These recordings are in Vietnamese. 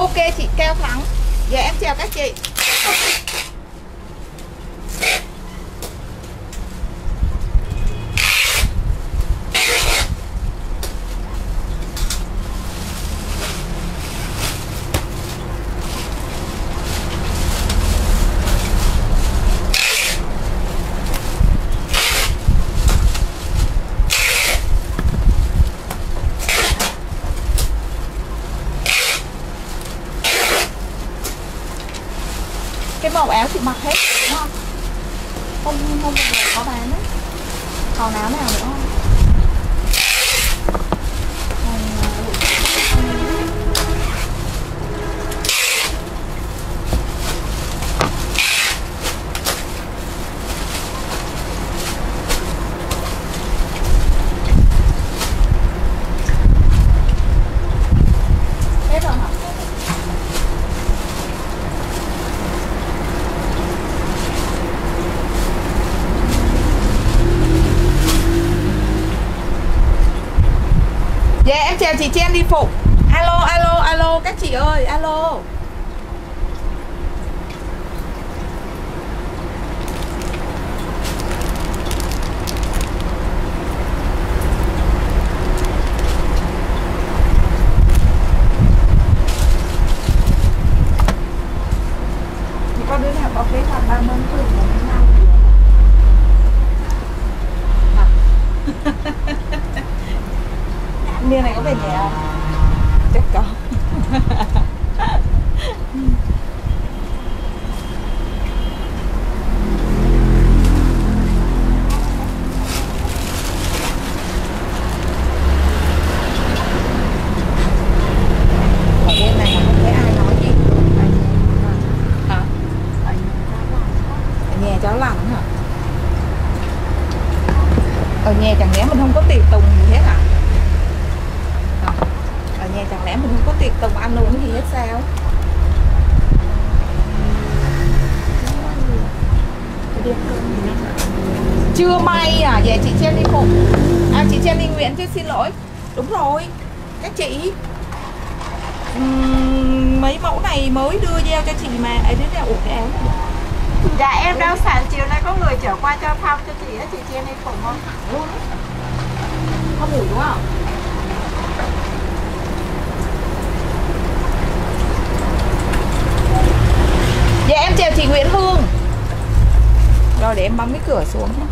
ok chị keo thắng. Dạ em chào các chị. Cái màu áo chị mặc hết đúng không? Không bao giờ có bán đấy. Còn áo nào nữa không? Hết rồi hả? Dạ em chào chị Chen đi Phụng. Alo alo alo các chị ơi, alo. Thì có đứa nào có cái phần 30 tuổi của mình nào Niên này có về nhà không? Chắc có. Ở bên này không thấy ai nói gì. Hả? Ở nhà cháu lặng hả? Ở nhà chẳng lẽ mình không có tiệc tùng gì hết hả? Ở nhà chẳng lẽ mình không có tiệc tùng ăn uống gì hết sao? Chưa may à? Dạ chị Jenny Phụng. À chị Jenny Nguyễn chứ, xin lỗi. Đúng rồi các chị. Mấy mẫu này mới đưa giao cho chị mà. Ấy đến là ủa cái áo này. Dạ em đang sẵn chiều nay có người chở qua cho Phong cho chị á, chị Jenny Phụng không? Luôn á. Có mùi đúng không? Dạ em chào chị Nguyễn Hương. Rồi để em bấm cái cửa xuống nhé.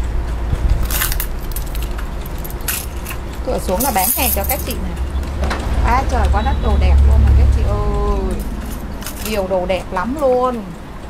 Cửa xuống là bán hàng cho các chị này. À trời quá đất đồ đẹp luôn mà các chị ơi. Nhiều đồ đẹp lắm luôn.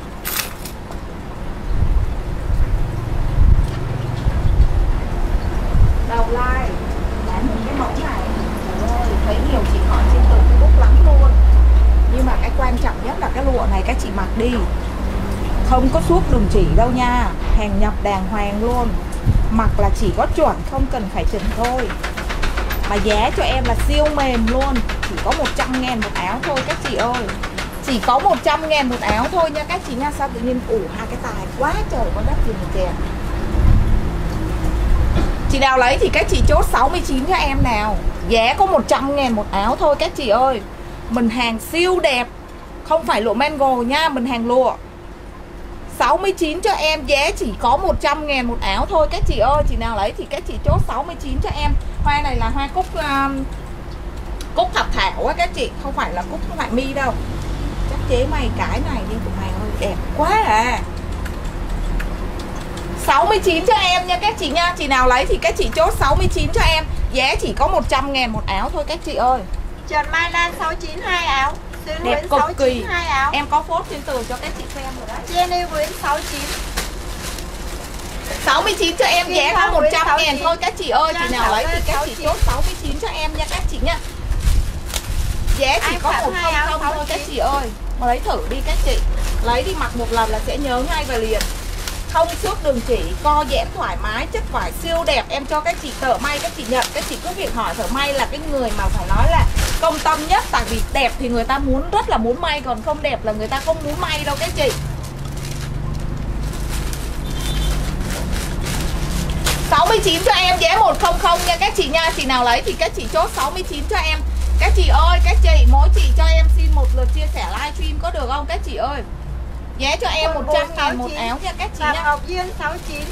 Đầu like bán những cái mẫu này. Trời ơi, thấy nhiều chị hỏi trên từ Facebook lắm luôn. Nhưng mà cái quan trọng nhất là cái lụa này các chị mặc đi không có suốt đường chỉ đâu nha. Hàng nhập đàng hoàng luôn. Mặc là chỉ có chuẩn, không cần phải chỉnh thôi. Mà giá cho em là siêu mềm luôn. Chỉ có 100.000 một áo thôi các chị ơi. Chỉ có 100.000 một áo thôi nha các chị nha. Sao tự nhiên hai cái tài quá trời con đất gì mình chèn. Chị nào lấy thì các chị chốt 69 cho em nào. Giá có 100.000 một áo thôi các chị ơi. Mình hàng siêu đẹp. Không phải lụa mango nha, mình hàng lụa. 69 cho em, giá chỉ có 100.000 một áo thôi các chị ơi. Chị nào lấy thì các chị chốt 69 cho em. Hoa này là hoa cúc thập thảo á các chị, không phải là cúc loại mi đâu. Chắc chế mày cái này đi tụi mày ơi, đẹp quá à. 69 cho em nha các chị nha. Chị nào lấy thì các chị chốt 69 cho em. Giá chỉ có 100.000 một áo thôi các chị ơi. Trần Mai Lan 69 2 áo. Xuyên Đẹp Nguyễn cực 69 kỳ. 2 áo. Em có phốt trên tường cho các chị xem rồi đấy. Jenny Nguyễn 69. 69 cho em, giá có 100.000 thôi các chị ơi. Chị nào lấy thì các chị chốt 69 cho em nha các chị nha. Giá chỉ có 100 thôi các chị ơi. Mà lấy thử đi các chị. Lấy đi mặc một lần là sẽ nhớ ngay và liền. Không xước đường chỉ, co giãn thoải mái, chất vải siêu đẹp. Em cho các chị thợ may, các chị nhận. Các chị cứ việc hỏi thợ may là cái người mà phải nói là công tâm nhất. Tại vì đẹp thì người ta rất là muốn may. Còn không đẹp là người ta không muốn may đâu các chị. 69 cho em, giá 100 nha các chị nha. Chị nào lấy thì các chị chốt 69 cho em. Các chị ơi, các chị, mỗi chị cho em xin một lượt chia sẻ livestream có được không các chị ơi? Giá cho em 100.000 một áo nha các chị nhá. Ngọc Duyên 69.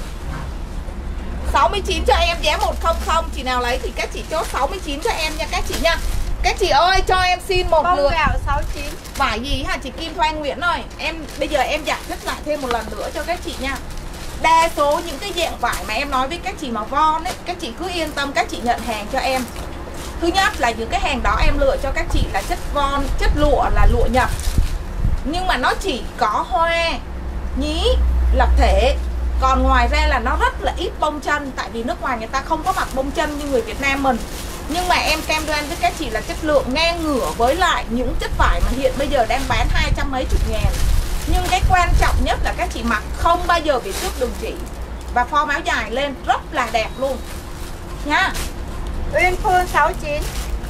69 cho em, giá 100, chị nào lấy thì các chị chốt 69 cho em nha các chị nha. Các chị ơi cho em xin một lượt. Gạo 69. Vải gì hả chị Kim Thoa Nguyễn ơi? Em bây giờ em giải thích lại thêm một lần nữa cho các chị nha. Đa số những cái dạng vải mà em nói với các chị mà von ấy, các chị cứ yên tâm các chị nhận hàng cho em. Thứ nhất là những cái hàng đó em lựa cho các chị là chất von, chất lụa là lụa Nhật. Nhưng mà nó chỉ có hoa, nhí, lập thể. Còn ngoài ra là nó rất là ít bông chân. Tại vì nước ngoài người ta không có mặc bông chân như người Việt Nam mình. Nhưng mà em cam đoan với các chị là chất lượng ngang ngửa với lại những chất vải mà hiện bây giờ đang bán 200 mấy chục ngàn. Nhưng cái quan trọng nhất là các chị mặc không bao giờ bị xước đường chỉ. Và form áo dài lên rất là đẹp luôn nha. Uyên Phương 69.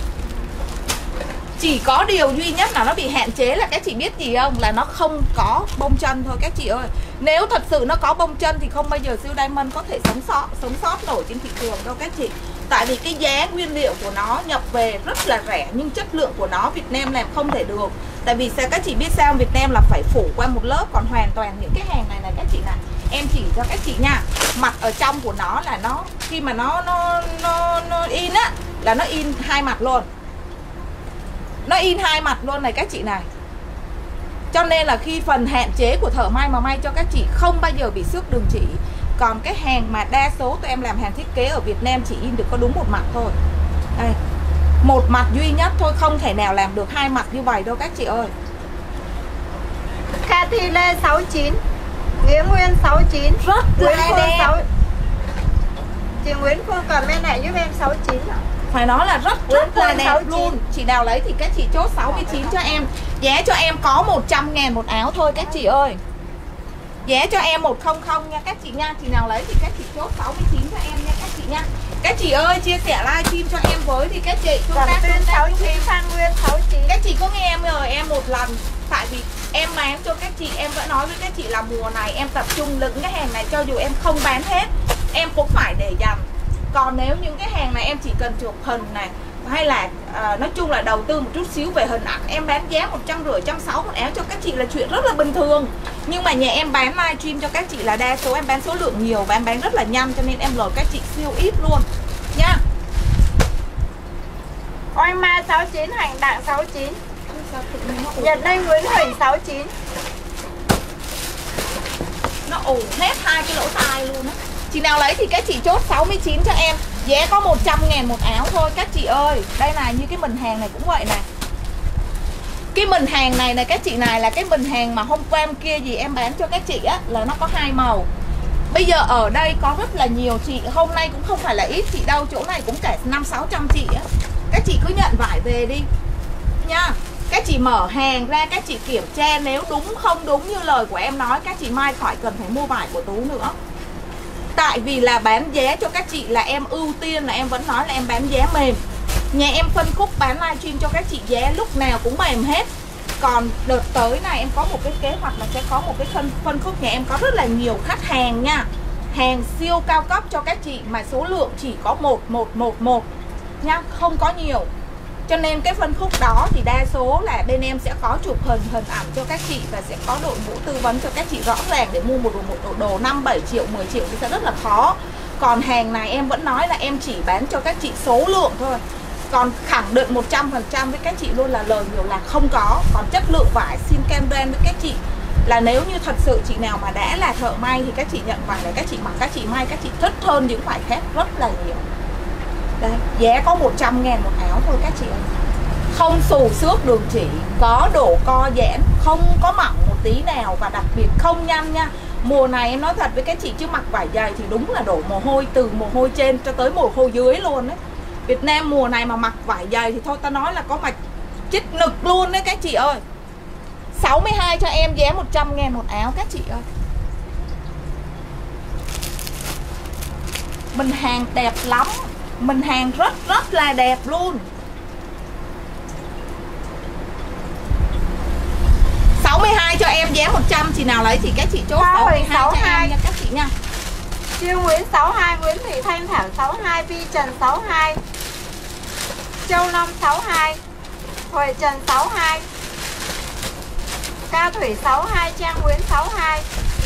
Chỉ có điều duy nhất là nó bị hạn chế là các chị biết gì không? Là nó không có bông chân thôi các chị ơi. Nếu thật sự nó có bông chân thì không bao giờ siêu diamond có thể sống sót nổi trên thị trường đâu các chị. Tại vì cái giá nguyên liệu của nó nhập về rất là rẻ, nhưng chất lượng của nó Việt Nam làm không thể được. Tại vì sao các chị biết sao? Việt Nam là phải phủ qua một lớp. Còn hoàn toàn những cái hàng này các chị này, em chỉ cho các chị nha. Mặt ở trong của nó là nó khi mà nó in á, là nó in hai mặt luôn. Nó in hai mặt luôn này các chị này. Cho nên là khi phần hạn chế của thợ may mà may cho các chị không bao giờ bị xước đường chỉ. Còn cái hàng mà đa số tụi em làm hàng thiết kế ở Việt Nam chỉ in được có đúng một mặt thôi. Đây, một mặt duy nhất thôi, không thể nào làm được hai mặt như vậy đâu các chị ơi. Cathy Lê 69. Nghĩa Nguyên 69. Rất là đẹp. Chị Nguyễn Phương comment lại giúp em 69 ạ. Phải nói là rất là đẹp 69 luôn. Chị nào lấy thì các chị chốt 69 cho em. Giá cho em có 100.000 một áo thôi các chị ơi. Giá cho em 100 nha các chị nha. Chị nào lấy thì các chị chốt 69 cho em nha các chị nha. Các chị ơi chia sẻ livestream cho em với thì các chị tương tác 69, Phan Nguyên 69. Các chị có nghe em rồi em một lần. Tại vì em bán cho các chị, em vẫn nói với các chị là mùa này em tập trung lựng cái hàng này, cho dù em không bán hết em cũng phải để dành. Còn nếu những cái hàng này em chỉ cần chụp hình này, hay là nói chung là đầu tư một chút xíu về hình ảnh, em bán giá 150, 160 một áo cho các chị là chuyện rất là bình thường. Nhưng mà nhà em bán livestream cho các chị là đa số em bán số lượng nhiều và em bán rất là nhanh, cho nên em lời các chị siêu ít luôn nha. Oai Ma 69, Hành Đặng 69, Nhật Anh Nguyễn Huỳnh 69. Nó ù hết hai cái lỗ tai luôn á. Chị nào lấy thì các chị chốt 69 cho em. Giá có 100.000 một áo thôi các chị ơi. Đây là như cái mình hàng này cũng vậy nè. Cái mình hàng này này các chị này là cái mình hàng mà hôm qua kia gì em bán cho các chị á, là nó có hai màu. Bây giờ ở đây có rất là nhiều chị, hôm nay cũng không phải là ít chị đâu, chỗ này cũng cả 500-600 chị á. Các chị cứ nhận vải về đi nha. Các chị mở hàng ra, các chị kiểm tra, nếu đúng không đúng như lời của em nói, các chị mai khỏi cần phải mua vải của Tú nữa. Tại vì là bán giá cho các chị là em ưu tiên, là em vẫn nói là em bán giá mềm. Nhà em phân khúc bán livestream cho các chị giá lúc nào cũng mềm hết. Còn đợt tới này em có một cái kế hoạch là sẽ có một cái phân khúc, nhà em có rất là nhiều khách hàng nha. Hàng siêu cao cấp cho các chị mà số lượng chỉ có 1 nha, không có nhiều. Cho nên cái phân khúc đó thì đa số là bên em sẽ có chụp hình ảnh cho các chị và sẽ có đội ngũ tư vấn cho các chị rõ ràng để mua một đồ 5-7 triệu, 10 triệu thì sẽ rất là khó. Còn hàng này em vẫn nói là em chỉ bán cho các chị số lượng thôi. Còn khẳng định 100% với các chị luôn là lời nhiều là không có. Còn chất lượng vải xin cam đoan với các chị là nếu như thật sự chị nào mà đã là thợ may thì các chị nhận vải này, các chị mặc, các chị may, các chị thích hơn những vải khác rất là nhiều. Đây, giá có 100.000 một áo thôi các chị ơi. Không xù xước đường chỉ, có độ co giãn, không có mỏng một tí nào và đặc biệt không nhăn nha. Mùa này em nói thật với các chị chứ mặc vải dày thì đúng là đổ mồ hôi, từ mồ hôi trên cho tới mồ hôi dưới luôn đấy. Việt Nam mùa này mà mặc vải dày thì thôi ta nói là có mạch chích nực luôn đấy các chị ơi. 62 cho em, giá 100.000 một áo các chị ơi. Mình hàng đẹp lắm, mình hàng rất là đẹp luôn. 62 cho em, giá 100, chị nào lấy thì các chị chốt 62 cho em nha các chị nha. Chiêu Nguyễn 62, Nguyễn Thị Thanh Thảo 62, Vi Trần 62, Châu Long 62, Huệ Trần 62, Cao Thủy 62, Trang Nguyễn 62.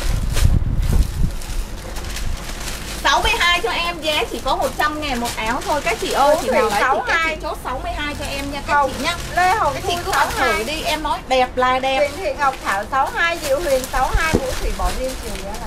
62 cho em, giá chỉ có 100.000 một áo thôi các chị ơi. Chị nào lấy thì các chị chốt 62 cho em nha các chị nhá. Lê Hồng các chị cứ mặc thử đi, em nói đẹp là đẹp. Trịnh Thị Ngọc Thảo 62, Diệu Huyền 62, Vũ Thủy bỏ riêng chiều giá này.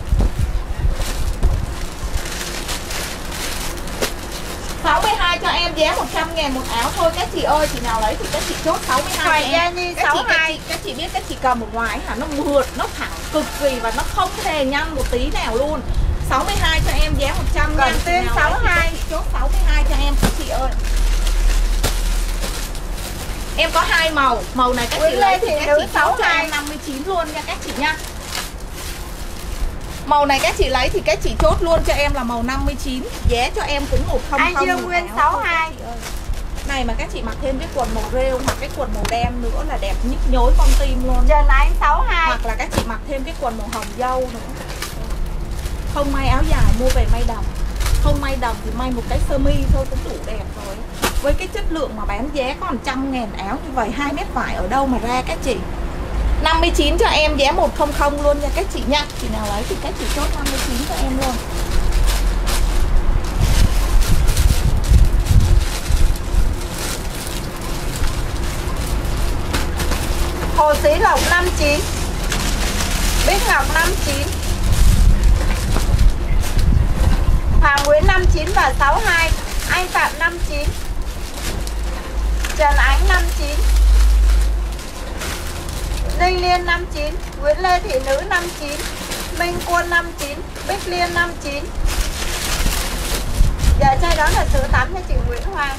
62 cho em, giá 100.000 một áo thôi các chị ơi. Chị nào lấy thì các chị chốt 62 Hoài cho Gia em. Nhi Các 62. chị biết các chị cầm một ngoài hả, nó mượt, nó thẳng cực kỳ và nó không hề nhăn một tí nào luôn. 62 cho em, giá 100 nha. Cần Tuyên 62. Chị chốt 62 cho em các chị ơi. Em có hai màu, màu này các chị lấy thì các chị chốt cho em 59 luôn nha các chị nha. Màu này các chị lấy thì các chị chốt luôn cho em là màu 59. Giá cho em cũng 100. Anh Dương Nguyên 62. Này mà các chị mặc thêm cái quần màu rêu hoặc cái quần màu đen nữa là đẹp nhức nhối con tim luôn. Trần Ánh 62. Hoặc là các chị mặc thêm cái quần màu hồng dâu nữa. Không may áo dài mua về may đầm. Không may đầm thì may một cái sơ mi thôi cũng đủ đẹp rồi. Với cái chất lượng mà bán giá có 100.000 áo như vậy, 2 mét vải ở đâu mà ra các chị. 59 cho em, giá 100 luôn nha các chị nha. Chị nào lấy thì các chị chốt 59 cho em luôn. Hồ Sĩ Lộc 59, Bích Ngọc 59, Hoàng Nguyễn 59 và 62, Anh Phạm 59, Trần Ánh 59, Ninh Liên 59, Nguyễn Lê Thị Nữ 59, Minh Quân 59, Bích Liên 59. Dạ trai đó là sữa tắm cho chị Nguyễn Hoàng.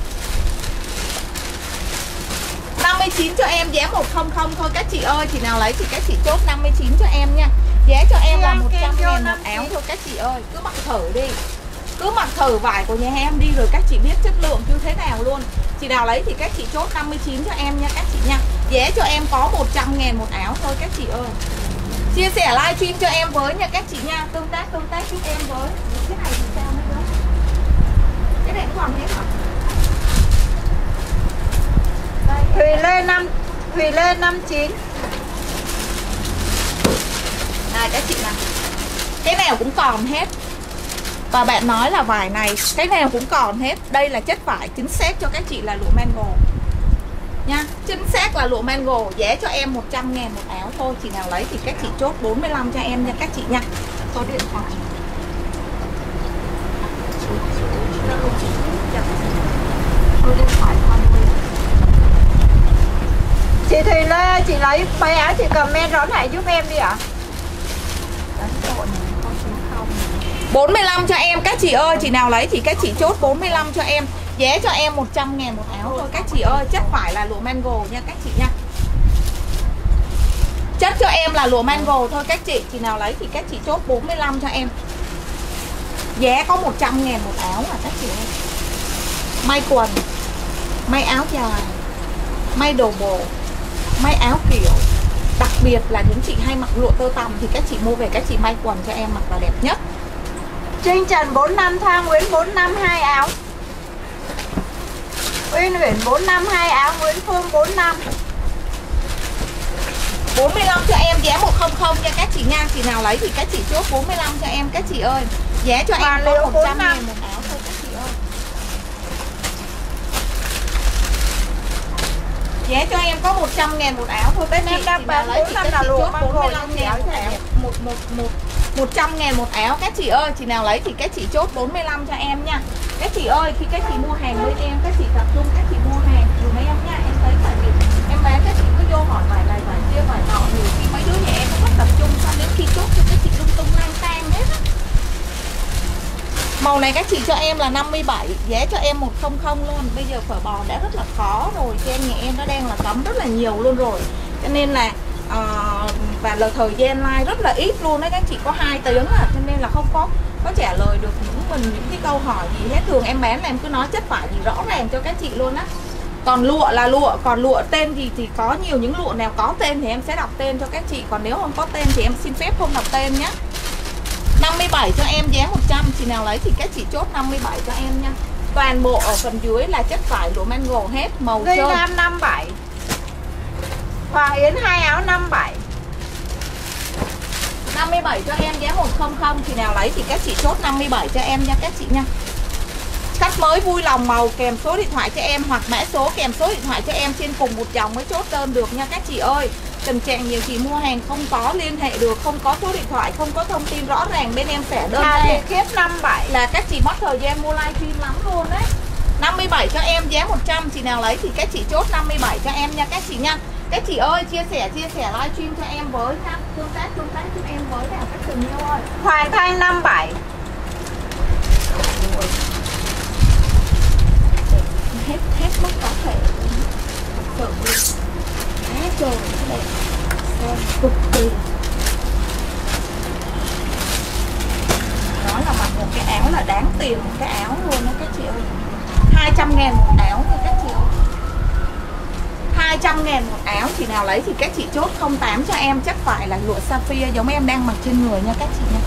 59 cho em, giá 100 thôi các chị ơi. Chị nào lấy thì các chị chốt 59 cho em nha. Giá cho em là 100.000 một áo thôi các chị ơi. Cứ mặc thử đi. Cứ mặc thử vải của nhà em đi rồi các chị biết chất lượng như thế nào luôn. Chị nào lấy thì các chị chốt 59 cho em nha các chị nha. Giá cho em có 100.000 một áo thôi các chị ơi. Chia sẻ livestream cho em với nha các chị nha. Tương tác giúp em với. Cái này thì sao nữa? Cái này cũng còn hết hả? Thùy Lê 59. Này các chị này, cái nào cũng còn hết. Và bạn nói là vải này cái nào cũng còn hết. Đây là chất vải chính xác cho các chị là lụa mango nha. Chính xác là lụa mango. Giá cho em 100.000 một áo thôi. Chị nào lấy thì các chị chốt 45 cho em nha các chị nha. Số điện thoại Chị Thùy Lê, chị lấy mấy áo chị comment rõ lại giúp em đi ạ. 45 cho em các chị ơi. Chị nào lấy thì các chị chốt 45 cho em. Giá cho em 100.000 một áo thôi các chị ơi. Chất vải là lụa mango nha các chị nha. Chất cho em là lụa mango thôi các chị. Chị nào lấy thì các chị chốt 45 cho em. Giá có 100.000 một áo mà các chị ơi. May quần, may áo dài, may đồ bộ, may áo kiểu. Đặc biệt là những chị hay mặc lụa tơ tằm thì các chị mua về các chị may quần cho em mặc là đẹp nhất. Trinh Trần 45, Thoa Nguyễn 45 2 áo. Uyên Nguyễn 45 2 áo, Nguyễn Phương 45. 45 cho em, giá 100 nha các chị nha. Chị nào lấy thì các chị chốt 45 cho em các chị ơi. Giá cho em có 100.000 một áo thôi các chị ơi. Giá cho em có 100.000 một áo thôi các chị. Chị nào lấy thì các chị chốt 45.000 một áo. 100.000 một áo các chị ơi. Chị nào lấy thì các chị chốt 45 cho em nha. Các chị ơi, khi các chị mua hàng với em, các chị tập trung các chị mua hàng dùm em nha. Em thấy tại vì em bán các chị cứ vô hỏi vài này vài kia vài nọ, nhiều khi mấy đứa nhà em nó mất tập trung, xong đến khi chốt cho các chị lung tung lang tang hết á. Màu này các chị cho em là 57, giá cho em 100 luôn. Bây giờ phở bò đã rất là khó rồi, trên nhà em nó đang là cấm rất là nhiều luôn rồi. Cho nên là và là thời gian like rất là ít luôn đấy các chị, có 2 tiếng à, cho nên là không có trả lời được những cái câu hỏi gì hết. Thường em bán là em cứ nói chất vải gì rõ ràng cho các chị luôn á. Còn lụa là lụa, còn lụa tên gì thì có nhiều, những lụa nào có tên thì em sẽ đọc tên cho các chị, còn nếu không có tên thì em xin phép không đọc tên nhé. 57 cho em, giá 100. Chị nào lấy thì các chị chốt 57 cho em nha. Toàn bộ ở phần dưới là chất vải lụa mango hết, màu Dây trơn. nam 57. Hoàng Yến 2 áo 57. 57 cho em giá 100, thì nào lấy thì các chị chốt 57 cho em nha các chị nha. Khách mới vui lòng màu kèm số điện thoại cho em hoặc mã số kèm số điện thoại cho em trên cùng một dòng mới chốt đơn được nha các chị ơi. Tình trạng nhiều chị mua hàng không có liên hệ được, không có số điện thoại, không có thông tin rõ ràng bên em sẽ đơn Hà ra Thị Khiết 57. là các chị mất thời gian mua livestream lắm luôn đấy. 57 cho em giá 100, chị nào lấy thì các chị chốt 57 cho em nha các chị nha. Các chị ơi chia sẻ livestream cho em với ha, tương tác cho em với nào các tình yêu ơi. Hoàng Thanh 57. Hết mức có thể thật sự quá trời nó đẹp, xem cực kỳ. Nói là mặc một cái áo là đáng tiền một cái áo luôn đó các chị ơi. 200.000 một áo thôi các chị ơi. 200.000 một áo, chị nào lấy thì các chị chốt 08 cho em, chắc phải là lụa sapphire giống em đang mặc trên người nha các chị nha.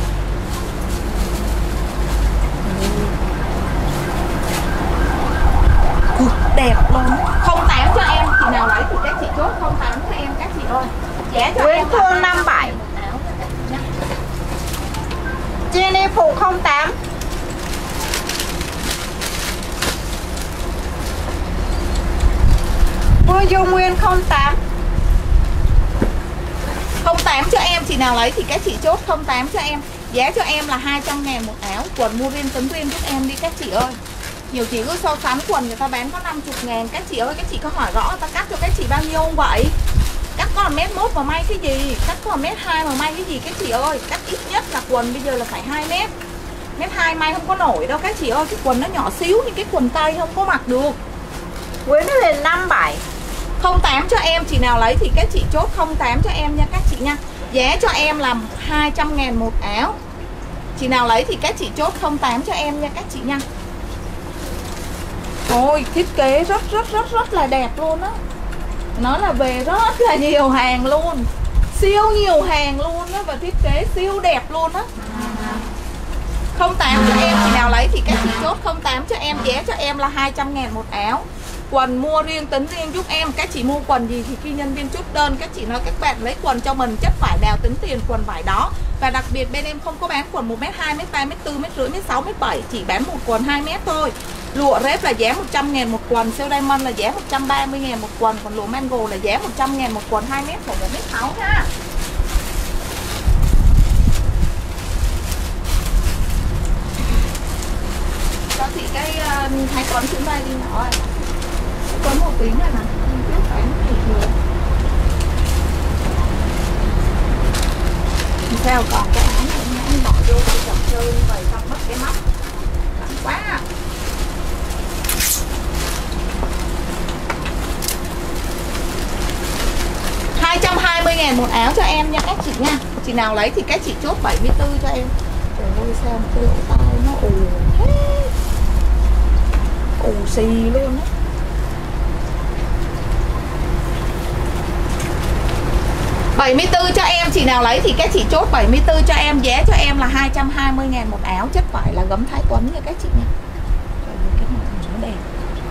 Cực đẹp luôn. 08 cho em, chị nào lấy thì các chị chốt 08 cho em các chị ơi. Giá cho Nguyễn em Phương 57. Jenny Phụ 08. Phương Dung Nguyên 08. 08 cho em, chị nào lấy thì các chị chốt 08 cho em. Giá cho em là 200.000 một áo. Quần mua riêng tính riêng giúp em đi các chị ơi. Nhiều chị cứ so sánh quần người ta bán có 50.000. Các chị ơi, các chị có hỏi rõ người ta cắt cho các chị bao nhiêu không vậy? Cắt có 1m1 mà may cái gì? Cắt có 1m2 mà may cái gì các chị ơi? Cắt ít nhất là quần bây giờ là phải 2m. 1m2 may không có nổi đâu các chị ơi. Cái quần nó nhỏ xíu nhưng cái quần tây không có mặc được. Nguyễn Huyền 57. 08 cho em, chị nào lấy thì các chị chốt 08 cho em nha các chị nha. Giá cho em là 200.000 một áo. Chị nào lấy thì các chị chốt 08 cho em nha các chị nha. Ôi thiết kế rất là đẹp luôn á. Nó là về rất là nhiều hàng luôn, siêu nhiều hàng luôn á, và thiết kế siêu đẹp luôn á. 08 cho em, chị nào lấy thì các chị chốt 08 cho em. Giá cho em là 200.000 một áo. Quần mua riêng tính riêng giúp em. Các chị mua quần gì thì khi nhân viên chốt đơn các chị nói các bạn lấy quần cho mình chất vải nào tính tiền quần vải đó. Và đặc biệt bên em không có bán quần 1m2, m3, m4, m5, m6, m7, chỉ bán một quần 2m thôi. Lụa rép là giá 100.000 một quần, sale diamond là giá 130.000 một quần, còn lụa mango là giá 100.000 một quần 2m và 1m6 ha. Cho chị cái Thái Tuấn chúng ta đi nhỏ ơi. Có một tiếng này nè, không biết phải gì nhiều. Sao còn cái áo này anh bỏ vô cái trò chơi như vậy xong mất cái móc. Lắm quá. $220.000 một áo cho em nha các chị nha. Chị nào lấy thì các chị chốt 74 cho em. Trời ơi sao cái lỗ tai nó ù hết, ù xì luôn á. $74 cho em, chị nào lấy thì các chị chốt 74 cho em. Giá cho em là 220.000 một áo, chất vải là gấm Thái Tuấn nha các chị nha. Trời ơi, cái màu này nó đẹp.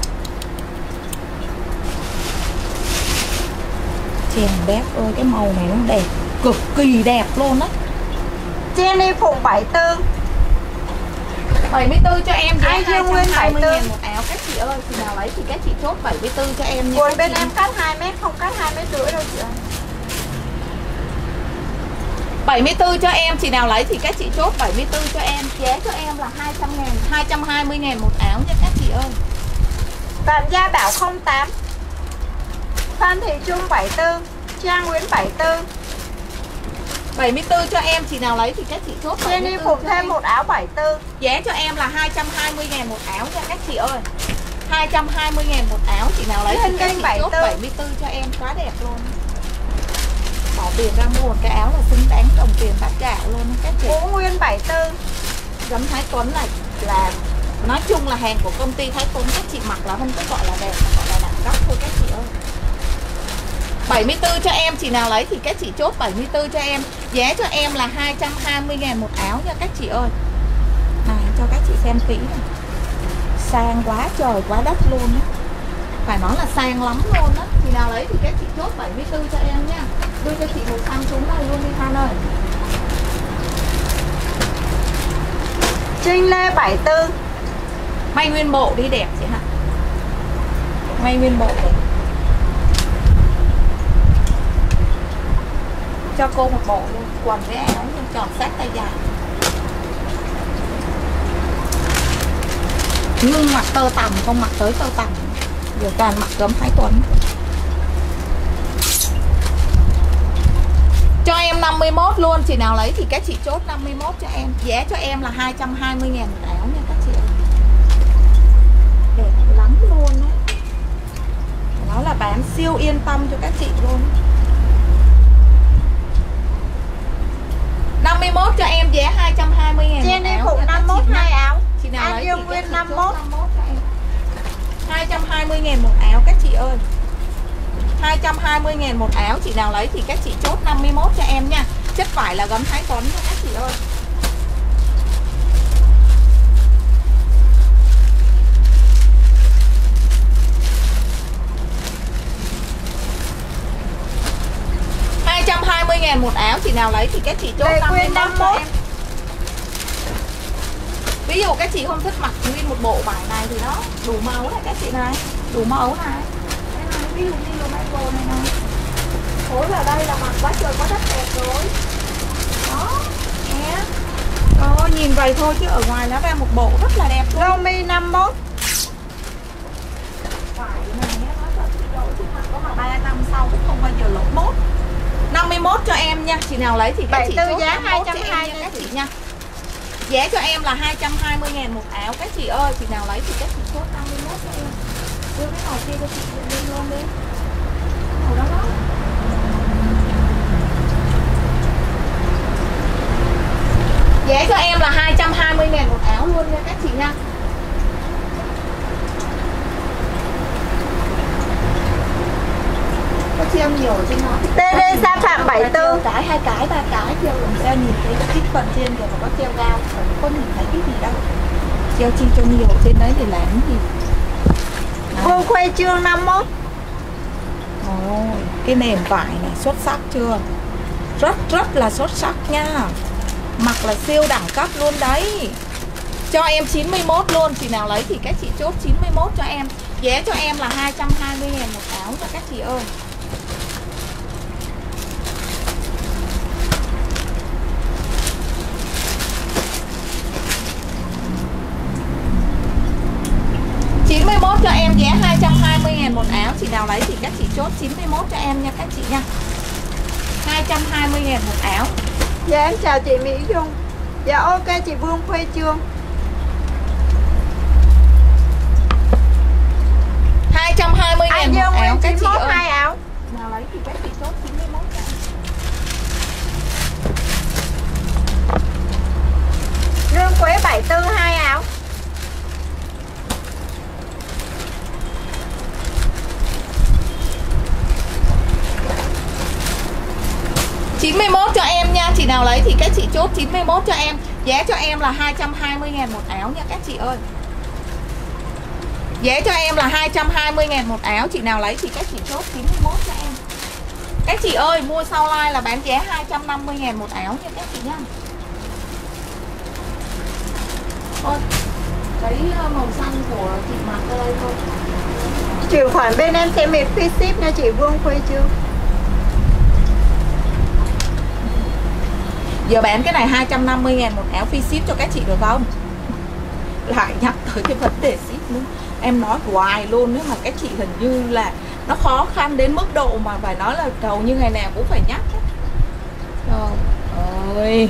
Chèn bếp ơi, cái màu này nó đẹp, cực kỳ đẹp luôn á. Jenny Phụ 74. 74 cho em, giá Ai Dương Nguyên 220.000 một áo các chị ơi. Chị nào lấy thì các chị chốt 74 cho em nha. Quần bên em cắt 2m, không cắt 2m rưỡi đâu chị ơi. 74 cho em, chị nào lấy thì các chị chốt 74 cho em. Giá cho em là 220.000 một áo nha các chị ơi. Phạm Gia Bảo 08. Phan Thị Trung 74. Trang Nguyễn 74. 74 cho em, chị nào lấy thì các chị chốt 74 Jenny Phụ thêm một áo 74. Giá cho em là 220.000 một áo nha các chị ơi. 220.000 một áo, chị nào lấy thì các chị chốt 74 cho em, quá đẹp luôn. Bỏ tiền ra mua một cái áo là xứng đáng đồng tiền bát gạo luôn các chị. Vũ Nguyên 74. Gấm Thái Tuấn là nói chung là hàng của công ty Thái Tuấn, các chị mặc là không có gọi là đẹp mà gọi là đẳng cấp thôi các chị ơi. 74 cho em, chị nào lấy thì các chị chốt 74 cho em. Giá cho em là 220.000 một áo nha các chị ơi. Này cho các chị xem kỹ này. sang quá trời quá đất luôn á. Phải nói là sang lắm luôn á. Thì nào lấy thì các chị chốt 74 cho em nha. Đưa cho chị một xăm trúng này luôn đi Than ơi. Trinh Lê 74. May nguyên bộ đi đẹp chị hả? May nguyên bộ đẹp. Cho cô một bộ luôn, quần với áo luôn, tròn sát tay dài. Nhưng mặc tơ tằm, không mặc tới tơ tằm. Giờ toàn mặc gấm Thái Tuấn. Cho em 51 luôn. Chị nào lấy thì các chị chốt 51 cho em. Giá cho em là 220.000 một áo nha các chị ơi. Đẹp lắm luôn á. Nó là bán siêu yên tâm cho các chị luôn. 51 cho em, giá 220.000 Trên một đi áo. phụ 51 hai áo. Chị nào lấy yêu thì nguyên các chị 51. chốt 51 cho em. 220.000 một áo các chị ơi. 220.000 một áo. Chị nào lấy thì các chị chốt 51 cho em nha. Chất vải là gấm Thái Tuấn nha các chị ơi. $220.000 một áo. Chị nào lấy thì các chị chốt 51 cho em. Ví dụ các chị không thích mặc nguyên một bộ vải này thì nó đủ màu này các chị này. Đủ màu này. Ví dụ như là mango này này. Khối vào đây là mặc quá trời quá đất đẹp rồi. Đó. Nghe. Đó, nhìn vậy thôi chứ ở ngoài nó ra một bộ rất là đẹp luôn. Romi 51. Vải này nhé, nó thật sự dấu chứ mặc có mà 3 năm sau cũng không bao giờ lỗi mốt. 51 cho em nha. Chị nào lấy thì các chị chốt giá 220 nha các chị nha. Giá cho em là 220.000 một áo các chị ơi. Chị nào lấy thì các chị chốt 51 cho em. Đưa cái màu kia cho chị luôn đi. Màu đó đó. Giá cho em là 220.000 một áo luôn nha các chị nha. Có treo nhiều ở trên nó. TD Sa Phạm 74. Cái, 2 cái, 3 cái treo làm sao nhìn thấy cái phần trên kìa mà có treo cao. Không có nhìn thấy cái gì đâu. Treo chi cho nhiều ở trên đấy để làm cái gì. Vương Khuê Trương 51. Ôi, cái nền vải này xuất sắc chưa? Rất là xuất sắc nha. Mặc là siêu đẳng cấp luôn đấy. Cho em 91 luôn. Chị nào lấy thì các chị chốt 91 cho em. Giá cho em là 220.000 một áo cho các chị ơi. Cho em giá 220.000 một áo. Chị nào lấy thì các chị chốt 91 cho em nha các chị nha. 220.000 một áo. Dạ em chào chị Mỹ Dung. Dạ ok chị Vương Khuê Trương. 220.000 một áo các chị ơi. Hai áo. Nào lấy thì các chị chốt 91 cho em. Dương Quế 74 hai áo. Cho em nha. Chị nào lấy thì các chị chốt 91 cho em. Giá cho em là 220.000 một áo nha các chị ơi. Giá cho em là 220.000 một áo. Chị nào lấy thì các chị chốt 91 cho em. Các chị ơi, mua sau like là bán giá 250.000 một áo nha các chị nha. Thôi, cái màu xanh của chị mặc ở đây thôi. Chuyển khoản bên em sẽ miễn phí ship nha chị Vương Khuê Trương. Giờ bán cái này 250.000 một áo free ship cho các chị được không? Lại nhắc tới cái vấn đề ship nữa. Em nói hoài luôn, nếu mà các chị hình như là nó khó khăn đến mức độ mà phải nói là hầu như ngày nào cũng phải nhắc. Trời ơi.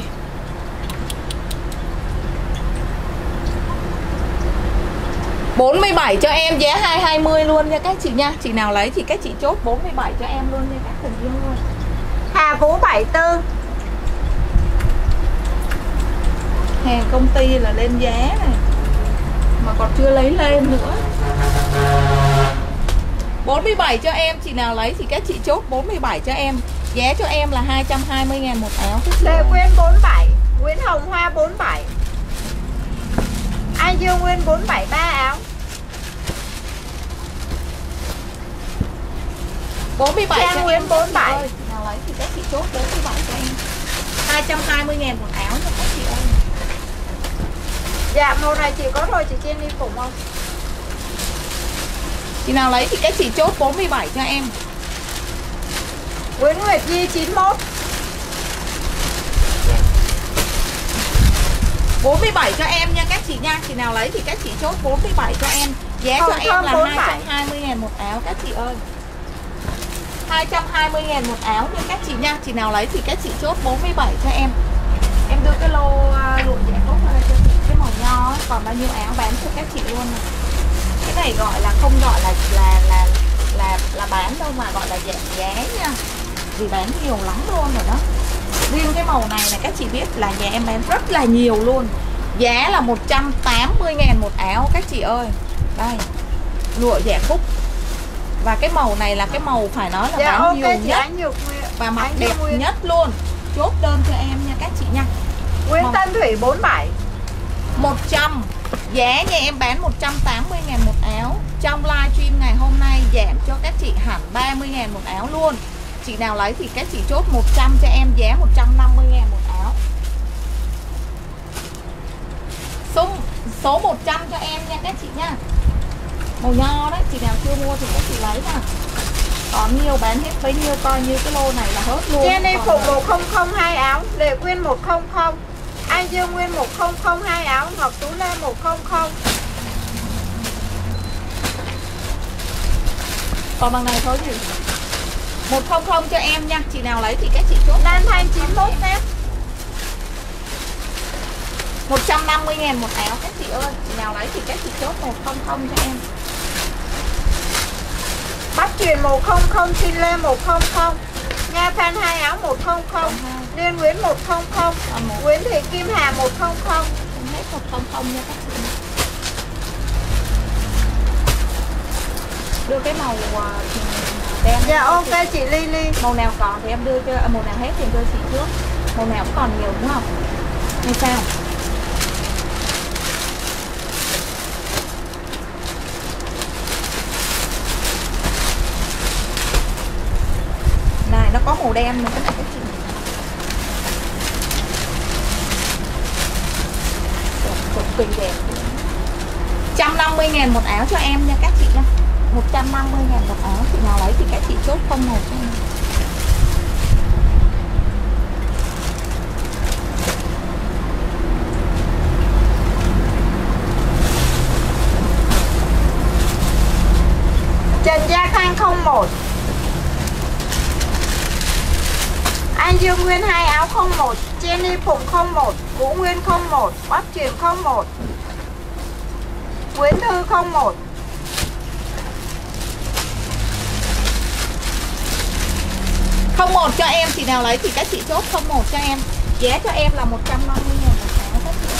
$47 cho em, giá 220 luôn nha các chị nha. Chị nào lấy thì các chị chốt 47 cho em luôn nha các thành viên luôn. Hà Vũ 74. Hàng công ty là lên giá này mà còn chưa lấy lên nữa. 47 cho em. Chị nào lấy thì các chị chốt 47 cho em. Giá cho em là 220.000 một áo. Lê Quyên 47. Nguyễn Hồng Hoa 47. An Dương Nguyên 473 áo. 47 Trang cho Nguyên em 47. ơi. Nào lấy thì các chị chốt 47 cho em. 220.000 một áo nha các chị ơi. Dạ màu này chị có rồi, chị trên đi phụng không? Chị nào lấy thì các chị chốt 47 cho em. Nguyễn Nguyệt Nhi 91. 47 cho em nha các chị nha. Chị nào lấy thì các chị chốt 47 cho em. Giá cho em là 220.000 một áo các chị ơi. 220.000 một áo nha các chị nha. Chị nào lấy thì các chị chốt 47 cho em. Em đưa cái lô lụa dạ tốt ra cho chị, cái màu nho ấy, còn bao nhiêu áo bán cho các chị luôn này. Cái này gọi là không gọi là bán đâu mà gọi là giảm giá nha. Vì bán nhiều lắm luôn rồi đó. Riêng cái màu này là các chị biết là nhà em bán rất là nhiều luôn. Giá là 180.000 một áo các chị ơi. Đây, lụa dạ cúc. Và cái màu này là cái màu phải nói là Dạ, bán okay, nhiều nhất và mặc đẹp nhất luôn. Chốt đơn cho em nha các chị nha. Nguyễn Tân Thủy 47. 100. Giá nhà em bán 180.000 một áo. Trong livestream ngày hôm nay giảm cho các chị hẳn 30.000 một áo luôn. Chị nào lấy thì các chị chốt 100 cho em, giá 150.000 một áo. Số 100 cho em nha các chị nha. Màu nho đấy, chị nào chưa mua thì các chị lấy nè. Còn nhiều bán hết bấy nhiêu, coi như cái lô này là hết luôn. Jenny Phụ 1002 áo, Lệ Quyên 100, An Dương Nguyên 1002 áo, Ngọc Tú Lê 100. Còn bằng này thôi gì 100 cho em nha. Chị nào lấy thì các chị chốt. Lan Thanh 91 em. 150.000 một áo các chị ơi. Chị nào lấy thì các chị chốt 100 cho em. Bách Truyền 100, Xin Lê 100, Nha Phan 2 áo 100, Liên Nguyễn 100, Nguyễn Thị Kim Hà 100. Hết 100 nha các chị. Đưa cái màu đen. Dạ ok chị Lily. Màu nào còn thì em đưa cho, màu nào hết thì em đưa chị trước. Màu nào cũng còn nhiều đúng không? Hay sao? Này nó có màu đen nữa này các chị. Cực kỳ đẹp. 150.000 một áo cho em nha các chị nha. 150.000 một áo. Chị nào lấy thì các chị chốt không màu cho em. Trần Gia Khang 01, An Dương Nguyên 2 áo 01, Jenny Phụng 01, Vũ Nguyên 01, Bác Truyền 01, Nguyễn Thư 01. Không một cho em, chị nào lấy thì các chị chốt 01 cho em. Giá cho em là 150.000 một áo các chị.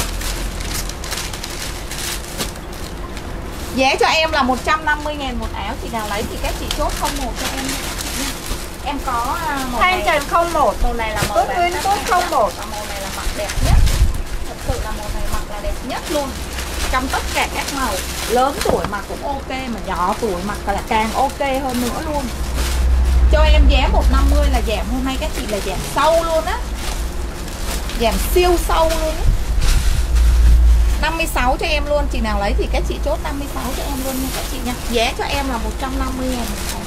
Giá cho em là 150.000 một áo. Chị nào lấy thì các chị chốt 01 cho em nha các chị nha. Em có màu Thanh Trần 01, màu này là màu Tuấn Nguyên Quốc 01. Và màu này là mặc đẹp nhất. Thật sự là màu này mặc là đẹp nhất luôn. Trong tất cả các màu, lớn tuổi mặc cũng ok, mà nhỏ tuổi mặc là càng ok hơn nữa luôn. Cho em giá 150 là giảm hôm nay các chị là giảm sâu luôn á. Giảm siêu sâu luôn á. 56 cho em luôn. Chị nào lấy thì các chị chốt 56 cho em luôn nha các chị nha. Giá cho em là 150.000 một áo.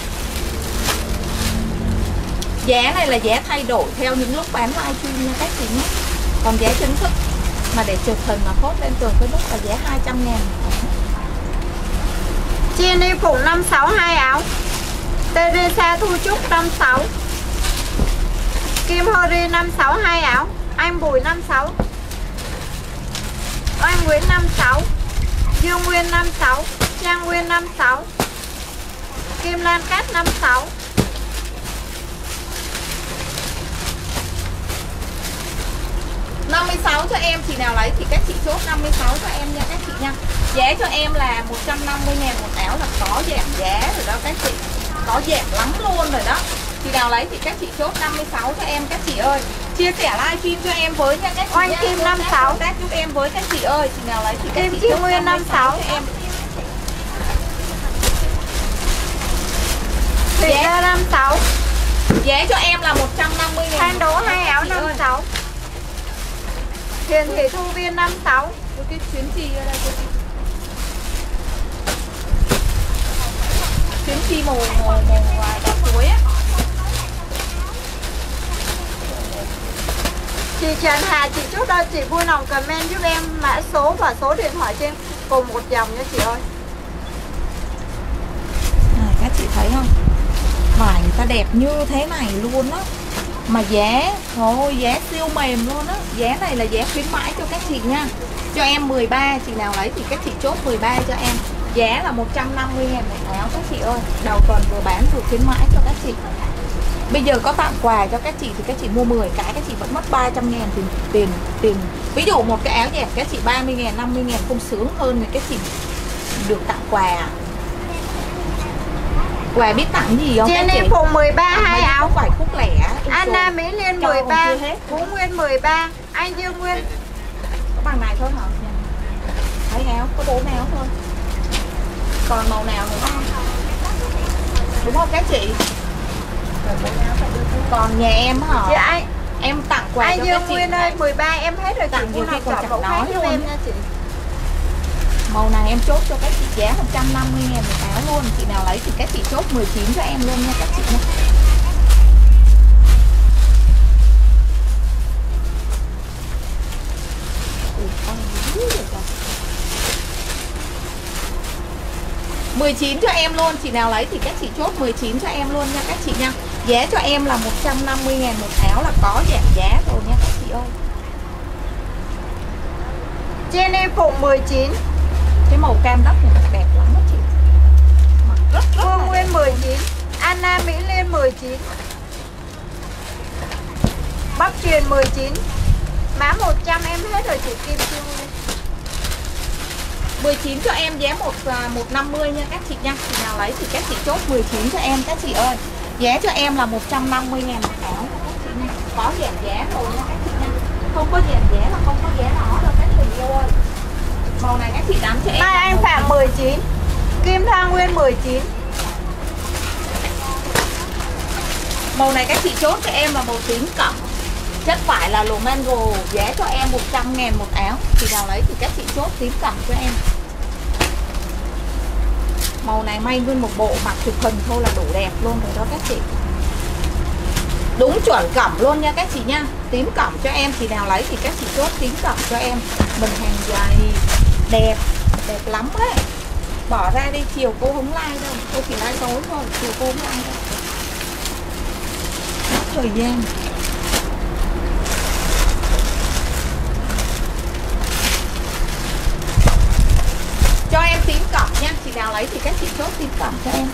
Giá này là giá thay đổi theo những lúc bán livestream nha các chị nhé. Còn giá chính thức mà để chụp hình mà post lên tường Facebook là giá 200.000 một áo. Jenny Phụ 562 áo, Teresa Thu Trúc 56, Kim Hori 562 áo, Anh Bùi 56, Oanh Nguyễn 56, Dương Nguyên 56, Trang Nguyên 56, Kim Lan Cát 56. $56 cho em. Chị nào lấy thì các chị chốt 56 cho em nha các chị nha. Giá cho em là 150.000 một áo là có giảm giá rồi đó các chị. Có giảm lắm luôn rồi đó. Chị nào lấy thì các chị chốt 56 cho em các chị ơi. Chia sẻ livestream cho em với nha các chị. Oanh Kim 56 tác giúp em với các chị ơi. Chị nào lấy thì các Kim chị Chi chốt Nguyên 56 cho em. Thủy Lê 56. Giá cho em là 150 000. Thanh Đố 2 áo 56. Hiền Thị Thu Viên 56. Cái chuyến chi ở đây cô chị. Chuyến chi màu đỏ chuối á. Chị Trần Hà, chị chốt đâu chị vui lòng comment giúp em mã số và số điện thoại trên cùng một dòng nha chị ơi. Này các chị thấy không? Vải người ta đẹp như thế này luôn á. Mà giá, thôi giá siêu mềm luôn á. Giá này là giá khuyến mãi cho các chị nha. Cho em 13, chị nào lấy thì các chị chốt 13 cho em. Giá là 150 000 một áo các chị ơi. Đầu tuần vừa bán vừa khuyến mãi cho các chị. Bây giờ có tặng quà cho các chị thì các chị mua 10 cái các chị vẫn mất 300 000 tiền. Ví dụ một cái áo dẹp các chị 30 000 50 000 không sướng hơn thì các chị được tặng quà. Quà biết tặng gì không Trên các chị? em Phùng 13 2 áo. Không phải khúc lẻ. Anna Mỹ Liên 13, Vũ Nguyên 13, anh Dương Nguyên. Có bằng này thôi hả? Thấy áo, có 4 áo thôi. Còn màu nào nữa không? Đúng không các chị? Còn nhà em hả? Chị anh em tặng quà anh cho Dương các chị. Nguyên ơi, 13 em hết rồi, tặng chị nhiều mua khi nào còn chọn chẳng mẫu nói khác giúp luôn. em nha chị. Màu này em chốt cho các chị giá 150 000 một áo luôn. Chị nào lấy thì các chị chốt 19 cho em luôn nha các chị nha. Con 19 cho em luôn. Chị nào lấy thì các chị chốt 19 cho em luôn nha các chị nha. Giá cho em là 150 000 một áo, là có giảm giá rồi nha các chị ơi. Trên em Phụng 19, Cái màu cam đất này đẹp lắm đó chị. Mặc rất Phương là Nguyên đẹp. 19, Anna Mỹ Liên 19, Bắc Truyền 19. Mã 100 em hết rồi chị Kim Chi Nguyên. 19 cho em giá 150 nha các chị nha. Chị nào lấy thì các chị chốt 19 cho em các chị ơi. Giá cho em là 150 000 một áo các chị nha. Có giảm giá rồi nha các chị nha. Không có giảm giá là không có giá đó đâu các chị yêu ơi. Màu này các chị đánh cho em. Mai Anh Phạm 19, Kim Thoa Nguyên 19. Màu này các chị chốt cho em là màu tím cẩm. Chất vải là lồ mango. Giá cho em 100 000 một áo. Chị nào lấy thì các chị chốt tím cẩm cho em. Màu này may nguyên một bộ, mặc chụp hình thôi là đủ đẹp luôn rồi đó các chị. Đúng chuẩn cẩm luôn nha các chị nha. Tím cẩm cho em. Chị nào lấy thì các chị chốt tím cẩm cho em. Mình hàng dày đẹp, đẹp lắm ấy. Bỏ ra đi, chiều cô không like đâu, cô chỉ like tối thôi, chiều cô không like đâu. Mất thời gian. Cho em tím cẩm nha. Chị nào lấy thì các chị chốt tím cẩm cho em.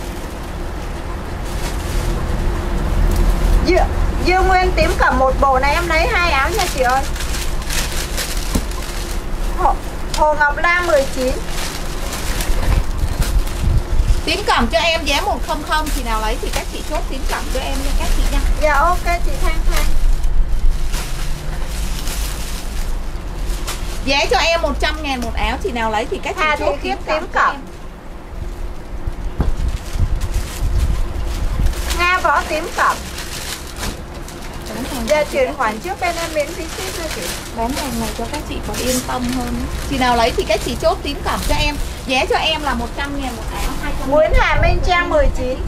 Dương Nguyên tím cẩm một bộ này em lấy 2 áo nha chị ơi. Hồ Ngọc Lam 19. Tím cẩm cho em giá 100. Chị nào lấy thì các chị chốt tím cẩm cho em nha các chị nha. Dạ ok chị Thanh Thanh. Giá cho em 100 000 một áo. Chị nào lấy thì các chị Hà chốt Thị tím Kiếp cẩm tím cho cẩm. em. Nga Võ tím cẩm. Giờ chuyển khoản trước bên em miễn phí ship nha chị. Bán hàng này cho các chị còn yên tâm hơn. Chị nào lấy thì các chị chốt tím cẩm cho em. Giá cho em là 100 000 một áo. Nguyễn Hà Minh Trang 19.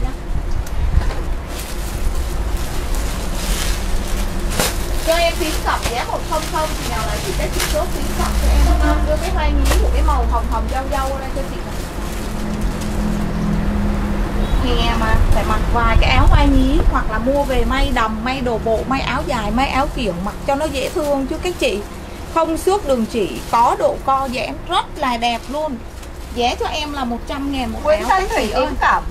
Cho em tím cẩm giá 100. Chị nào lấy thì các chị chốt tím cẩm cho em. Đưa cái hoa nhí của cái màu hồng hồng dâu dâu ra cho chị này. Hè mà phải mặc vài cái áo hoa nhí, hoặc là mua về may đầm, may đồ bộ, may áo dài, may áo kiểng mặc cho nó dễ thương chứ các chị. Không xước đường chỉ, có độ co giãn rất là đẹp luôn. Giá cho em là 100 000 một Nguyễn áo Thanh các Thủy chị ơi. tím cẩm.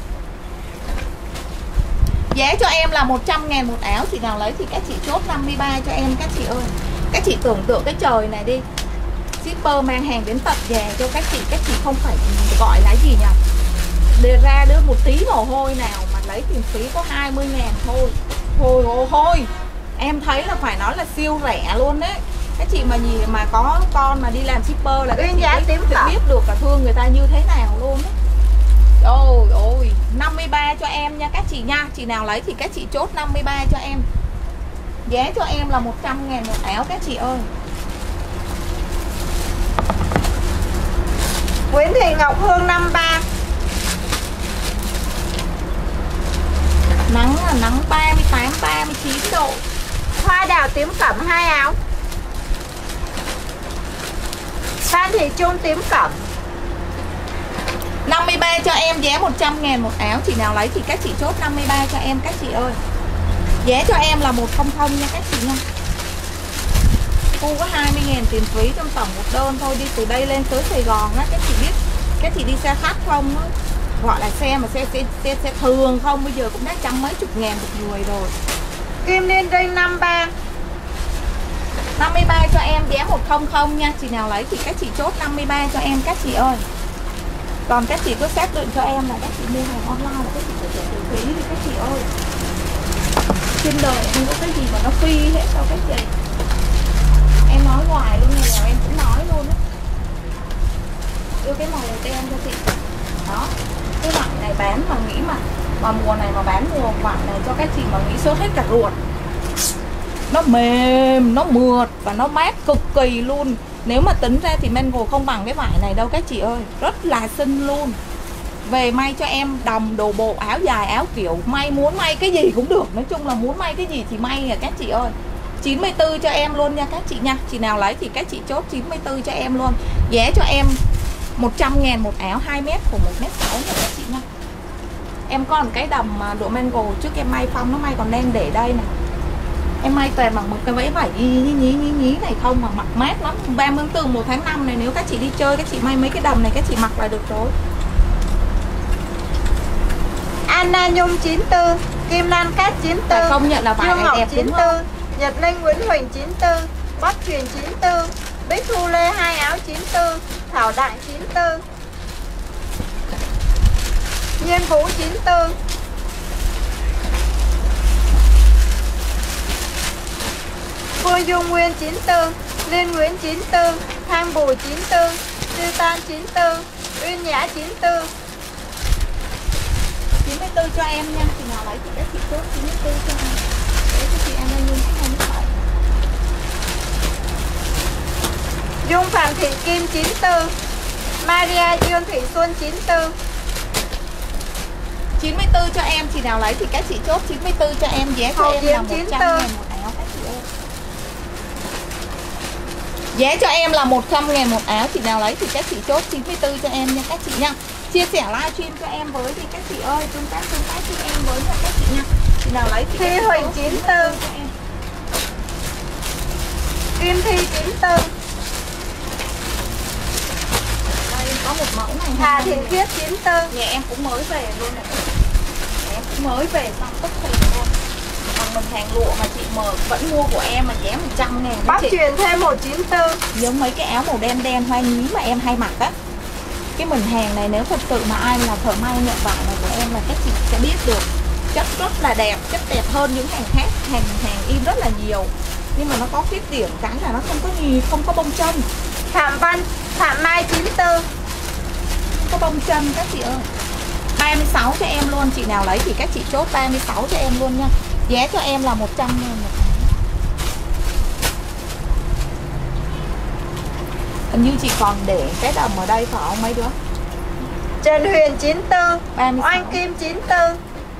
Giá cho em là 100 000 một áo. Chị nào lấy thì các chị chốt 53 cho em các chị ơi. Các chị tưởng tượng cái trời này đi, shipper mang hàng đến tận nhà cho các chị không phải gọi là gì nhỉ, để ra đưa một tí mồ hôi nào mà lấy tiền phí có 20.000 thôi. Thôi em thấy là phải nói là siêu rẻ luôn đấy. Các chị mà gì mà có con mà đi làm shipper là các chị biết được cả thương người ta như thế nào luôn đấy. Trời ơi, 53 cho em nha các chị nha. Chị nào lấy thì các chị chốt 53 cho em. Giá cho em là 100.000 một áo các chị ơi. Nguyễn Thị Ngọc Hương 53. Nắng là nắng 38, 39 độ. Hoa đào tím cẩm 2 áo. Phan Thị Trung tím cẩm 53 cho em, giá 100.000 một áo. Chị nào lấy thì các chị chốt 53 cho em các chị ơi. Giá cho em là 100 nha các chị nha. Thu có 20.000 tiền phí trong tổng một đơn thôi. Đi từ đây lên tới Sài Gòn á, các chị biết. Các chị đi xe khách không á, gọi là xe mà xe thường không, bây giờ cũng đã trăm mấy chục ngàn một người rồi. Kim Liên Ring 53. 53 cho em, giá 100 nha. Chị nào lấy thì các chị chốt 53 cho em các chị ơi. Còn các chị cứ xác định cho em là các chị mua hàng online là các chị phải trả tiền phí đi các chị ơi. Trên đời không có cái gì mà nó free hết đâu các chị. Em nói hoài luôn, ngày nào em cũng nói luôn á. Đưa cái màu đen cho chị. Đó, cái vải này bán mà nghĩ mà mùa này mà bán mùa vải này cho các chị mà nghĩ sốt hết cả ruột. Nó mềm, nó mượt và nó mát cực kỳ luôn. Nếu mà tính ra thì Mango không bằng cái vải này đâu các chị ơi. Rất là xinh luôn. Về may cho em đầm, đồ bộ, áo dài, áo kiểu. May muốn may cái gì cũng được. Nói chung là muốn may cái gì thì may à các chị ơi. 94 cho em luôn nha các chị nha. Chị nào lấy thì các chị chốt 94 cho em luôn. Giá cho em 100.000 một áo 2 mét của 1m6 nha các chị nha. Em có một cái đầm độ Mango trước em may phong nó may còn đang để đây này. Em may toàn bằng một cái váy vải nhí này không mà mặc mát lắm. 34 1 tháng 5 này nếu các chị đi chơi các chị may mấy cái đầm này các chị mặc là được rồi. Anna Nhung 94, Kim Lan Cát 94, Phải công nhận là vải Dương này Ngọc đẹp 94, Nhật Linh Nguyễn Huỳnh 94, Bắc Truyền 94, Bích Thu Lê 2 áo 94, Thảo Đại 94, Nhiên Vũ 94, Phương Dung Nguyên 94, Liên Nguyễn 94, Thang Bùi 94, Tư Tan 94, Uyên Nhã 94. 94 cho em nha. Chị nào lấy thì các chị chốt 94 cho em. Để cho chị em lên như thế này như vậy. Dung Phạm Thị Kim 94, Maria Dương Thị Xuân 94. 94 cho em. Chị nào lấy thì các chị chốt 94 cho em. Giá cho em là 100.000 một áo các chị ơi. Giá cho em là 100.000 một áo. Chị nào lấy thì các chị chốt 94 cho em nha các chị nha. Chia sẻ livestream cho em với thì các chị ơi, tương tác cho em với nha các chị nha. Chị nào lấy thì Thi Huỳnh 94 cho em. Kim Thi 94, Đây có một mẫu này. Hà Thị Khiết 94. Nhà em cũng mới về luôn này. Nhà em cũng mới về xong tức thì luôn. Còn mình hàng lụa mà chị mở vẫn mua của em mà giá 100.000. Bắc Truyền thêm 194. Giống mấy cái áo màu đen đen hoa nhí mà em hay mặc á. Cái mình hàng này nếu thật sự mà ai là thợ may nhận vải này của em là các chị sẽ biết được. Chất rất là đẹp, chất đẹp hơn những hàng khác. Hàng in rất là nhiều. Nhưng mà nó có khuyết điểm cái là nó không có bông chân. Phạm Mai 94, Không có bông chân các chị ơi. 36 cho em luôn. Chị nào lấy thì các chị chốt 36 cho em luôn nha. Giá cho em là 100.000 một áo. Hình như chị còn để cái đầm ở đây phải không mấy đứa? Trần Huyền 94, 36. Oanh Kim 94.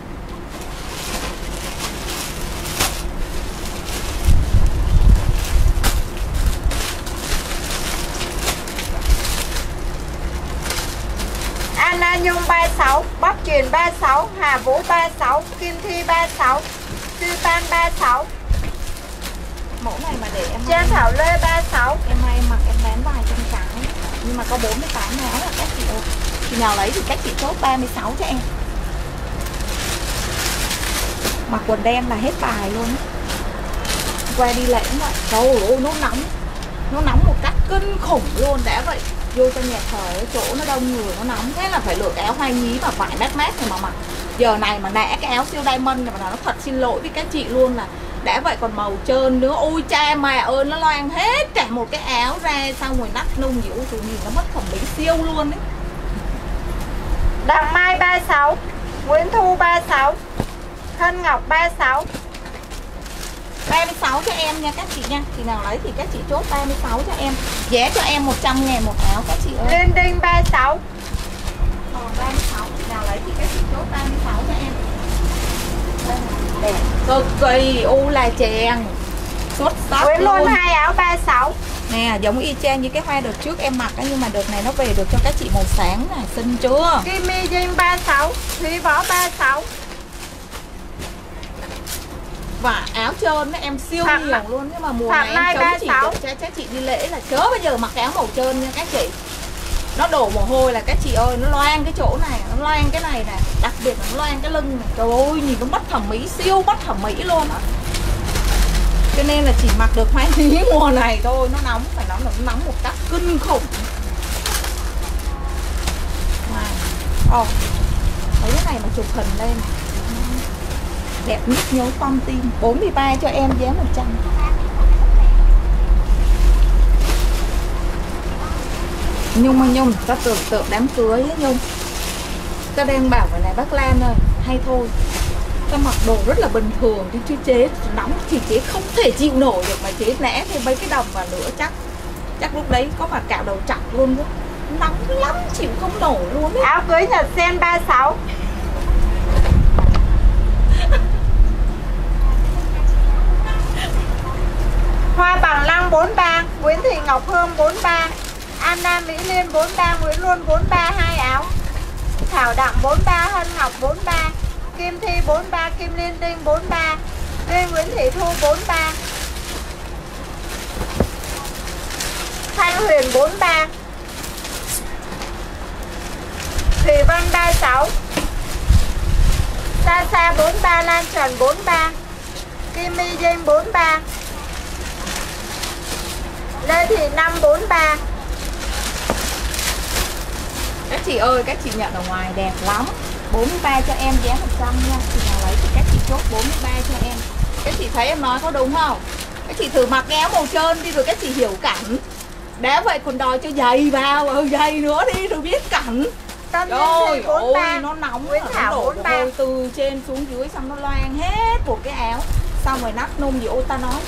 Anna Nhung 36, Bắc Truyền 36, Hà Vũ 36, Kim Thi 36, Sư Tan 36, Mẫu này mà để em Trang Thảo Lê 36. em mặc em bán vài trăm cái nhưng mà có 48 áo là các chị ơi. Chị nào lấy thì các chị chốt 36 cho em. Mặc quần đen là hết bài luôn. Qua đi lễ vậy. Trời ơi nó nóng một cách kinh khủng luôn. Đã vậy vô trong nhà thờ chỗ nó đông người nó nóng, thế là phải lựa cái áo hoa nhí mà vải mát mát này mà mặc Giờ này mà nã cái áo siêu diamond này mà nó thật xin lỗi với các chị luôn là đã vậy còn màu trơn nữa. Ôi cha mẹ ơi, nó loang hết cả một cái áo ra, xong rồi nắp nung nhiều tụi nhìn nó mất thẩm mỹ siêu luôn đấy. Đặng Mai 36, Nguyễn Thu 36, Hân Ngọc 36. 36 cho em nha các chị nha. Chị nào lấy thì các chị chốt 36 cho em. Giá cho em 100.000 một áo các chị ơi. Liên Đinh 36. Còn 36, chị nào lấy thì các chị chốt 36 cho em. Đẹp cực kỳ u là chèn, xuất sắc Nguyễn luôn. luôn 2 áo 36. Nè giống y chang như cái hoa đợt trước em mặc á, nhưng mà đợt này nó về được cho các chị màu sáng này, xinh chưa? Kim My Dinh 36, Thúy Võ 36. Và áo trơn em siêu Phạm nhiều luôn. Nhưng mà mùa Phạm này em Mai chống 36. chị cho chị đi lễ là chớ bao giờ mặc áo màu trơn nha các chị. Nó đổ mồ hôi là các chị ơi, nó loang cái chỗ này, nó loang cái này nè, đặc biệt là nó loang cái lưng này. Trời ơi nhìn nó mất thẩm mỹ, siêu mất thẩm mỹ luôn á. Cho nên là chỉ mặc được hoa nhí mùa này thôi. Nó nóng, phải nói là nó nóng một cách kinh khủng này. Thấy cái này mà chụp hình lên đẹp nhất nhớ con tim. 43 cho em, giá 100. Nhung ơi Nhung, ta tưởng tượng đám cưới ấy Nhung. Ta đang bảo vậy này bác Lan ơi, hay thôi ta mặc đồ rất là bình thường chứ chế nóng thì chế không thể chịu nổi được, mà chế nã thêm mấy cái đầm vào nữa chắc lúc đấy có mà cạo đầu chặt luôn đó. Nóng lắm chịu không nổi luôn ấy. Áo cưới Nhật Sen 36. Hoa Bằng Lăng 43, Nguyễn Thị Ngọc Hương 43, Anna Mỹ Liên 43, Nguyễn Luân 43 2 áo. Thảo Đặng 43, Hân Ngọc 43, Kim Thi 43, Kim Liên Đinh 43, Lê Nguyễn Thị Thu 43, Thanh Huyền 43, Thùy Vân 36, Sa Sa 43, Lan Trần 43, Kim My Dinh 43, Lê Thị Năm 43. Các chị ơi, các chị nhận ở ngoài đẹp lắm. 43 cho em, giá 100 nha. Chị nào lấy thì các chị chốt 43 cho em. Các chị thấy em nói có đúng không? Các chị thử mặc áo màu trơn đi rồi các chị hiểu cảnh. Đã vậy còn đòi cho giày vào, giày nữa đi rồi biết cảnh. Trời ơi, nó nóng, nó đổ mồ hôi từ trên xuống dưới, xong nó loang hết một cái áo. Xong rồi nắp nung gì ô ta nói.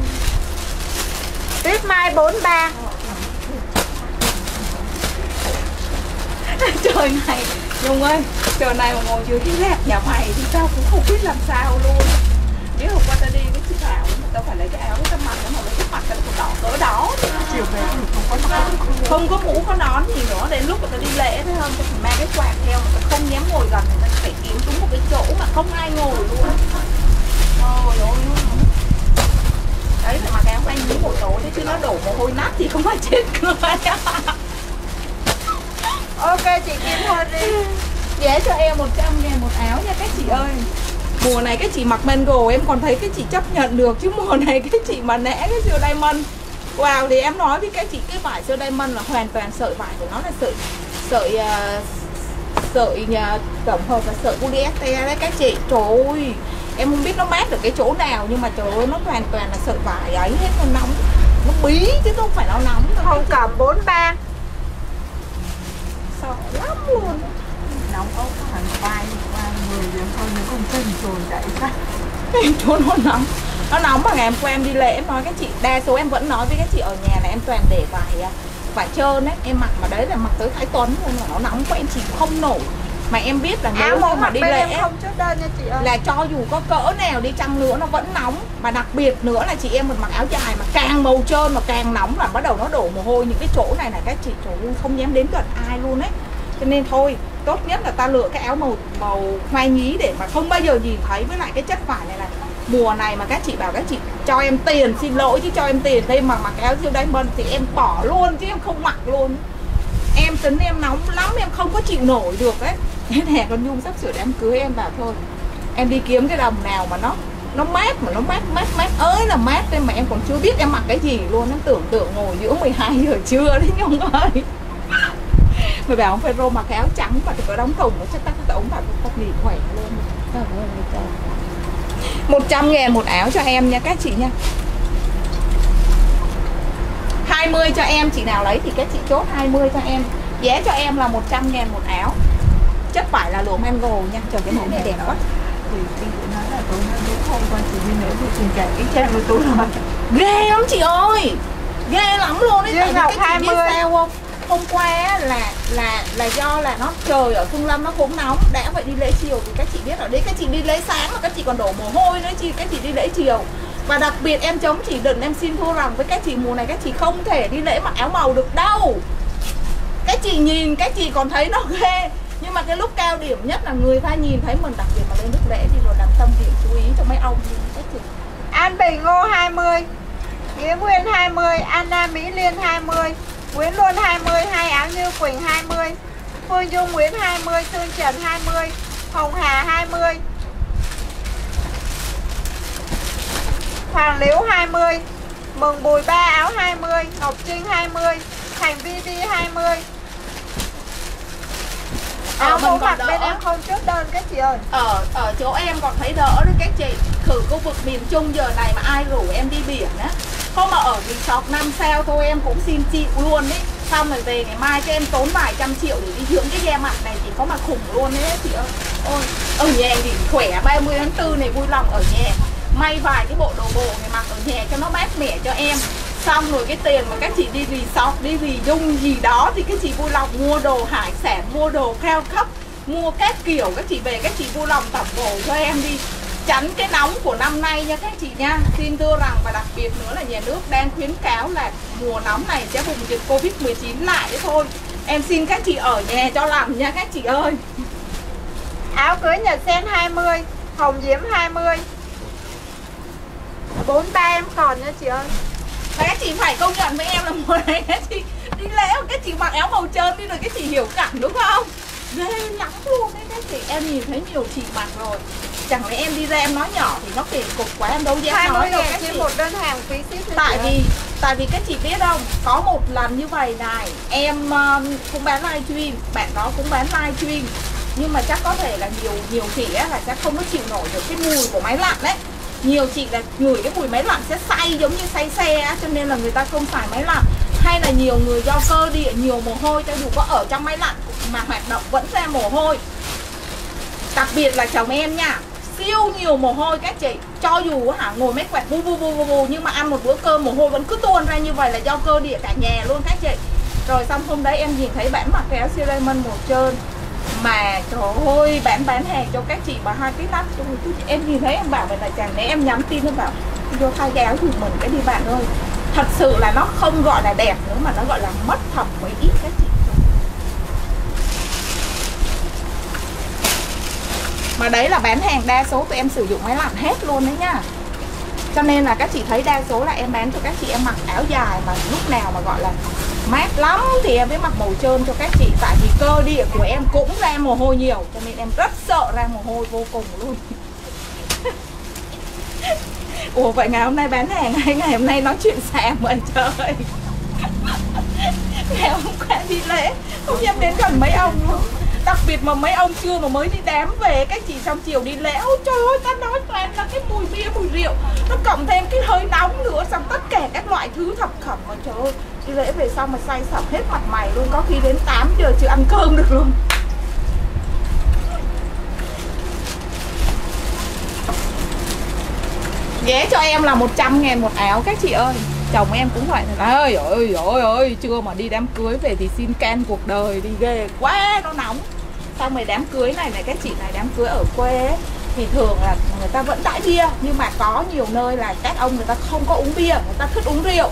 Tuyết Mai 43. Trời này, Nhung ơi, trời này mà ngồi dưới cái rạp nhà mày thì tao cũng không biết làm sao luôn. Biết hôm qua tao đi với chị Thảo, tao phải lấy cái áo tao mặc, mà lấy cái mặt tao còn đỏ cỡ đó. Chiều về thì không có mũ, có nón gì nữa. Đến lúc mà tao đi lễ thấy không, tao phải mang cái quạt theo mà tao không dám ngồi gần, tao phải kiếm xuống một cái chỗ mà không ai ngồi luôn. Ôi ôi, đấy là mặc áo anh với một tối thế chứ nó đổ mồ hôi nát thì không phải chết cười. Ok chị Kim Hoa đi. Giá cho em 100.000 một áo nha các chị ơi. Mùa này các chị mặc mango em còn thấy các chị chấp nhận được, chứ mùa này các chị mà nã cái siêu diamond wow thì em nói với các chị cái vải siêu diamond là hoàn toàn sợi vải của nó là sợi tổng hợp và sợi polyester đấy các chị. Trời ơi, em không biết nó mát được cái chỗ nào, nhưng mà trời ơi nó hoàn toàn là sợi vải ấy hết, nó nóng, nó bí chứ không phải nó nóng đâu. Hồng Cẩm 43. Sợ lắm luôn. Nóng ốc hẳn vai người liền thôi, nếu không chân rồi chạy ra. Cái chỗ nó nóng mà ngày hôm qua em đi lễ em nói các chị, đa số em vẫn nói với các chị ở nhà là em toàn để vải trơn ấy, em mặc mà đấy là mặc tới Thái Tuấn luôn, mà nó nóng quá em chịu không nổi. Mà em biết là nếu như mà đi lễ không chốt đơn nha chị ơi, là cho dù có cỡ nào đi chăng nữa nó vẫn nóng. Mà đặc biệt nữa là chị em mình mặc áo dài mà càng màu trơn mà càng nóng là bắt đầu nó đổ mồ hôi. Những cái chỗ này là các chị trời không dám đến gần ai luôn ấy. Cho nên thôi, tốt nhất là ta lựa cái áo màu hoa nhí để mà không bao giờ nhìn thấy. Với lại cái chất vải này là mùa này mà các chị bảo các chị cho em tiền, xin lỗi chứ cho em tiền thêm mà mặc áo siêu diamond thì em bỏ luôn chứ em không mặc luôn. Em tính em nóng lắm, em không có chịu nổi được ấy. Thế nè con Nhung sắp sửa đám cưới em bảo thôi em đi kiếm cái đầm nào mà nó mát, mà nó mát ơi là mát nên mà em còn chưa biết em mặc cái gì luôn. Em tưởng tượng ngồi giữa 12 giờ trưa đấy Nhung ơi. Người bảo ông Phêrô mặc cái áo trắng và cái đóng thùng nó chắc tắt cái ống bảo tóc nghỉ khỏe lên. 100.000 một áo cho em nha các chị nha. 20 cho em, chị nào lấy thì các chị chốt 20 cho em. Giá cho em là 100.000 một áo. Chất vải là lụa mango nha. Trời cái mẫu này đẹp quá. Thì chị cũng nói là tối nay hôm qua chị đi lễ thì chị chạy cái trang của tôi rồi. Ghê lắm chị ơi. Ghê lắm luôn đấy. Dương Ngọc 20 biết sao không? Hôm qua là do là nó trời ở Phương Lâm nó cũng nóng. Đã vậy đi lễ chiều thì các chị biết ở đây các chị đi lễ sáng mà các chị còn đổ mồ hôi nữa chi, các chị đi lễ chiều. Và đặc biệt em chống chỉ định em xin thua rằng với các chị mùa này các chị không thể đi lễ mặc áo màu được đâu. Các chị nhìn các chị còn thấy nó ghê. Nhưng mà cái lúc cao điểm nhất là người ta nhìn thấy mình, đặc biệt mà lên lúc lễ thì rồi làm tâm điểm chú ý cho mấy ông các chị. An Bình Ngô 20, Nghĩa Nguyên 20, Anna Mỹ Liên 20, Nguyễn Luân 20, hai áo Như Quỳnh 20, Phương Dung Nguyễn 20, Thương Trần 20, Hồng Hà 20, Hoàng Liễu 20, Mừng Bùi 3 áo 20, Ngọc Trinh 20, Thành VV 20. Áo mẫu mặt bên em không chốt đơn các chị ơi. Ở chỗ em còn thấy đỡ đấy các chị. Thử khu vực miền Trung giờ này mà ai rủ em đi biển á, không mà ở resort 5 sao thôi em cũng xin chịu luôn ấy. Xong rồi về ngày mai cho em tốn vài trăm triệu để đi dưỡng cái da mặt này thì có mà khủng luôn đấy chị ơi. Ôi, ở nhà thì khỏe 30 tháng 4 này vui lòng ở nhà. May vài cái bộ đồ bồ này mặc ở nhà cho nó mát mẻ cho em. Xong rồi cái tiền mà các chị đi resort, đi vì dung gì đó thì các chị vui lòng mua đồ hải sản, mua đồ cao cấp, mua các kiểu, các chị về các chị vui lòng tẩm bổ cho em đi. Tránh cái nóng của năm nay nha các chị nha. Xin thưa rằng và đặc biệt nữa là nhà nước đang khuyến cáo là mùa nóng này sẽ bùng dịch Covid-19 lại đấy thôi. Em xin các chị ở nhà cho làm nha các chị ơi. Áo cưới Nhật Sen 20, Hồng Diễm 20, 43 em còn nha chị ơi. Và các chị phải công nhận với em là mùa này các chị đi lễ các chị mặc áo màu trơn đi rồi các chị hiểu cảm đúng không? Ghê lắm luôn đấy các chị. Em nhìn thấy nhiều chị mặc rồi. Chẳng lẽ em đi ra em nói nhỏ thì nó kỳ cục quá, em đâu dám nói đâu các chị. Một đơn hàng phí ship. Tại vì các chị biết không, có một lần như vậy này, em cũng bán livestream, bạn đó cũng bán livestream, nhưng mà chắc có thể là nhiều chị á là chắc không có chịu nổi được cái mùi của máy lạnh đấy. Nhiều chị là ngửi cái mùi máy lạnh sẽ say giống như say xe á, cho nên là người ta không xài máy lạnh. Hay là nhiều người do cơ địa nhiều mồ hôi, cho dù có ở trong máy lạnh mà hoạt động vẫn ra mồ hôi. Đặc biệt là chồng em nha, siêu nhiều mồ hôi các chị. Cho dù ngồi mấy quẹt bu nhưng mà ăn một bữa cơm mồ hôi vẫn cứ tuôn ra như vậy là do cơ địa cả nhà luôn các chị. Rồi xong hôm đấy em nhìn thấy bạn mặc cái áo Ceramon màu trơn mà trời ơi bán hàng cho các chị mà 2 cái nắp. Em nhìn thấy em bảo vậy là chẳng lẽ em nhắn tin nó bảo vô thay cái áo giùm mình cái đi bạn ơi. Thật sự là nó không gọi là đẹp nữa mà nó gọi là mất thẩm mỹ các chị. Mà đấy là bán hàng đa số tụi em sử dụng máy lạnh hết luôn đấy nha. Cho nên là các chị thấy đa số là em bán cho các chị em mặc áo dài mà lúc nào mà gọi là mát lắm thì em mới mặc màu trơn cho các chị. Tại vì cơ địa của em cũng ra mồ hôi nhiều, cho nên em rất sợ ra mồ hôi vô cùng luôn. Ủa vậy ngày hôm nay bán hàng hay ngày hôm nay nói chuyện xàm vậy trời. Ngày hôm qua đi lễ không dám đến gần mấy ông luôn. Đặc biệt mà mấy ông trưa mà mới đi đám về các chị xong chiều đi lễ. Ôi trời ơi ta nói toàn là cái mùi bia mùi rượu, nó cộng thêm cái hơi nóng nữa, xong tất cả các loại thứ thập khẩm mà trời ơi đi lễ về xong mà say sẩm hết mặt mày luôn. Có khi đến 8 giờ chưa ăn cơm được luôn. Ghé cho em là 100.000 một áo các chị ơi. Chồng em cũng vậy này, ơi chưa mà đi đám cưới về thì xin can cuộc đời đi, ghê quá nó nóng. Xong rồi đám cưới này các chị này, đám cưới ở quê ấy, thì thường là người ta vẫn đãi bia, nhưng mà có nhiều nơi là các ông người ta không có uống bia, người ta thích uống rượu.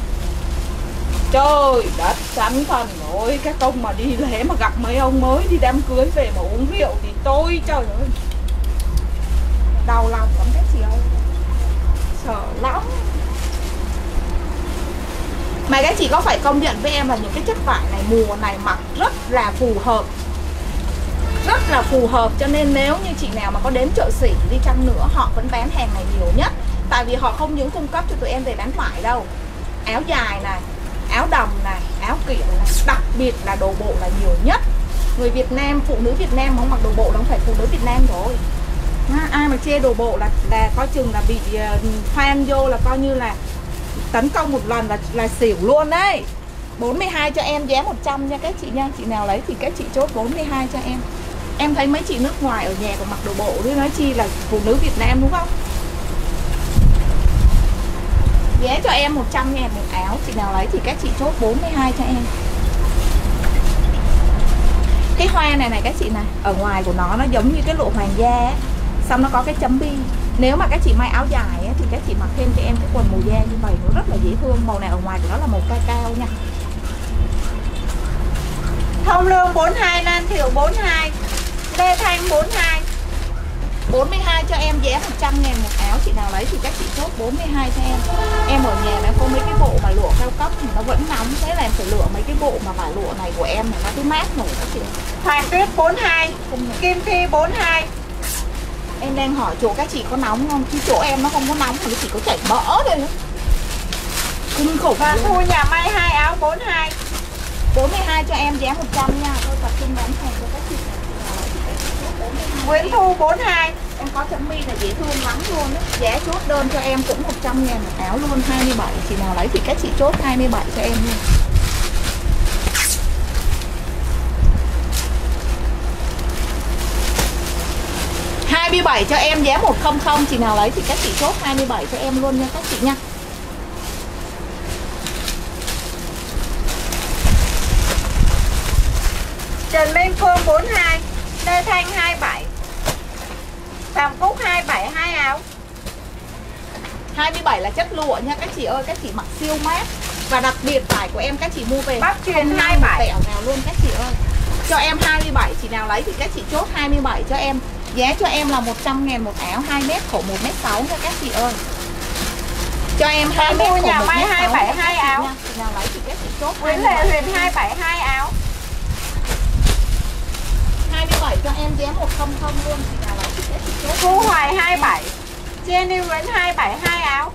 Trời đất chắn thần ơi, các ông mà đi lễ mà gặp mấy ông mới đi đám cưới về mà uống rượu thì tôi trời ơi đau lòng lắm các chị ơi, sợ lắm. Mà các chị có phải công nhận với em là những cái chất vải này mùa này mặc rất là phù hợp. Rất là phù hợp, cho nên nếu như chị nào mà có đến chợ xỉ đi chăng nữa họ vẫn bán hàng này nhiều nhất. Tại vì họ không những cung cấp cho tụi em về bán vải đâu. Áo dài này, áo đầm này, áo kiểu này, đặc biệt là đồ bộ là nhiều nhất. Người Việt Nam, phụ nữ Việt Nam không mặc đồ bộ là không phải phụ nữ Việt Nam rồi. Ai mà chê đồ bộ là coi chừng là bị fan vô, là coi như là tấn công một lần là xỉu luôn đấy. 42 cho em, giá 100 nha các chị nha. Chị nào lấy thì các chị chốt 42 cho em. Em thấy mấy chị nước ngoài ở nhà còn mặc đồ bộ, chứ nói chi là phụ nữ Việt Nam đúng không? Giá cho em 100.000 một áo. Chị nào lấy thì các chị chốt 42 cho em. Cái hoa này này các chị này, ở ngoài của nó giống như cái lụa hoàng gia ấy. Xong nó có cái chấm bi. Nếu mà các chị may áo dài ấy, thì các chị mặc thêm cho em cái quần màu da như vậy, nó rất là dễ thương. Màu này ở ngoài của nó là màu cacao nha. Thông Lương 42, Lan Thiệu 42, Lê Thanh 42. 42 cho em, giá 100.000 một áo. Chị nào lấy thì các chị chốt 42 cho em. Em ở nhà nó có mấy cái bộ mà lụa cao cấp thì nó vẫn nóng, thế là em phải lựa mấy cái bộ mà vải lụa này của em này nó cứ mát nổi các chị. Hoàng Tuyết 42, Kim Thi 42. Em đang hỏi chỗ các chị có nóng không, chứ chỗ em nó không có nóng mà nó chỉ có chảy mỡ thôi nữa. Kinh khủng. Và Thu Nhà May 2 áo 42. 42 cho em, giá 100 nha. Tôi tập trung bán hàng cho các chị này. Nguyễn Thu 42. Em có chấm mi là dễ thương lắm luôn đấy. Giá chốt đơn cho em cũng 100.000 một áo luôn, 27. Chị nào lấy thì các chị chốt 27 cho em luôn. $27 cho em, giá 100. Chị nào lấy thì các chị chốt 27 cho em luôn nha các chị nha. Trần Minh Phương 42, Lê Thanh 27, Phạm Cúc 27 2 áo. 27 là chất lụa nha các chị ơi, các chị mặc siêu mát. Và đặc biệt vải của em các chị mua về Bắc Truyền không 27 tẹo nào luôn các chị ơi. Cho em 27, chị nào lấy thì các chị chốt 27 cho em. Giá cho em là 100.000 một áo, 2m khổ 1m6 nha các chị ơi. Cho em 2m khổ 1m6 Nhà May 27 2 áo. Chị nào lấy thì các chị chốt Nguyễn Lệ Huyền 27 2 áo. 27 cho em, giá 100 luôn. Chị nào lấy thì các chị chốt. Thu Hoài 27, Jenny Nguyễn 27 2 áo.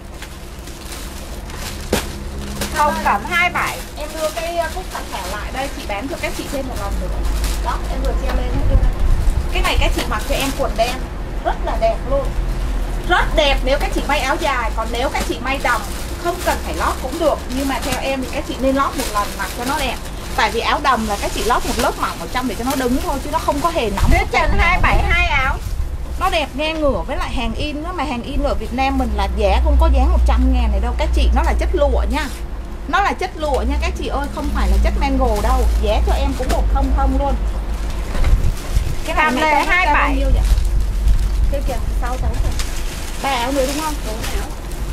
Hồng Cẩm 27. Em đưa cái cúc tặng thảo lại đây, chị bán cho các chị thêm một lần nữa. Đó, em vừa treo lên hết đưa. Cái này các chị mặc cho em quần đen rất là đẹp luôn. Rất đẹp nếu các chị may áo dài. Còn nếu các chị may đầm không cần phải lót cũng được. Nhưng mà theo em thì các chị nên lót một lần mặc cho nó đẹp. Tại vì áo đầm là các chị lót một lớp mỏng ở trong để cho nó đứng thôi, chứ nó không có hề nóng. Tuyết Trần 27 2 áo. Nó đẹp ngang ngửa với lại hàng in đó. Mà hàng in ở Việt Nam mình là giá không có giá 100.000 này đâu các chị. Nó là chất lụa nha. Nó là chất lụa nha các chị ơi, không phải là chất mango đâu. Giá cho em cũng 100 luôn. Cái này Lê 27. Cái kìa, 6 cháu kìa. 3 áo nữa đúng không? 4 áo.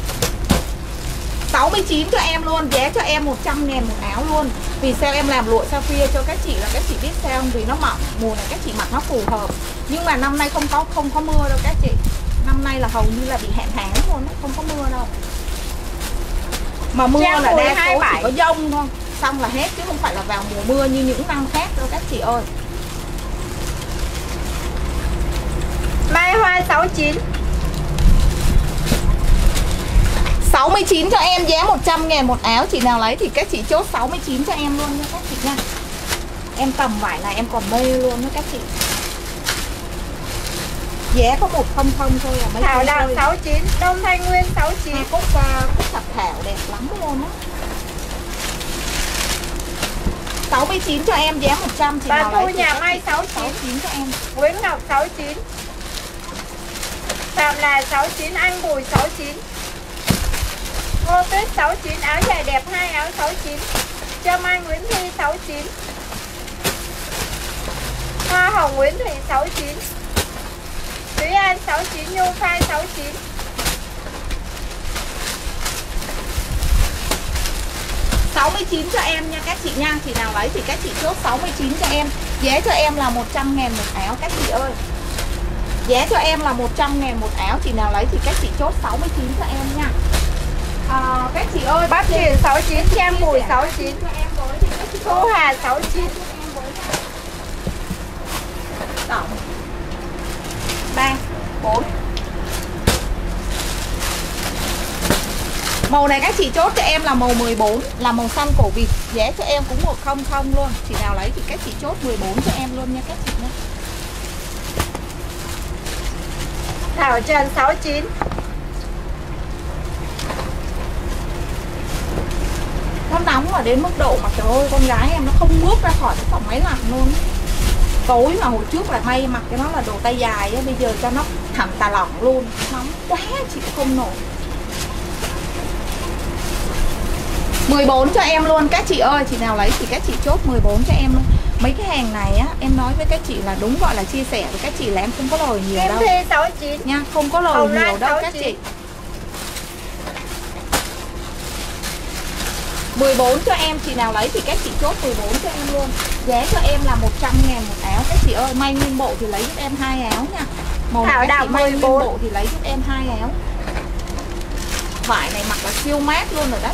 69 cho em luôn, giá cho em 100.000 một áo luôn. Vì sao em làm lụa sapphire cho các chị là các chị biết sao không? Vì nó mỏng, mùa này các chị mặc nó phù hợp. Nhưng mà năm nay không có mưa đâu các chị. Năm nay là hầu như là bị hạn hán luôn, không có mưa đâu. Mà mưa là đa số chỉ có dông thôi, xong là hết, chứ không phải là vào mùa mưa như những năm khác đâu các chị ơi. Mai Hoa 69. 69 cho em, giá 100.000 một áo. Chị nào lấy thì các chị chốt 69 cho em luôn nha các chị nha. Em tầm vải này em còn mê luôn đó các chị. Giá có 100 thôi là mấy Thảo Đặng 69, Đông Thanh Nguyên 69. Cúc sạch thảo đẹp lắm luôn á. 69 cho em, giá 100. Chị Bà nào Thu lấy Nhà May 69 cho em. Nguyễn Ngọc 69, Phạm Là 69, Anh Bùi 69, Ngô Tuyết 69, áo dài đẹp 2 áo 69, Trâm Anh Nguyễn Thi 69, Hoa Hồng Nguyễn Thị 69, Thúy An 69, Nhung Phai 69. 69 cho em nha các chị nha. Chị nào lấy thì các chị chốt 69 cho em. Giá cho em là 100.000 một áo các chị ơi. Giá cho em là 100.000 một áo. Chị nào lấy thì các chị chốt 69 cho em nha. Các chị ơi, Bác Truyền 69, Trang Bùi 69, Thu Hà 69. Tổng 3, 4 Màu này các chị chốt cho em là màu 14, là màu xanh cổ vịt. Giá cho em cũng 100 luôn. Chị nào lấy thì các chị chốt 14 cho em luôn nha các chị nhé. Thảo Trần 69. Nó nóng mà đến mức độ mà trời ơi con gái em nó không bước ra khỏi cái phòng máy lạnh luôn. Tối mà hồi trước là may mặc cho nó là đồ tay dài á, bây giờ cho nó thẳng tà lỏng luôn. Nóng quá chị không nổi. 14 cho em luôn các chị ơi. Chị nào lấy thì các chị chốt 14 cho em luôn. Mấy cái hàng này á, em nói với các chị là đúng gọi là chia sẻ với các chị là em không có lời nhiều Kim đâu Thi 69 nha, không có lời Hồng nhiều Loan đâu 69. các chị. 14 cho em, chị nào lấy thì các chị chốt 14 cho em luôn. Giá cho em là 100.000 một áo các chị ơi. May nguyên bộ thì lấy giúp em 2 áo nha. Màu này các chị may nguyên bộ thì lấy giúp em 2 áo. Vải này mặc là siêu mát luôn rồi đấy.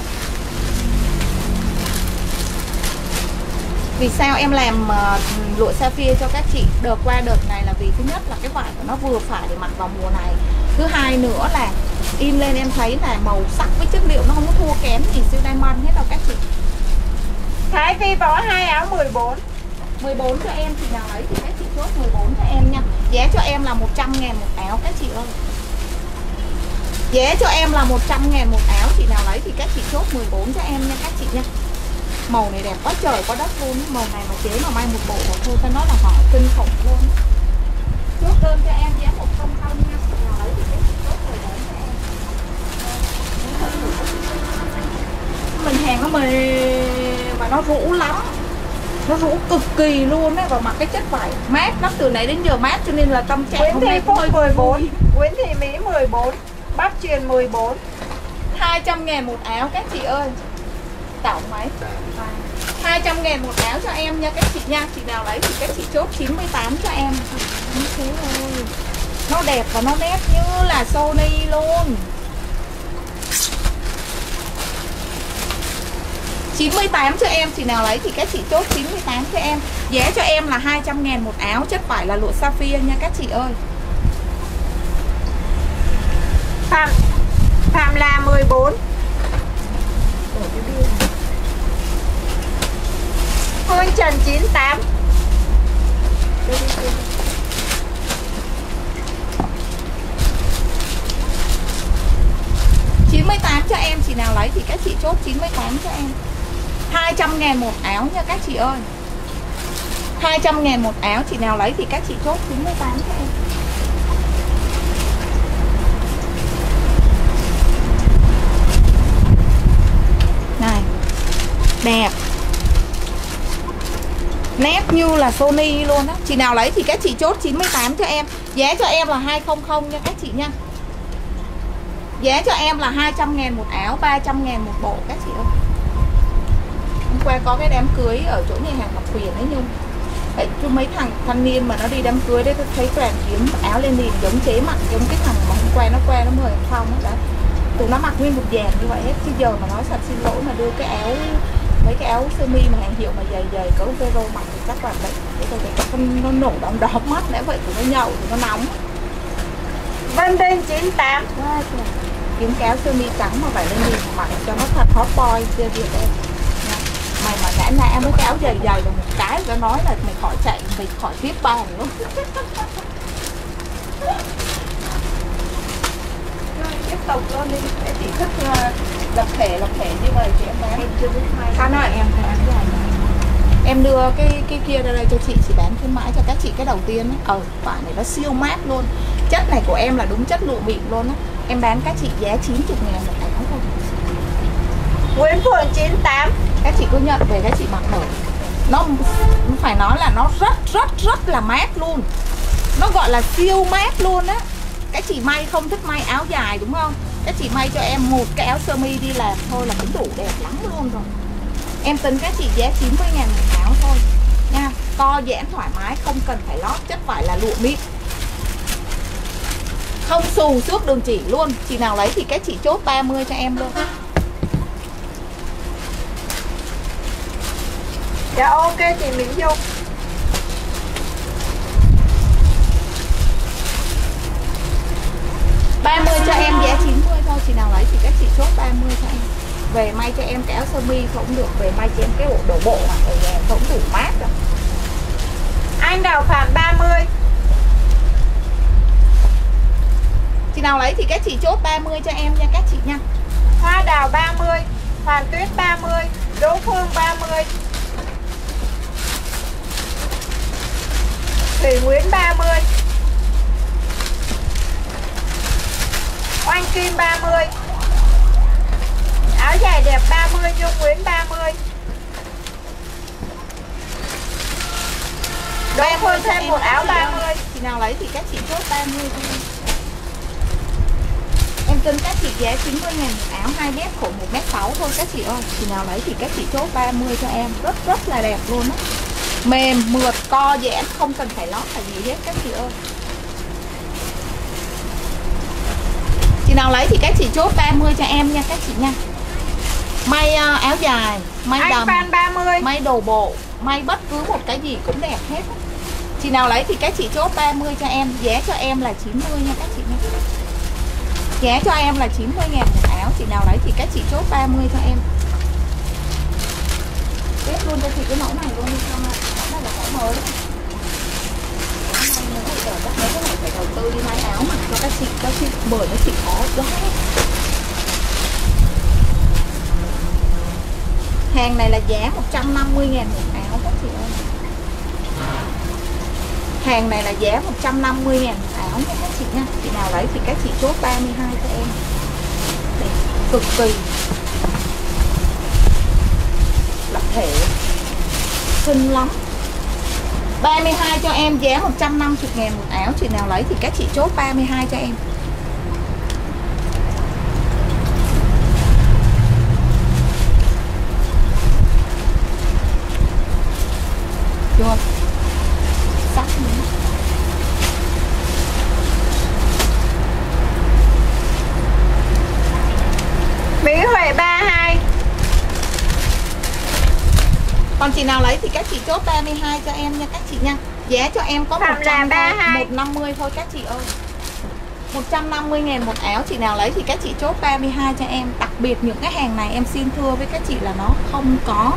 Vì sao em làm lụa sapphire cho các chị đợt qua đợt này là vì thứ nhất là cái vải của nó vừa phải để mặc vào mùa này. Thứ hai nữa là in lên em thấy là màu sắc với chất liệu nó không có thua kém gì siêu diamond hết đâu các chị. Thái Vi Võ 2 áo 14. 14 cho em, chị nào lấy thì các chị chốt 14 cho em nha. Giá cho em là 100.000 một áo các chị ơi. Giá cho em là 100.000 một áo, chị nào lấy thì các chị chốt 14 cho em nha các chị nha. Màu này đẹp quá trời quá đất luôn. Màu này mà chế mà may một bộ thôi ta nói là họ kinh khủng luôn. Chốt đơn cho em giá 100 nha. Chị nào lấy thì các chị chốt 14 cho em. Mình hàng nó mềm mà nó rũ lắm. Nó rũ cực kỳ luôn á. Và mặc cái chất vải mát lắm, từ nãy đến giờ mát cho nên là tâm trạng Nguyễn Thị Phúc 14. Nguyễn Thị Mỹ 14. Bác Truyền 14. 200.000 một áo các chị ơi. Tổng mấy? 200.000 một áo cho em nha các chị nha. Chị nào lấy thì các chị chốt 98 cho em. Thế thôi. Nó đẹp và nó nét như là Sony luôn. 98 cho em. Chị nào lấy thì các chị chốt 98 cho em. Giá cho em là 200.000 một áo. Chất vải là lụa sapphire nha các chị ơi. Phạm là 14. Hương Trần 98. cho em. Chị nào lấy thì các chị chốt 98 cho em. 200.000 một áo nha các chị ơi. 200.000 một áo. Chị nào lấy thì các chị chốt 98 cho em. Này, đẹp, nét như là Sony luôn á. Chị nào lấy thì các chị chốt 98 cho em. Giá cho em là 200 nha các chị nha. Giá cho em là 200.000 một áo, 300.000 một bộ các chị ơi. Hôm qua có cái đám cưới ở chỗ nhà hàng Ngọc Huyền ấy Nhung. Vậy cho mấy thằng thanh niên mà nó đi đám cưới đấy, tôi thấy toàn kiếm áo lên liền giống chế mặt giống cái thằng mà hôm qua nó mời em Phong đó. Tụi nó mặc nguyên một dàn như vậy hết. Chứ giờ mà nói thật xin lỗi mà đưa cái áo, mấy cái áo sơ mi mà hàng hiệu mà dày dày cỡ Vero mặc thì chắc là đấy, nó nổ đom đóm mắt đã vậy, tụi nó nhậu thì nó nóng. Vân Đinh 98. Kiếm cái áo sơ mi trắng mà phải lên đi mặc cho nó thật hot boy chưa việc em. Mày mà ngã ngã mấy cái áo dày dày là một cái nó nói là mày khỏi chạy, mày khỏi tiếp bàn luôn. Tiếp tục luôn đi, để chị thích lập thể như vậy chị em bán. Sao nói em em đưa cái kia ra đây cho chị bán khuyến mãi cho các chị cái đầu tiên á. Vải này nó siêu mát luôn. Chất này của em là đúng chất lụa mịn luôn á. Em bán các chị giá 90.000 một áo thôi. Nguyễn Phượng 98. Các chị cứ nhận về các chị mặc mở. Nó phải nói là nó rất là mát luôn. Nó gọi là siêu mát luôn á. Các chị may không thích may áo dài đúng không? Các chị may cho em một cái áo sơ mi đi làm thôi là cũng đủ đẹp lắm luôn rồi. Em tính các chị giá 90.000 một áo thôi nha. Co giãn thoải mái, không cần phải lót, chất vải là lụa mịn, không xù xước đường chỉ luôn. Chị nào lấy thì các chị chốt 30 cho em luôn. Dạ ok chị Mỹ Dung. 30 cho em, giá 90 thôi. Chị nào lấy thì các chị chốt 30 cho em. về may cho em cái áo sơ mi, không được về may cho em cái bộ đổ bộ mà ở nhà không đủ mát đâu. Anh đào phản 30. Chị nào lấy thì các chị chốt 30 cho em nha các chị nha. Hoa đào 30, Hoàn Tuyết 30, Đỗ Phương 30, Thủy Nguyễn 30, Oanh Kim 30, áo dài đẹp 30, Dung Nguyễn 30. Đỗ Phương thêm một áo 30. Chị nào lấy thì các chị chốt 30 cho em. Em cân các chị giá 90.000 một áo 2 mét, khổ 1m6 thôi các chị ơi. Chị nào lấy thì các chị chốt 30 cho em. Rất là đẹp luôn á. Mềm, mượt, co, giãn, không cần phải lót phải gì hết các chị ơi. Chị nào lấy thì các chị chốt 30 cho em nha các chị nha. May áo dài, may Anh đầm, Phan 30, may đồ bộ, may bất cứ một cái gì cũng đẹp hết. Chị nào lấy thì các chị chốt 30 cho em. Giá cho em là 90 nha các chị nha. Giá cho em là 90.000 một áo. Chị nào lấy thì các chị chốt 30 cho em. Tiếp luôn cho chị cái mẫu này luôn đi không ạ? Đây là mẫu mới. Mấy cái này phải đầu tư đi may áo mà cho các chị bởi nó chị khó đó. Hàng này là giá 150.000 một áo các chị ơi. Hàng này là giá 150.000 một áo nha các chị nha. Chị nào lấy thì các chị chốt 32 cho em. Đẹp cực kỳ. Lập thể xinh lắm. 32 cho em, giá 150.000 một áo. Chị nào lấy thì các chị chốt 32 cho em. Chưa? Sắc nữa. Mỹ Huệ 32. Còn chị nào lấy thì các chị chốt 32 cho em nha các chị nha. Giá cho em có 100 thôi, 150 thôi các chị ơi. 150.000 một áo. Chị nào lấy thì các chị chốt 32 cho em. Đặc biệt những cái hàng này em xin thưa với các chị là nó không có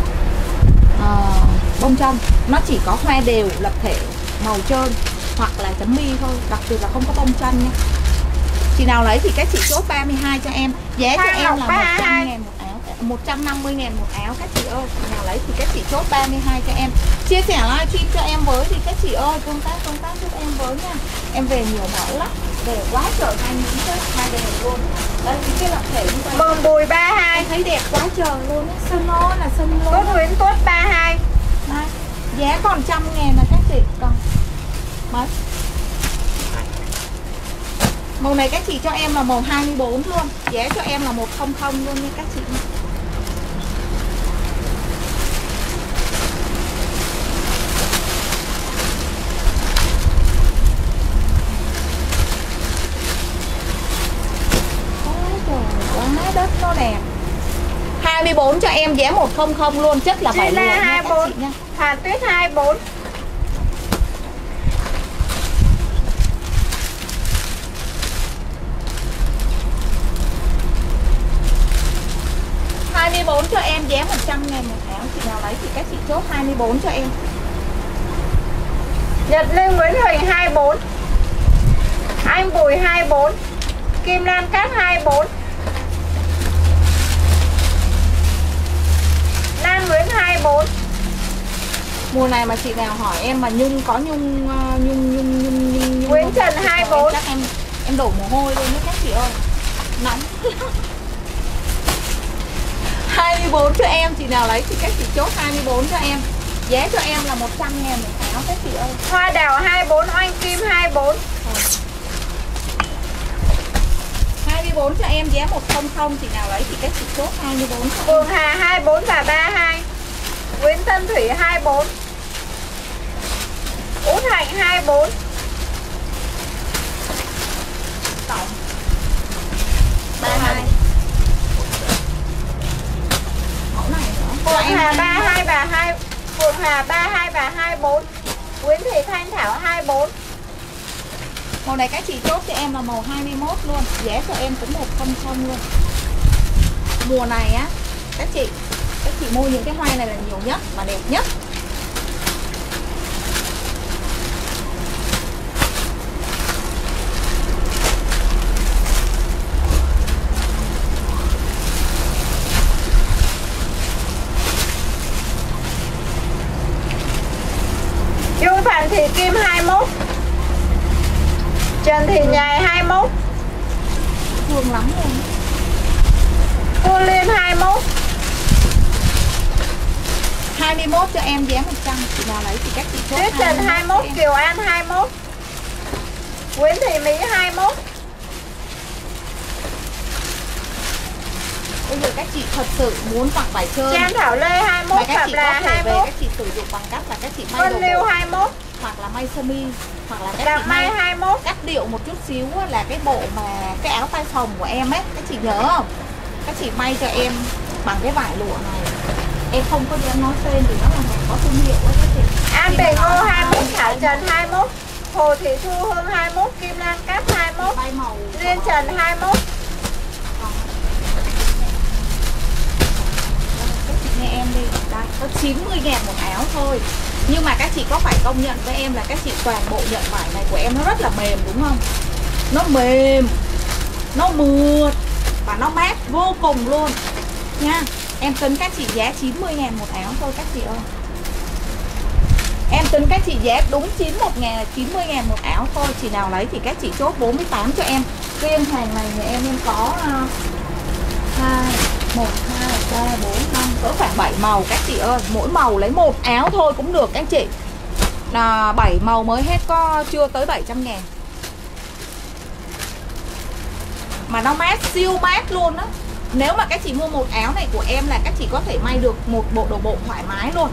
bông trong, nó chỉ có hoa đều lập thể màu trơn hoặc là chấm mi thôi, đặc biệt là không có bông chân nha. Chị nào lấy thì các chị chốt 32 cho em. Giá cho em là 100.000 một áo, 150.000 một áo các chị ơi. Chị nào lấy thì các chị chốt 32 cho em. Chia sẻ livestream cho em với thì các chị ơi, tương tác giúp em với nha. Em về nhiều mẫu lắm, về quá trời hay những cái hoa đều luôn. Đây những cái lập thể như vậy. Mường Bùi 32. Em thấy đẹp quá trời luôn á, xinh nó là xinh luôn. Tốt Nguyễn Tốt 32. Đây, giá còn 100.000 là các chị, còn mấy màu này các chị cho em là màu 24 luôn. Giá cho em là 100 luôn nha các chị. Quá đất nó đẹp. 24 cho em, giá 100 luôn, chất là phải lụa nha các chị nha. Hà Tuyết 24. Cho em giá 100.000 một áo. Chị nào lấy thì các chị chốt 24 cho em. Nhật Linh Nguyễn Huỳnh 24. Anh Bùi 24. Kim Lan Cát 24. Lan Nguyễn 24. Mùa này mà chị nào hỏi em mà nhung có nhung Nguyễn Trần 24. Chắc em đổ mồ hôi luôn đấy các chị ơi. Nóng. 24 cho em. Chị nào lấy thì các chị chốt 24 cho em. Giá cho em là 100.000 một áo các chị ơi. Hoa đào 24, Oanh Kim 24. 24 cho em, giá 100. Chị nào lấy thì các chị chốt 24. Phường Hà 24 và 32. Nguyễn Tân Thủy 24. Út Hạnh 24. Tổng 32. Mẫu này nữa. Phường Hà 32 và 2. Phường Hà 32 và 24. Nguyễn Thị Thanh Thảo 24. Màu này các chị chốt cho em là màu 21 luôn. Giá cho em cũng 100 luôn. Mùa này á các chị mua những cái hoa này là nhiều nhất và đẹp nhất. Dung Phạm Thị Kim 21, Trần Thị Nhài 21, Thương lắm luôn. Cô Liên 21, 21 cho em giá 100. Chị nào lấy thì các chị chốt. Tuyết Trần 21, Kiều An 21, Nguyễn Thị Mỹ 21. Bây giờ các chị thật sự muốn mặc vải trơn Trang Thảo Lê 21, mà các Phạm chị có Là thể về 21, các chị sử dụng bằng cách là các chị may Vân đồ Lưu bộ, 21, hoặc là may sơ mi, hoặc là các Đặng chị Mai may 21. cắt điệu một chút xíu á, là cái bộ mà cái áo tay phồng của em ấy, các chị nhớ không? Các chị may cho em bằng cái vải lụa này. Em không có dám nói tên vì nó là hàng có thương hiệu ấy các chị. An Bình Ngô 21, Thảo Trần 21, Hồ Thị Thu Hương 21, Kim Lan Cát 21, Tay màu Liên Trần 21. các chị nghe em đi, đây có 90.000 một áo thôi. Nhưng mà các chị có phải công nhận với em là các chị toàn bộ nhận vải này của em nó rất là mềm đúng không? Nó mềm, nó mượt và nó mát vô cùng luôn nha. Em tính các chị giá 90.000 một áo thôi các chị ơi. Em tính các chị giá đúng 91.000 là 90.000 một áo thôi. Chị nào lấy thì các chị chốt 48 cho em. Riêng hàng này nhà em có 2, 1, 2, 3, 4, 5, cỡ khoảng 7 màu các chị ơi. Mỗi màu lấy một áo thôi cũng được các chị. Là 7 màu mới hết có chưa tới 700.000. Mà nó mát, siêu mát luôn á. Nếu mà các chị mua một áo này của em là các chị có thể may được một bộ đồ bộ thoải mái luôn.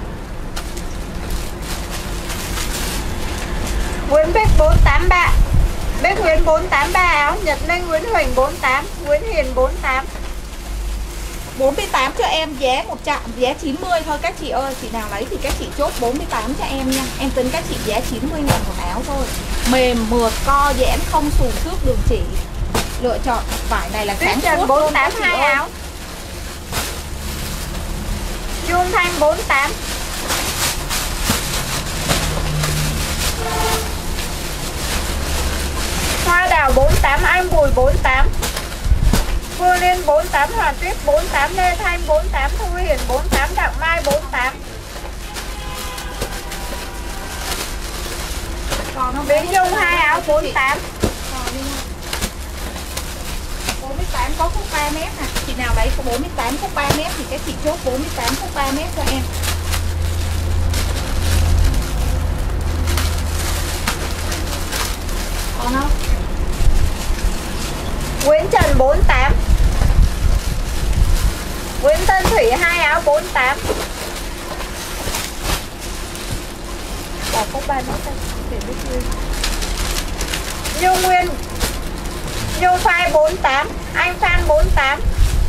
Nguyễn Bích 483, Bích Nguyễn 483 áo, Nhật Linh Nguyễn Huỳnh 48, Nguyễn Hiền 48. 48 cho em, giá 100, giá 90 thôi các chị ơi. Chị nào lấy thì các chị chốt 48 cho em nha. Em tính các chị giá 90.000 một áo thôi. Mềm, mượt, co, giãn, không xù xước đường chỉ. Lựa chọn vải này là Tuyết sáng Trần suốt 482 luôn áo, Dung Thanh 48, Hoa Đào 48, Anh Bùi 48, Phương Liên 48, Hòa Tuyết 48, Lê Thanh 48, Thu Hiền 48, Đặng Mai 48. Còn nó Bến Dung 2 áo 48. 48 có khúc 3 mét nè. Chị nào lấy có 48 khúc 3 mét thì các chị chốt 48 khúc 3 mét cho em. Còn không? Nguyễn Trần 48, Nguyễn Tân Thủy 2 áo 48. Bỏ khúc 3 mét ra để biết chưa. Nhung Nguyên, Nhung Phai 48, Anh Phan 48.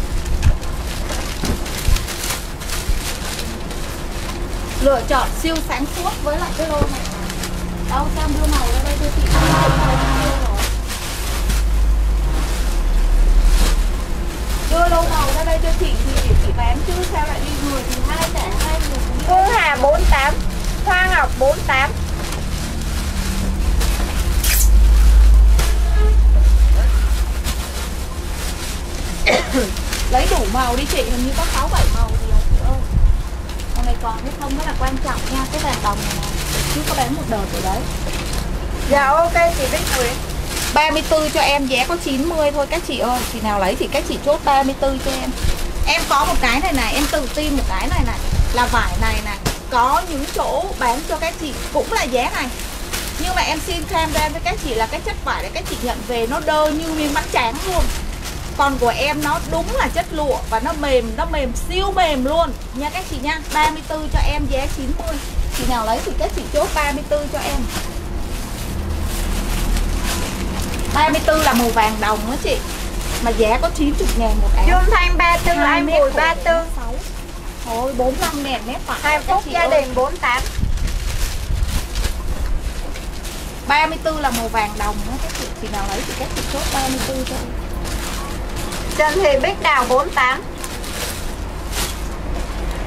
Lựa chọn siêu sáng suốt với lại cái lô này. Đâu Sam đưa màu ra đây cho chị. Đưa lô màu ra đây cho chị thì để chị bán chứ sao lại đi người thì hai người cũng đi. Phương Hà 48, Hoa Ngọc 48. Lấy đủ màu đi chị, hình như có 6-7 màu gì chị ơi. Con này còn hay không mới là quan trọng nha. Cái vàng đồng này chứ có bán một đợt rồi đấy. Dạ ok chị Bích Nguyễn. 34 cho em, giá có 90 thôi các chị ơi. Chị nào lấy thì các chị chốt 34 cho em. Em có một cái này này, em tự tin một cái này này. Là vải này này, có những chỗ bán cho các chị cũng là giá này. Nhưng mà em xin camera với các chị là cái chất vải để các chị nhận về nó đơ như miếng bánh tráng luôn. Còn của em nó đúng là chất lụa và nó mềm siêu mềm luôn nha các chị nha. 34 cho em, giá 90. Chị nào lấy thì các chị chốt 34 cho em. 34 là màu vàng đồng đó chị. Mà giá có 90.000 một áo. Dung Thanh 34, Anh Bùi 34. Thôi 45.000 mét vải. Hạnh Phúc Gia Đình 48. 34 là màu vàng đồng đó các chị. Chị nào lấy thì các chị chốt 34 cho em. Trần Thị Bích Đào 48,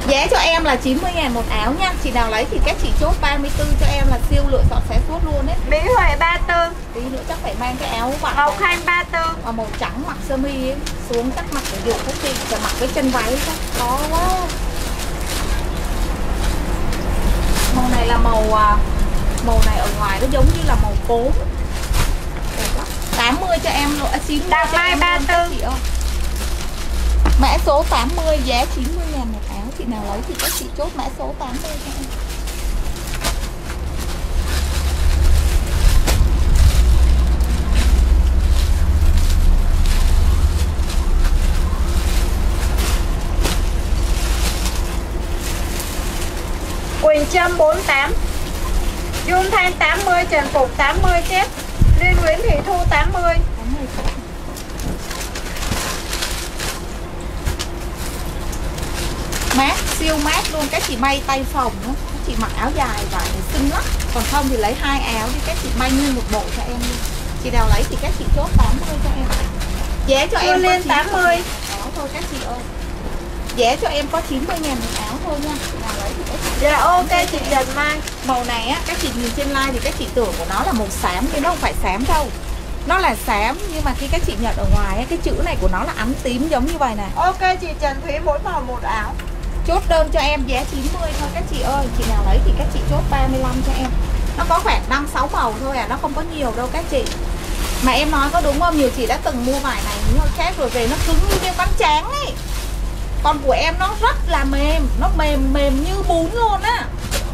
Giá cho em là 90.000 một áo nha. Chị nào lấy thì các chị chốt 34 cho em là siêu lựa chọn xé suốt luôn đấy. Mỹ Huệ 34. Tí nữa chắc phải mang cái áo vải Màu khanh 34. và màu trắng mặc sơ mi ấy. Xuống chắc mặc để dụng các chị và mặc với chân váy chắc có quá. Màu này là màu này ở ngoài nó giống như là màu cốm. 80 cho em rồi, 90 Đạp cho mai em 34. chị ơi. Mã số 80 giá 90.000 một áo. Chị nào lấy thì các chị chốt mã số 80 cho em. Quỳnh Trâm 48. Dung Thanh 80, Trần Phục 80 chép. Liên Nguyễn Thị Thu 80. Mát, siêu mát luôn. Các chị may tay phòng nữa. Các chị mặc áo dài vải xinh lắm. Còn không thì lấy 2 áo đi các chị may nguyên một bộ cho em đi. Chị nào lấy thì các chị chốt 80 cho em. Giá cho em Liên 80 áo thôi các chị ơi. Giá cho em có 90.000 một áo thôi nha. Chị nào lấy thì các chị. Dạ ok chị Trần Mai. Màu này á, các chị nhìn trên like thì các chị tưởng của nó là màu xám, nhưng nó không phải xám đâu. Nó là xám nhưng mà khi các chị nhận ở ngoài ấy, cái chữ này của nó là ấm tím giống như vậy này. Ok chị Trần Thúy mỗi màu một áo. Chốt đơn cho em giá 90 thôi các chị ơi. Chị nào lấy thì các chị chốt 35 cho em. Nó có khoảng 5-6 màu thôi à, nó không có nhiều đâu các chị. Mà em nói có đúng không? Nhiều chị đã từng mua vải này nhưng khác rồi về nó cứng như đeo bánh tráng ấy. Còn của em nó rất là mềm, nó mềm như bún luôn á.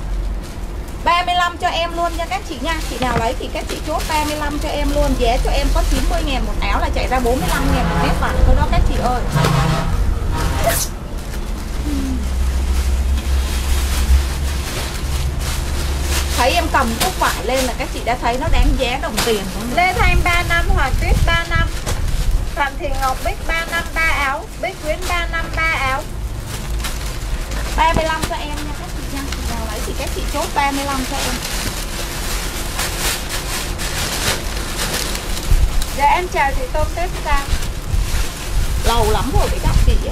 35 cho em luôn nha các chị nha. Chị nào lấy thì các chị chốt 35 cho em luôn. Giá cho em có 90.000 một áo là chạy ra 45.000 một mét vải thôi đó các chị ơi. Thấy em cầm cúc vải lên là các chị đã thấy nó đáng giá đồng tiền. Lê Thanh 35, Hoàng Tuyết 35, Phạm Thị Ngọc Bích 35 3 áo, Bích Nguyễn 35 3 áo. 35 cho em nha các chị nha. Chị nào lấy thì các chị chốt 35 cho em. Dạ em chào chị Tôm Tết Sang. Lâu lắm rồi mới gặp chị á.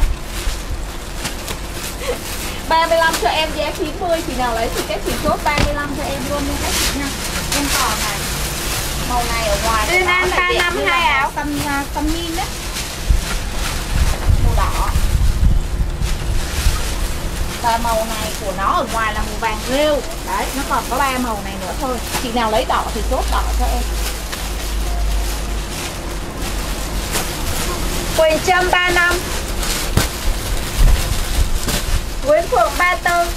35 cho em giá 90. Chị nào lấy thì các chị chốt 35 cho em luôn nha các chị nha. Em còn này. Màu này ở ngoài Liên An 35 2 áo. Xanh min á. Màu đỏ. Và màu này của nó ở ngoài là màu vàng rêu. Đấy, nó còn có 3 màu này nữa thôi. Chị nào lấy đỏ thì chốt đỏ cho em. Quỳnh Trâm 35, Nguyễn Phượng 34.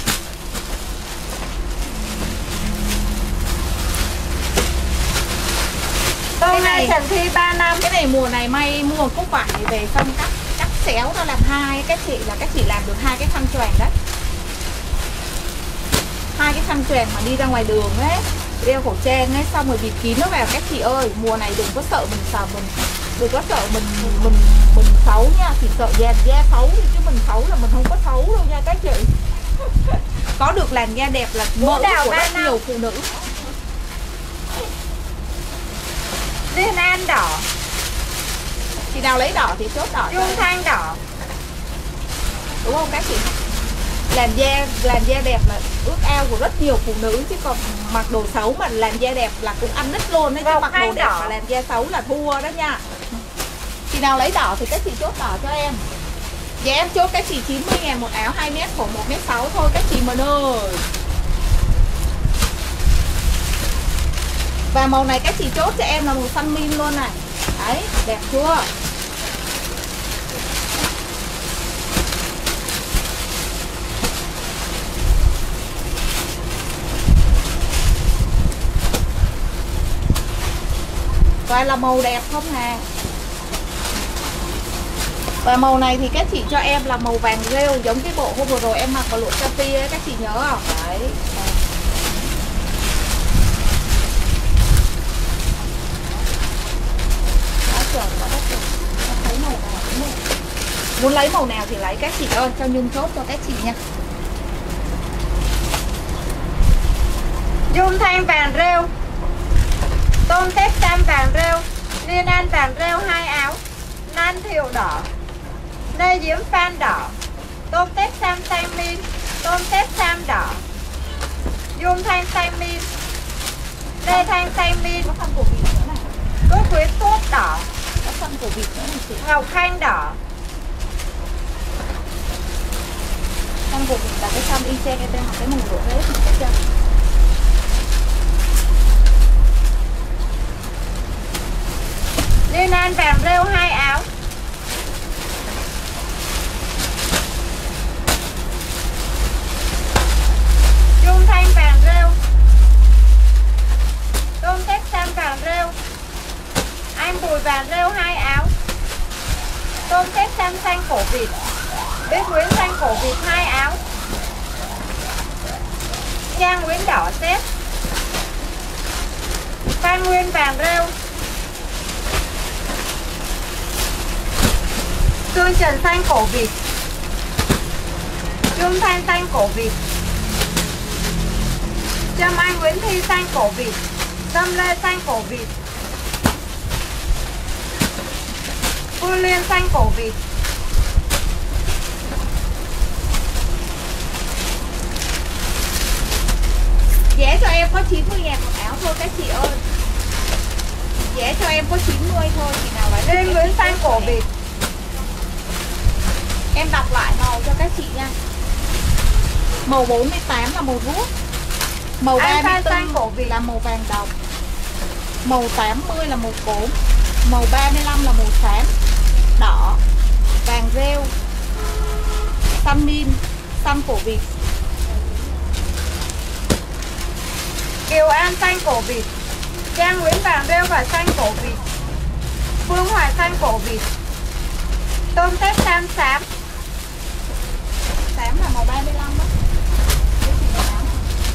Tôm này Trần Thi 35. Cái này mùa này may mua cúc vải về xong cắt xéo nó làm hai. Các chị là các chị làm được 2 cái khăn choàng đấy. 2 cái khăn choàng mà đi ra ngoài đường ấy, đeo khẩu trang ấy, xong rồi bịt kín nó vào các chị ơi. Mùa này đừng có sợ mình sợ đừng có sợ mình xấu nha. Thì sợ da xấu thì chứ mình xấu là mình không có xấu đâu nha các chị. Có được làn da đẹp là mơ ước của rất nhiều phụ nữ. Liên An đỏ. Chị nào lấy đỏ thì chốt đỏ. Dung Thanh đỏ. Đúng không các chị? Làn da đẹp là ước ao của rất nhiều phụ nữ, chứ còn mặc đồ xấu mà làn da đẹp là cũng ăn đứt luôn đấy. Chứ mặc đồ đẹp mà làn da xấu là thua đó nha. Chị nào lấy đỏ thì các chị chốt đỏ cho em. Dạ em chốt các chị 90.000 một áo 2 mét, khổ 1m6 thôi các chị mình ơi. Và màu này các chị chốt cho em là màu xanh min luôn này. Đấy, đẹp chưa? Và là màu đẹp không hà. Và màu này thì các chị cho em là màu vàng rêu, giống cái bộ hôm vừa rồi em mặc vào lụa Capi ấy, các chị nhớ không? Đấy. Quá trời, quá đất trời. Thấy màu nào cũng đẹp. Muốn lấy màu nào thì lấy các chị ơi, cho Nhung chốt cho các chị nha. Dung Thanh vàng rêu, Tôm Tép Sam vàng rêu, Liên An vàng rêu 2 áo, Nan Thiệu đỏ, Lê Diễm Phan đỏ, Tôm tép sam xanh min, tôm tép sam đỏ, Dung Thanh xanh min, Lê Thanh xanh min, Có phân của vịt nữa này. Cốt Quyến tốt đỏ, Có phân của vịt nữa này chị. Ngọc Khanh đỏ. Phân của vịt là cái phân y chang em đang học cái màu rửa hết chị thấy chưa? Liên An vàng rêu 2 áo. Dung Thanh vàng rêu, tôm tép sam vàng rêu, Anh Bùi vàng rêu 2 áo. Tôm tép sam xanh cổ vịt, Bích Nguyễn xanh cổ vịt 2 áo. Trang Nguyễn đỏ xếp, Phan Nguyên vàng rêu, Sương Trần xanh cổ vịt, Trung Thanh xanh cổ vịt, Trâm Anh Nguyễn Thi xanh cổ vịt, Tâm Lê xanh cổ vịt, Phương Liên xanh cổ vịt. Giá cho em có 90.000 một áo thôi các chị ơi. Giá cho em có 90 thôi. Chị nào lấy Liên Nguyễn xanh cổ vịt. Em đọc lại màu cho các chị nha. Màu 48 là màu ruốc, màu Anh Phan xanh 34 cổ vịt, là màu vàng đồng, màu 80 là màu cốm, màu 35 là màu xám, đỏ, vàng rêu, xanh min, xanh cổ vịt. Kiều An xanh cổ vịt, Trang Nguyễn vàng rêu và xanh cổ vịt, Phương Hoài xanh cổ vịt, tôm tép sam xám. Xám là màu 35 đó. Cái chị màu áo.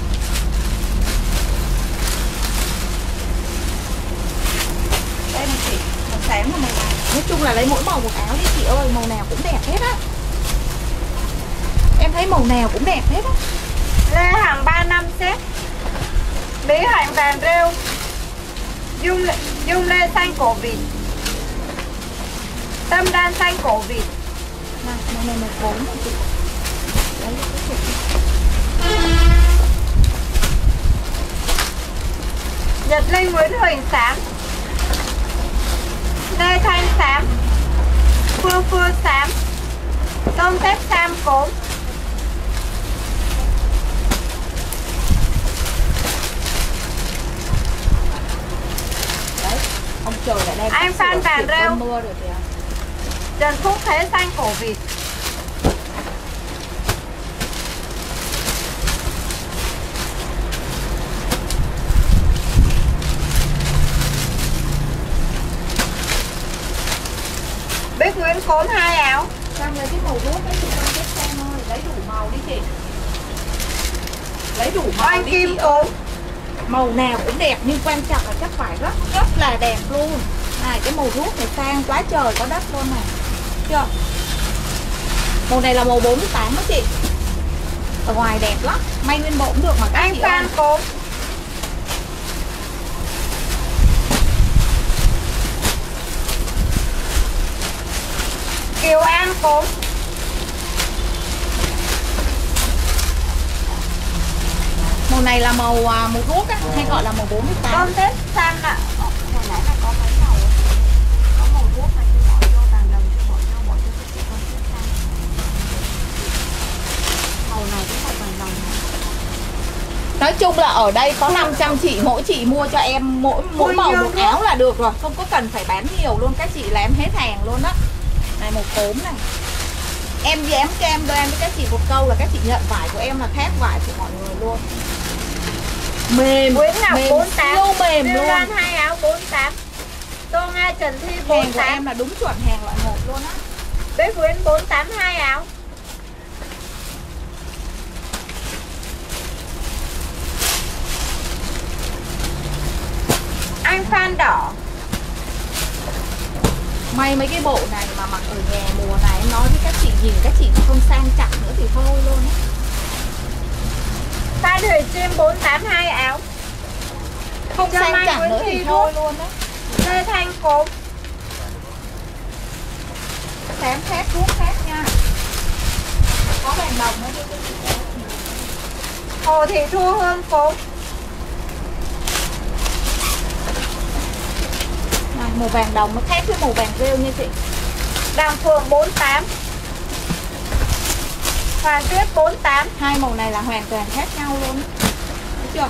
Đây này chị, màu xám là màu này. Nói chung là lấy mỗi màu một áo đi chị ơi, màu nào cũng đẹp hết á. Em thấy màu nào cũng đẹp hết á. Lê Hằng 35 xếp, Bí Hạnh vàng rêu, Dung Lê xanh cổ vịt, Tâm Đan xanh cổ vịt. Này, màu này màu cốm này chị. Đấy, cái chị. Nhật Linh Nguyễn Huỳnh xám, Lê Thanh xám, Phương Phương xám, tôm tép sam cốm. Đấy, ông trời lại đang Anh Phan vàng rêu, mưa rồi kìa. Trần Phúc Thế xanh cổ vịt, Bích Nguyễn cốm 2 áo. Sang lấy cái màu ruốc đấy chị con xếp xem ơi, lấy đủ màu đi chị. Lấy đủ màu Anh đi Kim chị ơi. cốm. Màu nào cũng đẹp nhưng quan trọng là chắc phải rất rất là đẹp luôn. Này cái màu ruốc này sang quá trời có đất luôn này. Chưa? Màu này là màu 48 đó chị. Ở ngoài đẹp lắm, may nguyên bộ cũng được mà các Anh chị ơi. Phan cốm. Kiều An cốm. Màu này là màu ruốc á, hay gọi là màu 48. Tôm tép xanh ạ. Hồi nãy là có mấy màu, có màu ruốc này chưa bỏ vô, vàng đồng chưa bỏ vô, bỏ cho chị con xếp xanh. Màu này cũng màu vàng đồng này. Nói chung là ở đây có 500 chị, mỗi chị mua cho em mỗi màu một áo là được rồi, không có cần phải bán nhiều luôn các chị, là em hết hàng luôn á. Này màu cốm này. Em dám cam đoan với các chị một câu là các chị nhận vải của em là khác vải của mọi người luôn. Mềm, Nguyễn Ngọc mềm, 48, siêu mềm Lưu luôn. Loan 2 áo 48, Tô Nga Trần Thi Hàng của 48, em là đúng chuẩn hàng loại 1 luôn á. Bích Nguyễn 48 2 áo. Anh Phan đỏ. May mấy cái bộ này mà mặc ở nhà mùa này, em nói với các chị nhìn các chị mà không sang trọng nữa thì thôi luôn á. Phan Thùy Chim 48 2 áo. Không Cho sang Mai trọng Nguyễn nữa Thị thì Ruốc. thôi luôn á. Lê Thanh cốm. Xám khác, thuốc khác nha. vàng đồng nữa đi. Hồ Thị Thu Hương Phố. Này, màu vàng đồng nó khác với màu vàng rêu như chị. Đàm Phượng 48. Hoàng Tuyết 48. Hai màu này là hoàn toàn khác nhau luôn. Thấy chưa?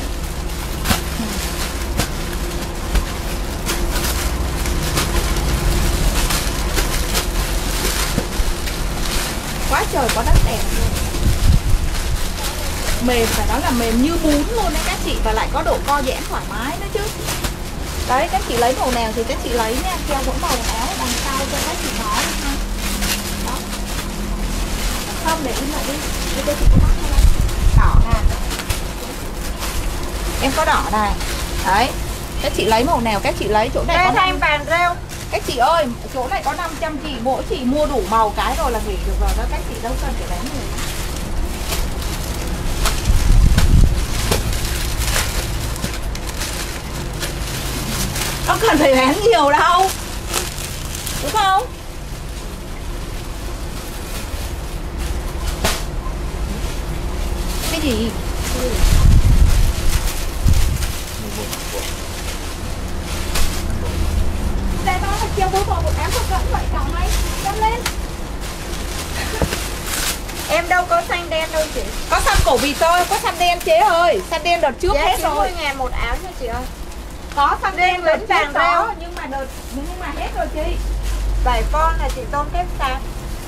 Quá trời có đất đẹp luôn. Mềm phải nói là mềm như bún luôn đấy các chị. Và lại có độ co giãn thoải mái nữa chứ. Đấy, các chị lấy màu nào thì các chị lấy nha. Theo mỗi màu áo đằng sau cho các chị nói ha. Đó. Không để im lại đi. Để cho chị có mắt này. Đỏ nè. Em có đỏ này. Đấy. Các chị lấy màu nào các chị lấy. Chỗ này Lê có Thanh vàng rêu. các chị ơi, chỗ này có 500 chị, mỗi chị mua đủ màu cái rồi là nghỉ được rồi đó. Các chị đâu cần phải bán nhiều. Không cần phải bán nhiều đâu. Đúng không? Cái gì? Đây đó là treo bố bò một áo không cẩn vậy cậu này. Đem lên. Em đâu có xanh đen đâu chị. Có xăm cổ vịt thôi, có xăm đen chế ơi. Xăm đen đợt trước Giá hết rồi. 90.000 một áo nha chị ơi. Có xăm đen đợt đến trước vàng có, rêu. nhưng mà hết rồi chị. Vải con là chị Tôn Kết Sàn.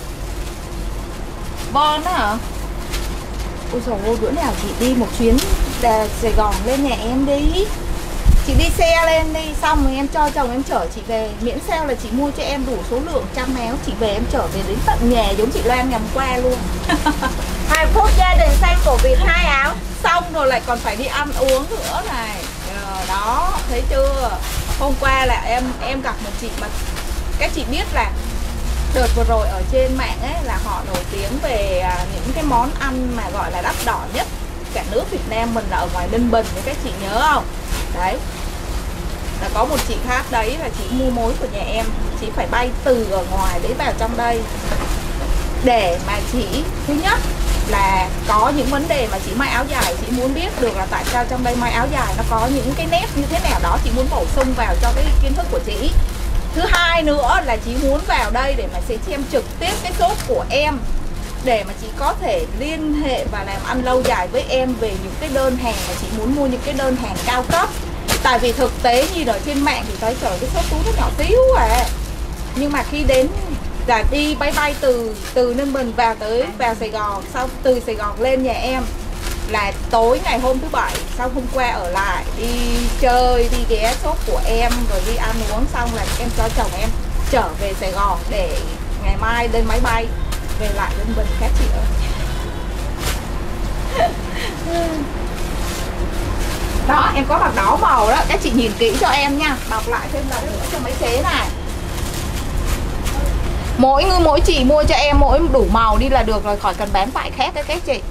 Bon đó hả? Ôi dồi ôi, bữa nào chị đi một chuyến Sài Gòn lên nhà em đi. Chị đi xe lên đi, xong rồi em cho chồng em chở chị về. Miễn sao là chị mua cho em đủ số lượng trăm áo. Chị về em trở về đến tận nhà giống chị Loan ngày hôm qua luôn. Hạnh phúc gia đình xanh cổ vịt 2 áo. Xong rồi lại còn phải đi ăn uống nữa này. Đó, thấy chưa? Hôm qua là em gặp một chị mà các chị biết là đợt vừa rồi ở trên mạng ấy là họ nổi tiếng về những cái món ăn mà gọi là đắt đỏ nhất cả nước Việt Nam mình là ở ngoài Ninh Bình đấy, các chị nhớ không? Đấy, là có một chị khác đấy là chị mua mối của nhà em. Chị phải bay từ ở ngoài đấy vào trong đây để mà chị thứ nhất là có những vấn đề mà chị may áo dài, chị muốn biết được là tại sao trong đây may áo dài nó có những cái nét như thế nào đó, chị muốn bổ sung vào cho cái kiến thức của chị. Thứ hai nữa là chị muốn vào đây để mà sẽ xem trực tiếp cái shop của em để mà chị có thể liên hệ và làm ăn lâu dài với em về những cái đơn hàng mà chị muốn mua, những cái đơn hàng cao cấp. Tại vì thực tế nhìn ở trên mạng thì thấy trời cái shop túi nó nhỏ xíu à. Nhưng mà khi đến là đi bay từ Ninh Bình vào Sài Gòn, sau từ Sài Gòn lên nhà em là tối ngày hôm thứ Bảy, sau hôm qua ở lại đi chơi, đi ghé shop của em rồi đi ăn uống, xong là em cho chồng em trở về Sài Gòn để ngày mai lên máy bay về lại Ninh Bình các chị ơi. Đó, em có mặt đỏ màu đó, các chị nhìn kỹ cho em nha, bọc lại thêm lần nữa cho mấy chế này. Mỗi chị mua cho em mỗi đủ màu đi là được rồi, khỏi cần bán vải khác đấy các chị.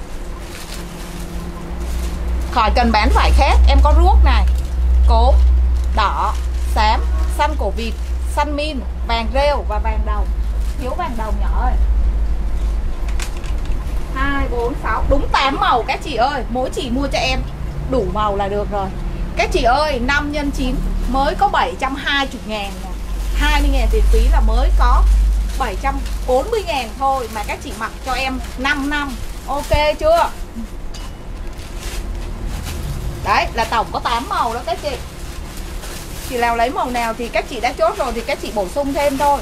Khỏi cần bán vải khác, em có ruốc này, cốm, đỏ, xám, xanh cổ vịt, xanh min, vàng rêu và vàng đồng. Thiếu vàng đồng nhỏ ơi. 2, 4, 6, đúng 8 màu các chị ơi. Mỗi chị mua cho em đủ màu là được rồi. Các chị ơi, 5 x 9 mới có 720.000, 20.000 tiền phí là mới có 740.000 thôi. Mà các chị mặc cho em 5 năm. Ok chưa? Đấy, là tổng có 8 màu đó các chị. Chị nào lấy màu nào thì các chị đã chốt rồi thì các chị bổ sung thêm thôi.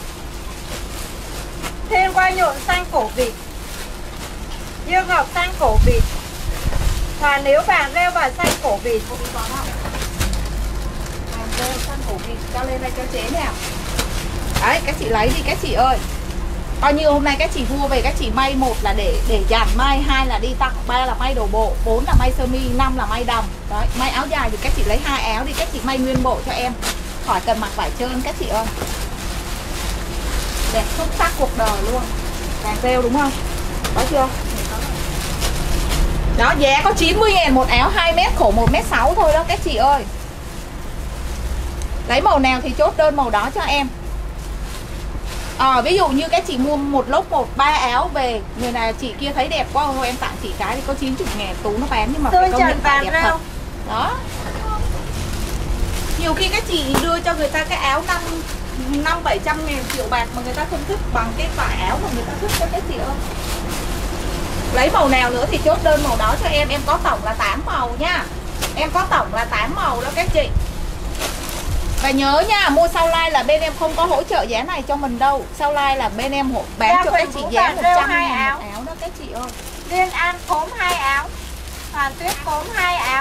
Thêm qua nhuộm xanh cổ vịt, dương ngọc xanh cổ vịt, và nếu vàng rêu và xanh cổ vịt. Vàng rêu xanh cổ vịt cho lên đây cho chế nào. Đấy, các chị lấy đi các chị ơi. Bao nhiêu hôm nay các chị mua về các chị may, một là để dàn may, hai là đi tặng, ba là may đồ bộ, 4 là may sơ mi, 5 là may đầm. Đấy, may áo dài thì các chị lấy 2 áo đi, các chị may nguyên bộ cho em. Khỏi cần mặc vải trơn các chị ơi. Đẹp xuất sắc cuộc đời luôn. Vàng rêu đúng không? Có chưa? Đó, giá có 90.000 một áo 2m, khổ 1m6 thôi đó các chị ơi. Lấy màu nào thì chốt đơn màu đó cho em. Ví dụ như cái chị mua một lốc 3 áo về, người này chị kia thấy đẹp quá thôi em tặng chị cái thì có 90.000 Tú nó bán nhưng mà phải công nhận phải đẹp thật. Đó. Nhiều khi các chị đưa cho người ta cái áo 500-700 ngàn triệu bạc mà người ta không thích bằng cái vải áo mà người ta thích cho các chị ơi. Lấy màu nào nữa thì chốt đơn màu đó cho em có tổng là 8 màu nha. Em có tổng là 8 màu đó các chị. Và nhớ nha, mua sau like là bên em không có hỗ trợ giá này cho mình đâu. Sau like là bên em bán cho các chị giá 100 ngàn một áo đó các chị ơi. Liên An cốm 2 áo. Hoàn Tuyết cốm 2 áo.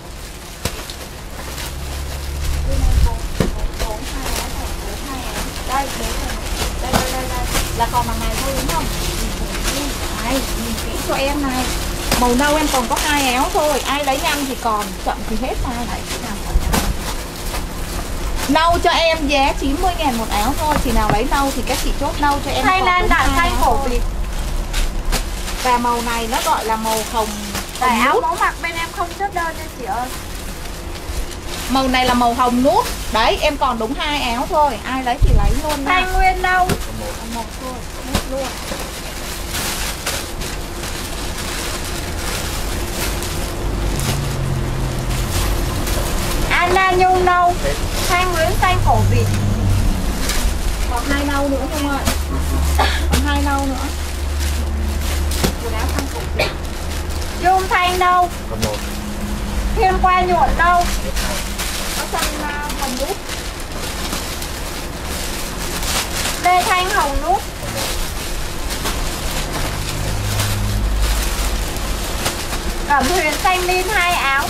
Đây, đây. Là còn bằng này thôi đúng không? Đây, nhìn kỹ cho em này. Màu nâu em còn có 2 áo thôi. Ai lấy nhanh thì còn, chậm thì hết này. Nâu cho em giá 90.000 một áo thôi. Chị nào lấy nâu thì các chị chốt nâu cho em. Xanh Lan đã xanh cổ vịt. Và màu này nó gọi là màu hồng. Tại áo mẫu mặc bên em không chốt đơn nha chị ơi. Màu này là màu hồng nút. Đấy, em còn đúng 2 áo thôi. Ai lấy thì lấy luôn nha. Xanh nguyên nâu. Một thôi, hết luôn. Anna nhung nâu. Thanh Nguyễn xanh cổ vịt. Còn 2 nâu nữa không ạ? Còn 2 nâu nữa. Quần áo xanh cổ vịt. Dung thanh nâu. Thiên qua nhuộm nâu. Có xanh hồng nút. Lê Thanh hồng nút. Cẩm Huyền xanh min 2 áo.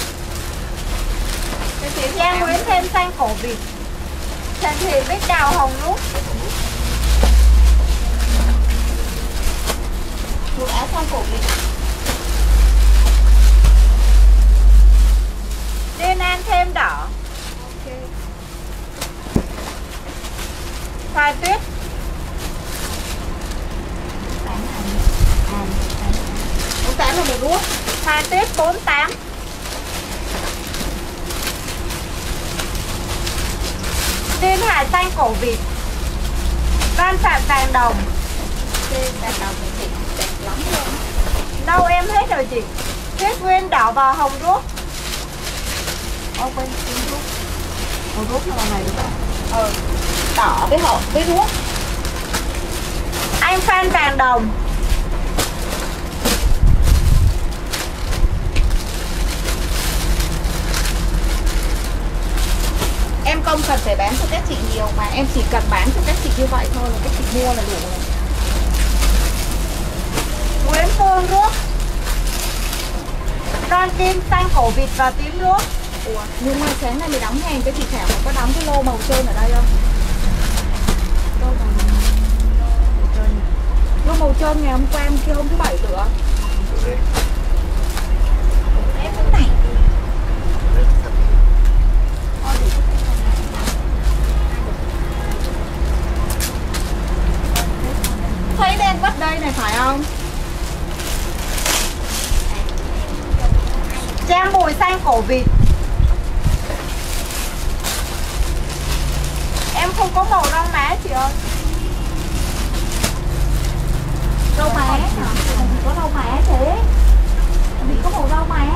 Giang Nguyễn thêm xanh cổ vịt. Trần Thị Bích Đào hồng nút. Quần áo xanh cổ vịt. Liên An thêm đỏ. Ok. Hoài Tuyết. Ông tán là một đuốc. Hoài Tuyết 48. Liên Hải xanh cổ vịt. Văn Phạm vàng đồng. Vàng đồng thì chị đẹp lắm luôn. Đâu em hết rồi chị. Tuyết Nguyên đỏ và hồng ruốc. Quên ruốc. Màu ruốc nó này đúng không? Đỏ với ruốc. Anh Phan vàng đồng. Em không cần phải bán cho các chị nhiều mà em chỉ cần bán cho các chị như vậy thôi là các chị mua là đủ rồi. Nguyễn Phương ruốc. Ron Kim xanh cổ vịt và tím ruốc. Ủa, nhưng mà sáng nay mới đóng hàng cái chị Thảo mà có đóng cái lô màu trơn ở đây không? Lô màu trơn ngày hôm qua em kia hôm thứ Bảy nữa. Em cái này. Thấy đen vắt đây này phải không? Trang Bùi xanh cổ vịt. Em không có màu rau má chị ơi. Rau má hả? Có rau má thế. Mình có màu rau má.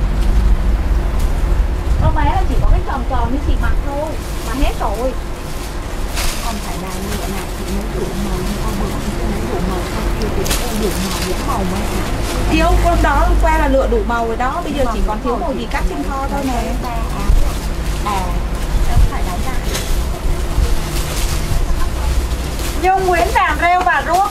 Rau má là chỉ có cái tròn tròn như chị mặc thôi. Mà hết rồi. Không phải là nhựa này thì mới đủ màu, nhưng con bự thì mới đủ màu, con kia thì cũng đủ màu, những màu mới hả? Thiếu con đó hôm qua là lựa đủ màu rồi đó, bây giờ chỉ còn thiếu màu gì cắt trên kho thôi nè. Đâu phải đóng lại. Nhung Nguyễn vàng rêu và ruốc.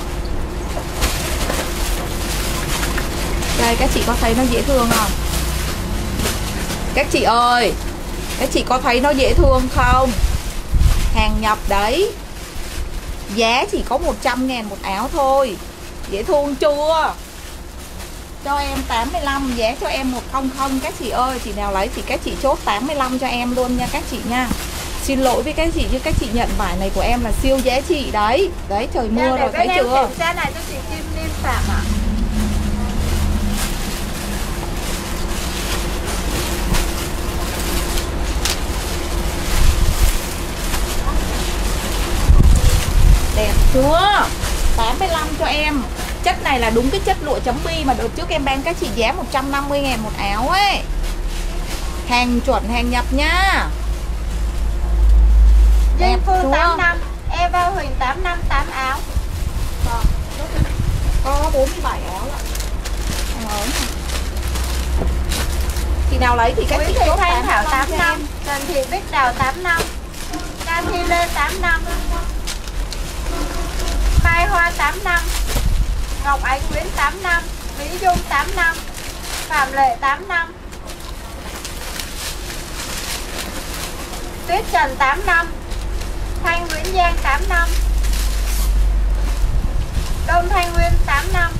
Đây các chị có thấy nó dễ thương không? Các chị ơi, các chị có thấy nó dễ thương không? Hàng nhập đấy. Giá chỉ có 100.000 một áo thôi. Dễ thương chưa? Cho em 85, giá cho em 100 các chị ơi. Chị nào lấy thì các chị chốt 85 cho em luôn nha các chị nha. Xin lỗi với các chị chứ các chị nhận vải này của em là siêu giá trị đấy. Đấy trời mưa rồi thấy chưa? Kiểm tra này cho chị Kim Lim Phạm ạ. Đẹp chưa? 85 cho em. Chất này là đúng cái chất lụa chấm bi mà đợt trước em bán các chị giá 150.000 một áo ấy. Hàng chuẩn hàng nhập nhá. Duyên Phương 85, Eva Huỳnh 85, 8 áo. Có 47 áo ạ. Chị nào lấy thì các Nguyễn chị Thị chốt Thanh Thảo 85 cho 85, em. Trần Thị Bích Đào 85, Ca Thi Lê 85, Mai Hoa 85, Ngọc Ánh Nguyễn 85, Mỹ Dung 85, Phạm Lệ 85, Tuyết Trần 85, Thanh Nguyễn Giang 85, Đông Thanh Nguyên 85,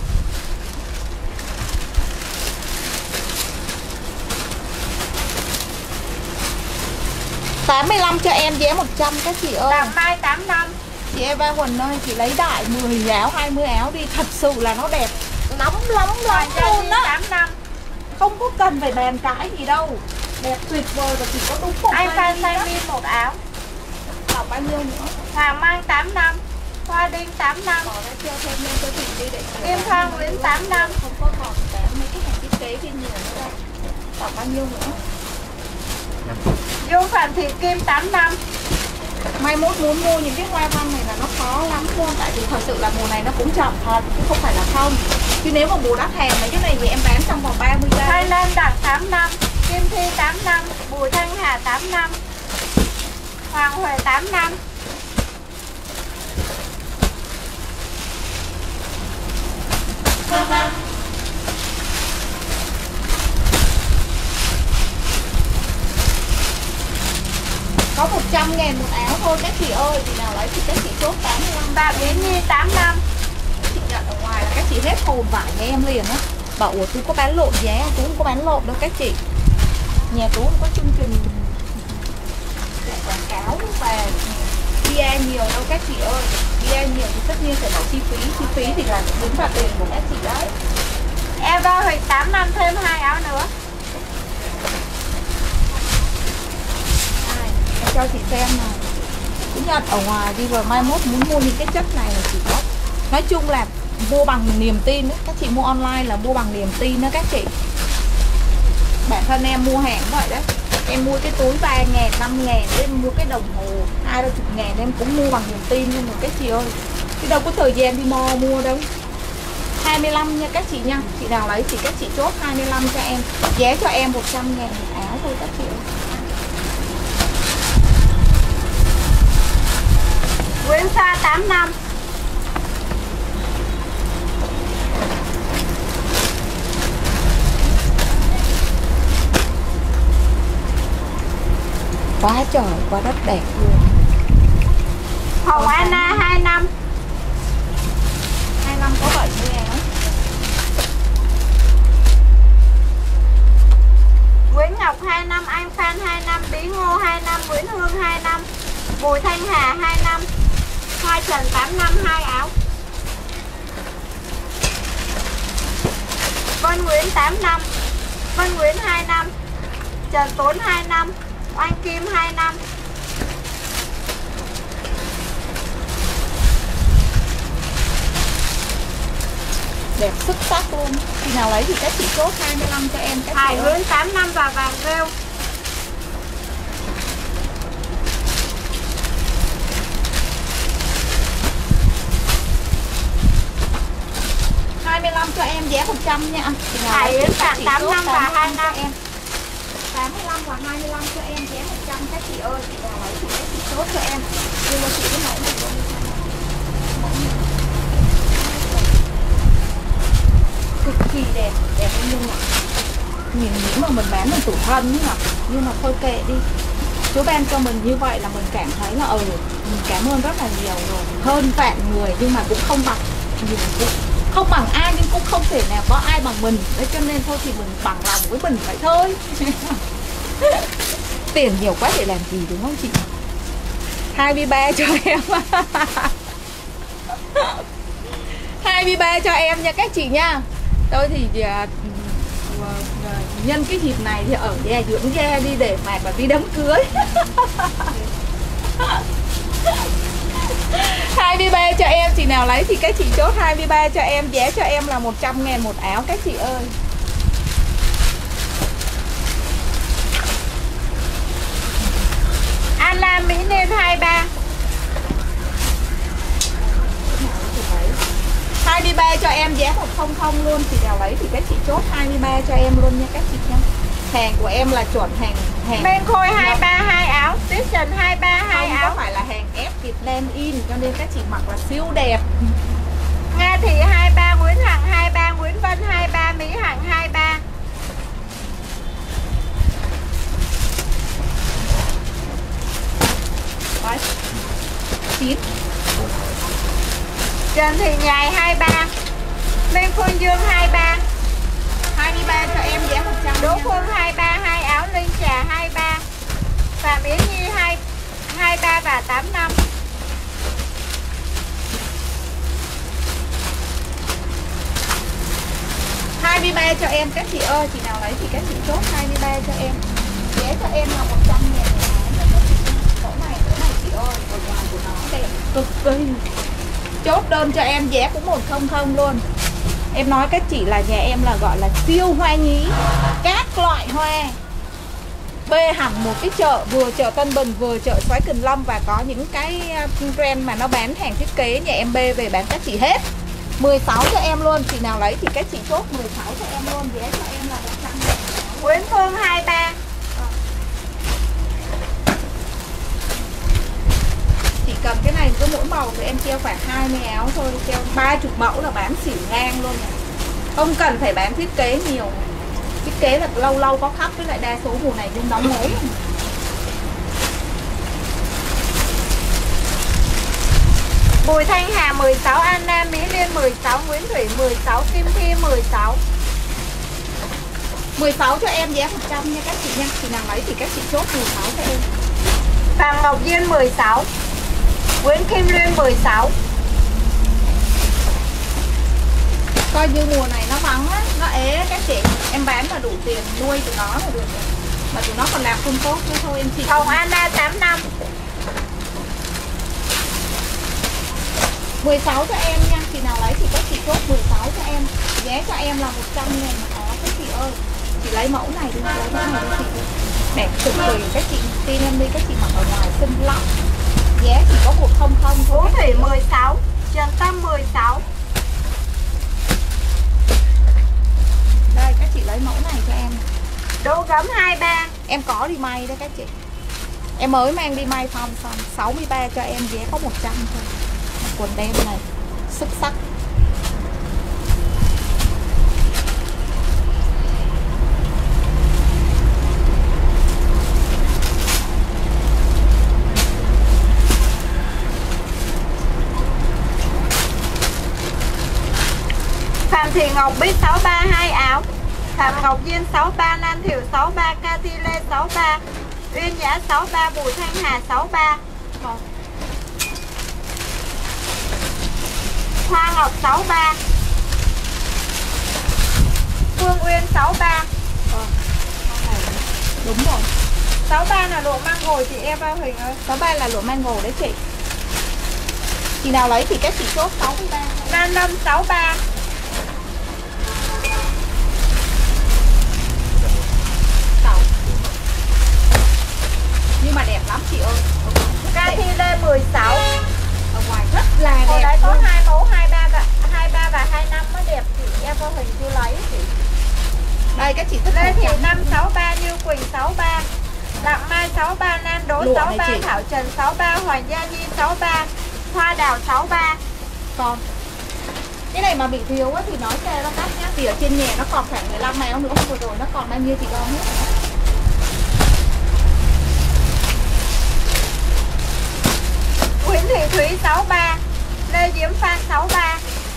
85 cho em giá 100 các chị ơi. Đặng Mai 85. Chị Eva Huỳnh ơi, chị lấy đại 10 áo, 20 áo đi. Thật sự là nó đẹp lắm luôn á. 85. Không có cần phải bàn cãi gì đâu. Đẹp tuyệt vời và chỉ có đúng một Anh Phan size Xanh Mi một áo. Đọc bao nhiêu nữa? Hoàng Mai 85, Hoa Đinh 85, Bỏ ra treo thêm lên cho chị đi để Kim Thoa Nguyễn 85. Không có còn bán mấy cái hàng thiết kế bên nhiều nữa đâu. Đọc bao nhiêu nữa? Dung Phạm Thị Kim 85. Mai mốt muốn mua những cái hoa văn này là nó khó lắm luôn. Tại vì thật sự là mùa này nó cũng chậm thật, chứ không phải là không. Chứ nếu mà mùa đắt hàng mấy cái này thì em bán trong vòng 30 giây. Thái Lan Đặng 85, Kim Thi 85, Bùi Thanh Hà 85, Hoàng Huệ 85. Có 100.000 một áo thôi các chị ơi. Chị nào lấy thì các chị chốt 85. Bà Yến Nhi 85. Chị nhận ở ngoài là các chị hết hồn vải nhà em liền á. Bảo ủa tôi có bán lộn giá, tôi không có bán lộn đâu các chị. Nhà tôi không có chương trình quảng cáo và PR nhiều đâu các chị ơi. PR nhiều thì tất nhiên phải bỏ chi phí thì là đứng vào tiền của các chị đấy. Eva Huỳnh 85 thêm 2 áo nữa. Em cho chị xem này. Cứ nhận ở ngoài đi rồi mai mốt muốn mua những cái chất này là chỉ có. Nói chung là mua bằng niềm tin đấy. Các chị mua online là mua bằng niềm tin đó các chị. Bản thân em mua hàng vậy đấy. Em mua cái túi 3.000, 5.000, em mua cái đồng hồ 20.000 em cũng mua bằng niềm tin luôn rồi các chị ơi. Chứ đâu có thời gian đi mua đâu. 25 nha các chị nha. Chị nào lấy thì các chị chốt 25 cho em. Giá cho em 100.000 một áo thôi các chị ơi. Nguyễn Sa 85. Quá trời, quá đất đẹp luôn. Hồng Anna 25. 25 có 70 áo. Nguyễn Ngọc 25, Anh Phan 25, Bí Ngô 25, Nguyễn Hương 25, Bùi Thanh Hà 25, Hoa Trần 85 2 áo. Vân Nguyễn 85, Vân Nguyễn 25, Trần Tốn 25, Oanh Kim 25. Đẹp xuất sắc luôn. Khi nào lấy thì các chị chốt 25 cho em các Hải chị ơi. Hương 85 và vàng rêu. cho em giá 100 nha. Hải Yến tặng 85 và 25 em. 85 và 25 cho em giá 100 các chị ơi. Chị nào lấy chị lấy chị chốt cho em. Đưa cho chị cái mẫu này luôn. Cực kỳ đẹp, đẹp nhưng mà nhìn những mà mình bán mình tủi thân nhưng mà thôi kệ đi. Chú ban cho mình như vậy là mình cảm thấy là mình cảm ơn rất là nhiều rồi. Hơn vạn người nhưng mà cũng không bằng không bằng ai nhưng cũng không thể nào có ai bằng mình. Đấy cho nên thôi thì mình bằng lòng với mình vậy thôi. Tiền nhiều quá để làm gì đúng không chị? 23 cho em. 23 cho em nha các chị nha. Tôi thì nhân cái dịp này thì ở nhà dưỡng da đi để mà đi đám cưới. 23 cho em, chị nào lấy thì các chị chốt 23 cho em, giá cho em là 100.000 một áo các chị ơi. An Lam Mỹ Nên 23. 23 cho em giá 100 luôn, chị nào lấy thì các chị chốt 23 cho em luôn nha các chị nha. Hàng của em là chuẩn hàng Men Khôi 232 áo, Station 232 không áo. có phải là hàng ép Việt Nam in, cho nên các chị mặc là siêu đẹp. Nga Thị 23, Nguyễn Hằng 23, Nguyễn Vân 23, Mỹ Hằng 23. Đấy. 9. Trần Thị Nhài 23, Minh Phương Dương 23. 23 cho em giá 100. Đỗ Phương 23, 2 áo, Linh Trà 23. Phạm Yến Nhi 23 và 85. $23 cho em các chị ơi, chị nào lấy thì các chị chốt 23 cho em. Giá cho em là 100.000 mẫu này chị ơi, ở ngoài của nó đẹp cực kỳ. Chốt đơn cho em giá cũng 100 luôn. Em nói các chị là nhà em là gọi là siêu hoa nhí, các loại hoa. Bê hẳn một cái chợ, vừa chợ Tân Bình vừa chợ Xoái Cần Lâm, và có những cái brand mà nó bán hàng thiết kế nhà em bê về bán các chị hết. 16 cho em luôn, chị nào lấy thì các chị chốt 16 cho em luôn, giá cho em là 100.000. Nguyễn Phương 23. Chỉ cần cái này cứ mỗi màu thì em treo khoảng 20 áo thôi, treo 30 mẫu là bán xỉu ngang luôn này. Không cần phải bán thiết kế nhiều. Thiết kế là lâu lâu có khắp, với lại đa số mùa này nhưng đóng mới. Bùi Thanh Hà 16, Anna Mỹ Liên 16, Nguyễn Thủy 16, Kim Thi 16. 16 cho em giá 100 nha các chị nha. Chị nào lấy thì các chị chốt 16 cho em. Phạm Ngọc Duyên 16, Nguyễn Kim Liên 16. Coi như mùa này nó vắng á, nó ế các chị. Em bán mà đủ tiền nuôi tụi nó là được rồi. Mà tụi nó còn làm không tốt nữa thôi em chị. Hồng Anna 85. 16 cho em nha. Chị nào lấy thì các chị chốt 16 cho em. Giá cho em là 100.000 một áo các chị ơi. Chị lấy mẫu này đi, lấy mẫu này cho chị đi. Đẹp cực kỳ các chị tin em đi, các chị mặc ở ngoài xinh lắm. Giá chỉ có 100 thôi. Vũ Thủy 16, Trần Tâm 16. Đây các chị lấy mẫu này cho em. Đỗ Gấm 23. Em có đi may đấy các chị. Em mới mang đi may xong 63 cho em, giá có 100 thôi. Quần đen này xuất sắc. Phạm Thị Ngọc Bích 63, 2 áo. Phạm Ngọc Duyên 63, Nan Thiểu 63, Cathy Lê 63, Uyên Nhã 63, Bùi Thanh Hà 63. Hoa Ngọc 63, Phương Uyên 63. Đúng rồi. 63 là lụa mango chị em vào hình ơi. 63 là lụa mango đấy chị. Chị nào lấy thì các chị chốt 63. Lan Lâm 63. Nhưng mà đẹp lắm chị ơi. Cathy Lê 16. Ở ngoài rất là Hồi đẹp đấy có luôn. 2 mẫu 23 và 25 mới đẹp chị em vào hình chưa lấy chị. Đây các chị thích Lê màu Thị trắng. Năm 63, Như Quỳnh 63, Đặng Mai 63, Nam Đỗ Lụa 63, này chị. Thảo Trần 63, Hoàng Gia Nhi 63, Hoa Đào 63. Còn cái này mà bị thiếu á thì nói xe nó cắt nhá. Thì ở trên nhà nó còn khoảng 15 áo nữa, hôm vừa rồi nó còn bao nhiêu thì gom hết. Nguyễn Thị Thúy 63, Lê Diễm Phan 63.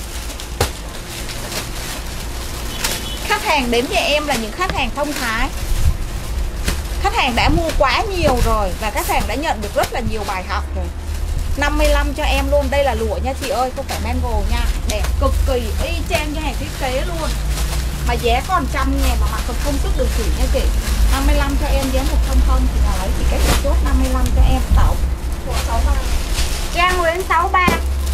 Khách hàng đến nhà em là những khách hàng thông thái. Khách hàng đã mua quá nhiều rồi và khách hàng đã nhận được rất là nhiều bài học rồi. 55 cho em luôn. Đây là lụa nha chị ơi, không phải mango nha. Đẹp cực kỳ, y chang như hàng thiết kế luôn. Mà giá còn 100.000 mà mặc còn không xuất được chỉ nha chị. 55 cho em, giá 100 thì nào lấy thì các chị chốt 55 cho em. Tổng của 63. Trang Nguyễn 63,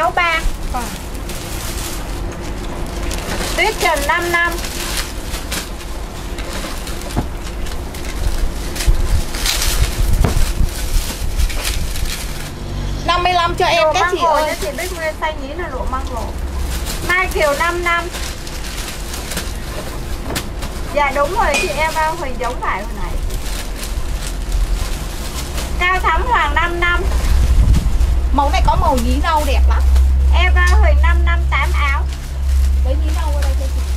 63. Vâng. Tuyết trần 5 năm. $55 cho em các chị ơi. Chị Bích Nguyên xanh nhí là lụa măng gỗ. Mai Kiều 5 năm. Dạ đúng rồi chị Eva Huỳnh, giống vải hồi nãy. Cao Thắm Hoàng 5 năm. Màu này có màu nhí nâu đẹp lắm. Eva Huỳnh 5 năm 8 áo. Với nhí nâu ở đây cho chị.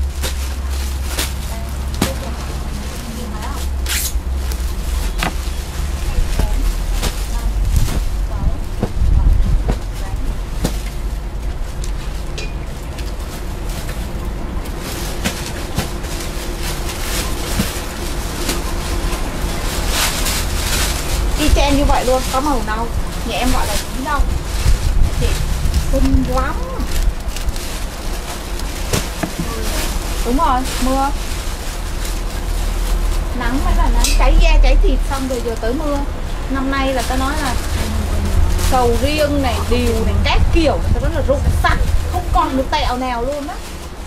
Y chang như vậy luôn, có màu nâu. Nhà em gọi là nhí nâu. Chị xinh lắm. Đúng rồi, mưa. Nắng mới là nắng, cháy da cháy thịt xong rồi giờ tới mưa. Năm nay là ta nói là sầu riêng này, điều này, các kiểu ta rất là rụng sạch, không còn được tẹo nào luôn á.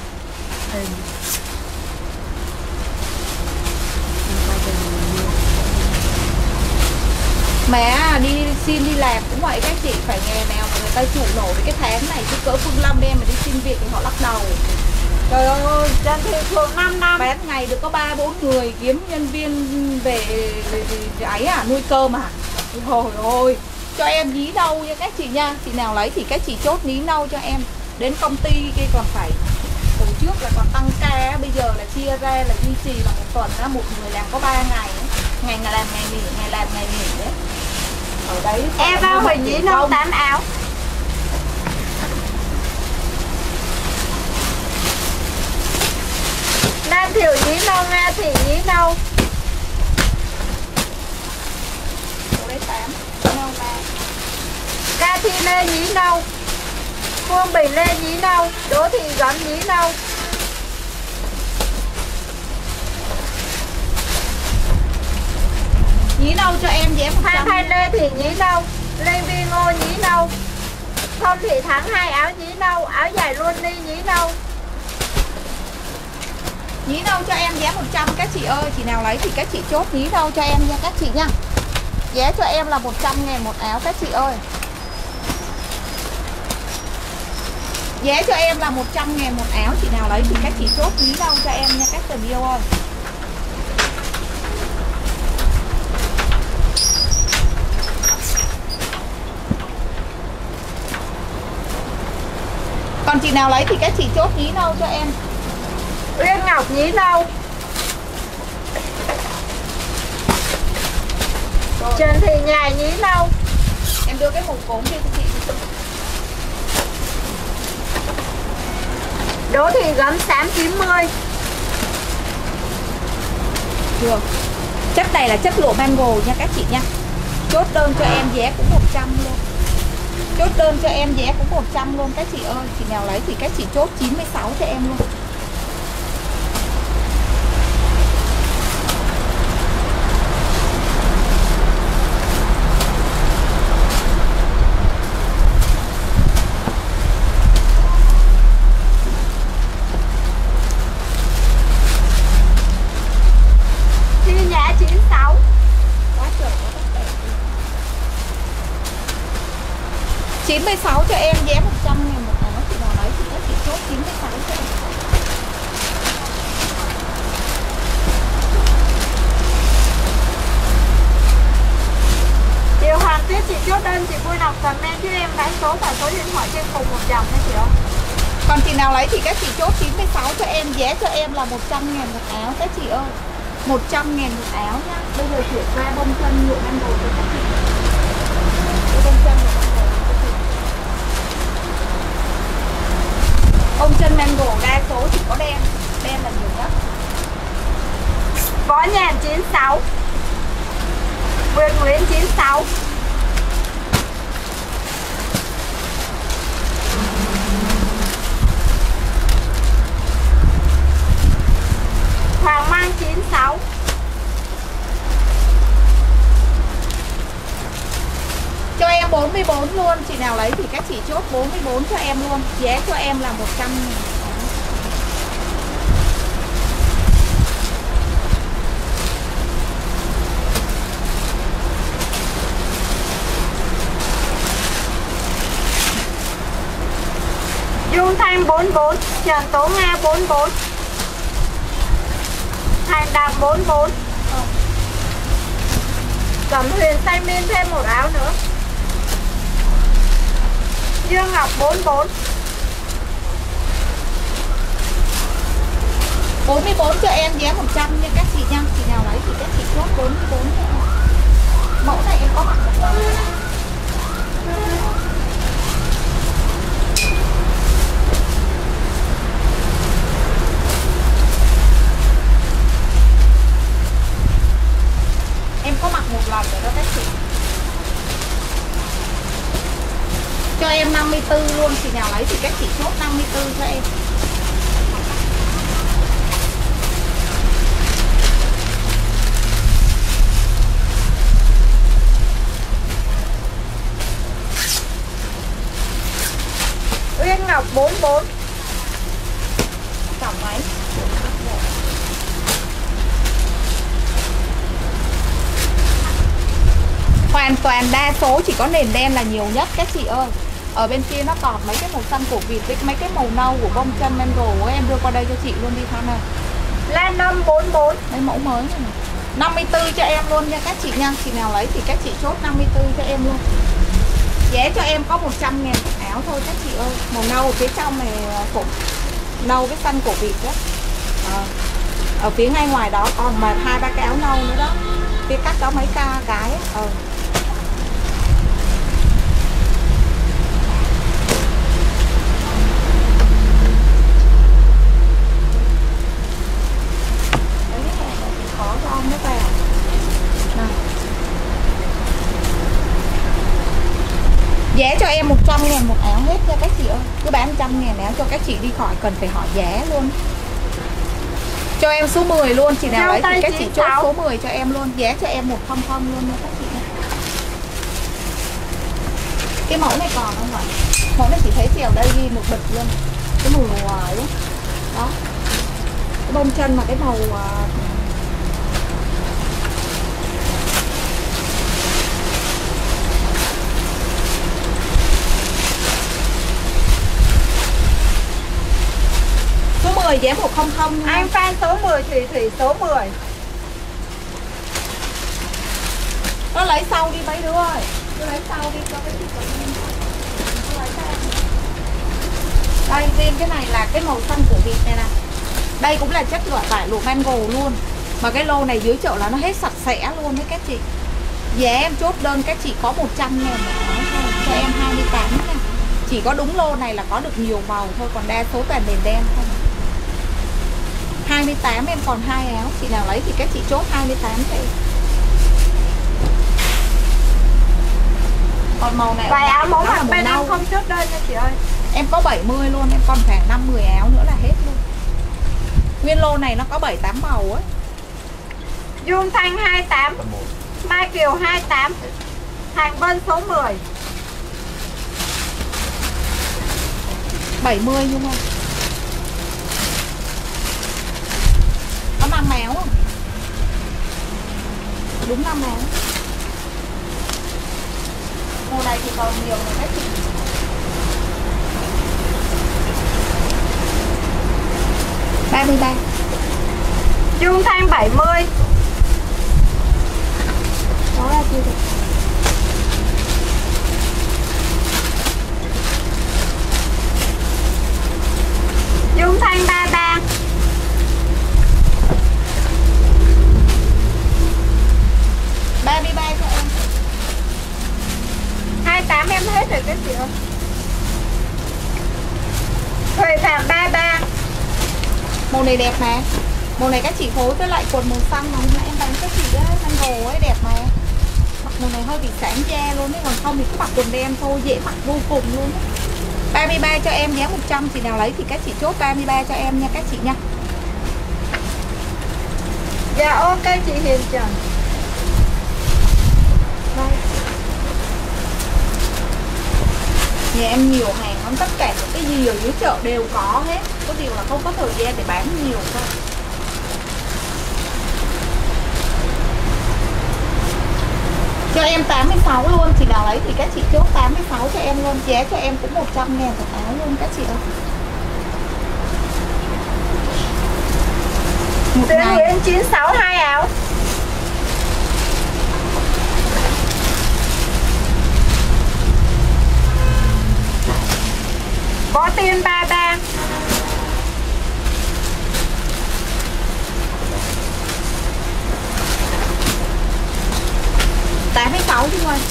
Mà đi xin đi làm cũng vậy các chị, phải nghề nào mà người ta trụ nổi với cái tháng này, chứ cỡ Phương Lâm em mà đi xin việc thì họ lắc đầu. Trời ơi, Trần Thị Phượng 5 năm. Bán ngày được có 3-4 người, kiếm nhân viên về ấy à, nuôi cơm à. Trời ơi, cho em nhí nâu nha các chị nha. Chị nào lấy thì các chị chốt nhí nâu cho em. Đến công ty kia còn phải, từ trước là còn tăng ca, bây giờ là chia ra là duy trì là một tuần đó, một người làm có 3 ngày. Ngày làm ngày nghỉ, ngày làm ngày nghỉ đấy. Ở đấy Eva Huỳnh nhí nâu 8 áo. Nam Thiểu nhí nâu, Nga Thị nhí nâu. Ở đấy 8, nâu 3. Ca Thi Lê nhí nâu. Phương Bình Lê nhí nâu. Đỗ Thị Gắn nhí nâu. Nhí nâu cho em dễ 100. Phan Thanh Lê Thị nhí nâu. Lê Vi Ngô nhí nâu. Thông Thị Thắng 2 áo nhí nâu. Áo dài luôn đi nhí nâu. Nhí nâu cho em giá 100 các chị ơi. Chị nào lấy thì các chị chốt nhí nâu cho em nha các chị nha. Giá cho em là 100.000 một áo các chị ơi. Giá cho em là 100.000 một áo. Chị nào lấy thì các chị chốt nhí nâu cho em nha các tình yêu ơi. Còn chị nào lấy thì các chị chốt nhí nâu cho em. Uyên Ngọc nhí nâu. Trần Thị Nhài nhí nâu. Em đưa cái mục cốm đi cho chị. Đỗ Thị Gấm xám 90. Được. Chất này là chất lụa mango nha các chị nha. Chốt đơn cho em giá cũng 100 luôn. Chốt đơn cho em giá cũng 100 luôn các chị ơi. Chị nào lấy thì các chị chốt 96 cho em luôn. Thi Nhã 96. Quá trời quá đất đẹp. 96 cho em giá 100.000 một áo. Chị nào lấy thì các chị chốt 96 cho em. Điều Hoàng Tuyết chị chốt đơn, chị vui đọc comment cho em đánh số và số điện thoại trên cùng một dòng nha chị ơi. Còn chị nào lấy thì các chị chốt 96 cho em. Giá cho em là 100.000 một áo các chị ơi. 100.000 một áo nhá. Bây giờ chuyển qua bông chân nhựa mango cho các chị. Bông chân nhựa mango cho các chị. Bông chân mango đa số chỉ có đen. Đen là nhiều nhất. Võ Nhàn 96. Nguyệt Nguyễn 96. Hoàng Mang 96. Cho em 44 luôn. Chị nào lấy thì các chị chốt 44 cho em luôn. Giá cho em là 100 nghìn. Dung Thanh 44, Trần Tố Nga 44, Thành Đạt 44. Cẩm Huyền xanh min thêm một áo nữa. Dương Ngọc 44. 44 cho em giá 100 nha các chị nha. Chị nào lấy thì các chị chốt 44 cho em. Mẫu này em có mặc một lần. Em có mặc một lần rồi đó các chị. Cho em 54 luôn. Chị nào lấy thì các chị chốt 54 cho em. Uyên Ngọc 44. Tổng mấy? Hoàn toàn đa số chỉ có nền đen là nhiều nhất các chị ơi. Ở bên kia nó còn mấy cái màu xanh cổ Việt với mấy cái màu nâu của bông chân mango. Em đưa qua đây cho chị luôn đi Phan ơi. Lan Lâm 44. Mấy mẫu mới này. 54 cho em luôn nha các chị nha. Chị nào lấy thì các chị chốt 54 cho em luôn. Giá cho em có 100 ngàn áo thôi các chị ơi. Màu nâu ở phía trong này cũng nâu với xanh cổ Việt đó. Ở phía ngay ngoài đó còn mà 2-3 cái áo nâu nữa đó. Phía cắt đó mấy cái khó cho ông nó vào. Nào. Giá cho em 100 ngàn một áo hết cho các chị ơi. Cứ bán 100 ngàn áo cho các chị đi khỏi cần phải hỏi giá luôn. Cho em số 10 luôn. Chị nào lấy thì các chị chốt số 10 cho em luôn. Giá cho em 100 luôn nha các chị. Cái mẫu này còn không vậy? Mẫu này chị thấy chiều đây ghi một bịch luôn. Cái màu ngoài đó. Đó. Cái bông chân mà cái màu số 10 giá 100 nha. Anh Phan số 10, Thủy Thủy số 10. Nó lấy sau đi mấy đứa ơi. Nó lấy sau đi cho cái chị cầm lên. Đây riêng cái này là cái màu xanh của Việt này nè. Đây cũng là chất liệu vải lụa mango luôn. Mà cái lô này dưới chợ là nó hết sạch sẽ luôn đấy các chị. Giá em chốt đơn các chị có 100 ngàn thôi. Cho em 28 nha. Chỉ có đúng lô này là có được nhiều màu thôi. Còn đa số toàn nền đen thôi. 28 em còn 2 áo. Chị nào lấy thì các chị chốt 28 cho em. Còn màu này vài áo mẫu mặc bên em không chốt đơn nha chị ơi. Em có 70 luôn. Em còn khoảng 50 áo nữa là hết luôn. Nguyên lô này nó có 7-8 màu ấy. Dung Thanh 28, Mai Kiều 28, Thành Vân số 10. 70 Nhung ơi. Có 5 áo không? Đúng 5 áo. Mùa này thì còn nhiều rồi các chị. Dung Thanh 70. Đó là chưa được. Dung Thanh 33. cho em. 28 em hết rồi các chị ơi. Thùy Phạm 33. Màu này đẹp mà. Màu này các chị phối với lại quần màu xanh mà hôm nãy em bán các chị ấy, mango ấy đẹp mà. Mặc màu này hơi bị sáng da luôn ấy, còn không thì cứ mặc quần đen thôi, dễ mặc vô cùng luôn ấy. 33 cho em giá 100, chị nào lấy thì các chị chốt 33 cho em nha các chị nha. Dạ ok chị Hiền Trần. Đây. Nhà em nhiều hàng lắm, tất cả những cái gì ở dưới chợ đều có hết. Có điều là không có thời gian để bán nhiều thôi. Cho em 86 luôn, chị nào lấy thì các chị chốt 86 cho em luôn. Giá cho em cũng 100.000 một áo luôn các chị ơi. Tuyến Nguyễn 962 áo. Có tiền 33. Tám mươi sáu chứ ơi.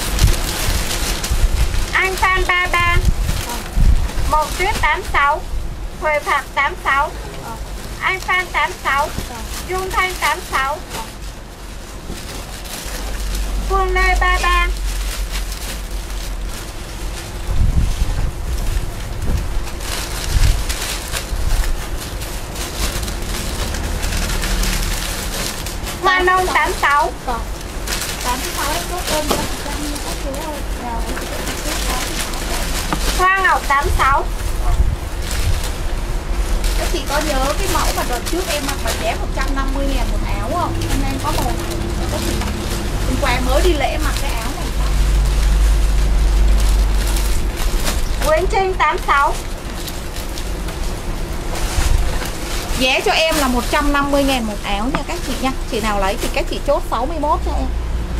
Anh Phan 33. Mộng Tuyết 86. Huệ Phạm 86. Anh Phan 86. Dung Thanh 86. Phương Lê 33. Hoa Nông 86. Còn 86 em chốt ôm cho 100 như các chú ơi. Nào em sẽ chốt 86. Hoa Ngọc 86. Các chị có nhớ cái mẫu mà đợt trước em mặc bán giá 150.000 một áo không? Hôm nay có màu này. Các chị mặc. Hôm qua mới đi lễ mặc cái áo này. Nguyễn Trinh 86. Giá cho em là 150.000 một áo nha các chị nha. Chị nào lấy thì các chị chốt 61 cho em.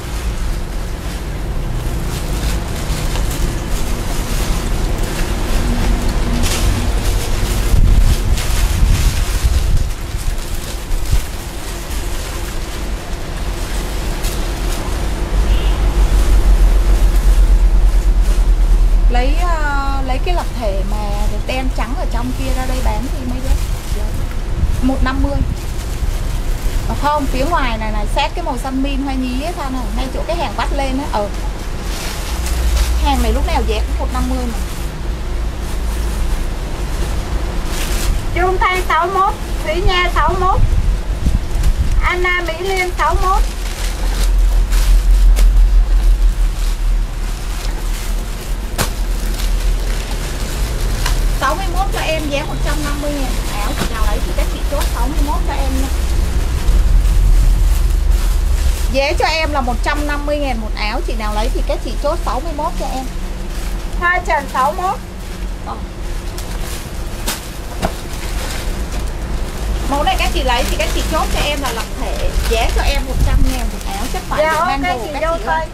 Lấy cái lập thể mà đen trắng ở trong kia ra đây bán thì mấy giá 150. Không, phía ngoài này này xét cái màu xanh min hoa nhí ấy, này ngay chỗ cái hàng vắt lên á. Hàng này lúc nào giá cũng 150 mà. Dung Thanh 61. Thúy Nha 61. Anna Mỹ Liên 61. Cho em giá 150.000 áo. Chị nào lấy thì các chị chốt 61 cho em nha. Giá cho em là 150.000 một áo. Chị nào lấy thì các chị chốt 61 cho em. Hoa Trần 61. Mẫu này các chị lấy thì các chị chốt cho em là lập thể. Giá cho em 100.000 một áo. Chắc phải dạ, mang okay, đồ chị các chị ơi.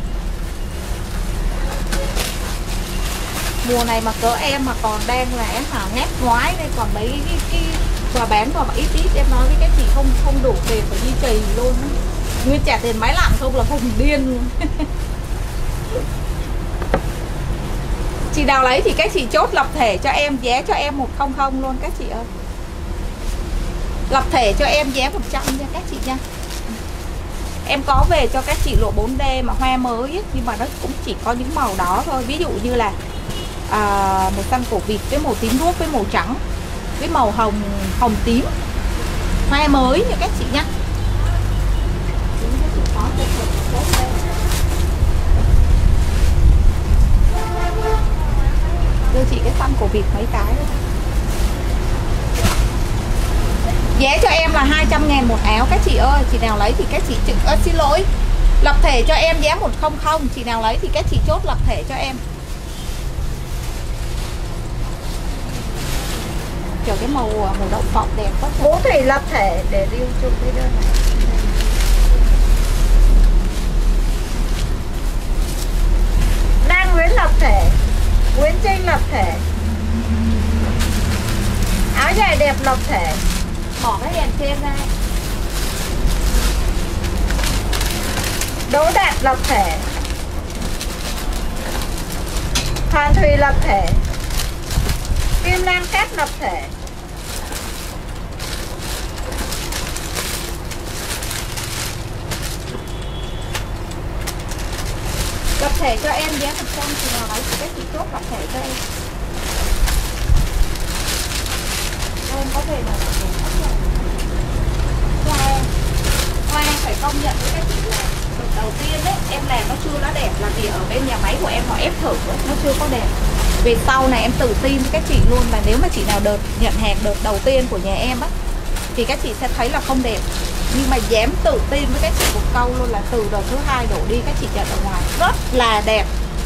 Mùa này mà cỡ em mà còn đang là ngát ngoái đây, còn mấy cái quà bán mà ít em nói với các chị không đủ tiền phải duy trì luôn á. Nguyên trả tiền máy lạnh không là không điên luôn. Chị nào lấy thì các chị chốt lập thể cho em, giá cho em 100 luôn các chị ơi. Lập thể cho em giá 100 nha các chị nha. Em có về cho các chị lộ 4D mà hoa mới ấy, nhưng mà nó cũng chỉ có những màu đó thôi. Ví dụ như là màu xanh cổ vịt với màu tím đuốc với màu trắng với màu hồng tím, hoa mới nha các chị nhé. Đưa chị cái xanh cổ vịt mấy cái đó. Giá cho em là 200.000 một áo các chị ơi. Chị nào lấy thì các chị xin lỗi, lập thể cho em giá 100. Chị nào lấy thì các chị chốt lập thể cho em. Chờ cái màu đậu phộng đẹp quá. Vũ Thủy lập thể để lưu chung cái đơn này. Lan Nguyễn lập thể. Nguyễn Trinh lập thể. Áo dài đẹp lập thể. Bỏ cái đèn trên ra. Đỗ Đạt lập thể. Hoàng Thùy lập thể. Kim Lan Cát lập thể. Lập thể cho em giá 100. Chị nào lấy thì các chị chốt lập thể cho em. Em có về nào hoa phải công nhận với các chị là đầu tiên đấy em làm nó chưa nó đẹp là vì ở bên nhà máy của em họ ép thử nó chưa có đẹp. Về sau này em tự tin với các chị luôn là nếu mà chị nào nhận hàng đợt đầu tiên của nhà em á thì các chị sẽ thấy là không đẹp. Nhưng mà dám tự tin với các chị một câu luôn là từ đợt thứ 2 đổ đi các chị nhận ở ngoài rất là đẹp.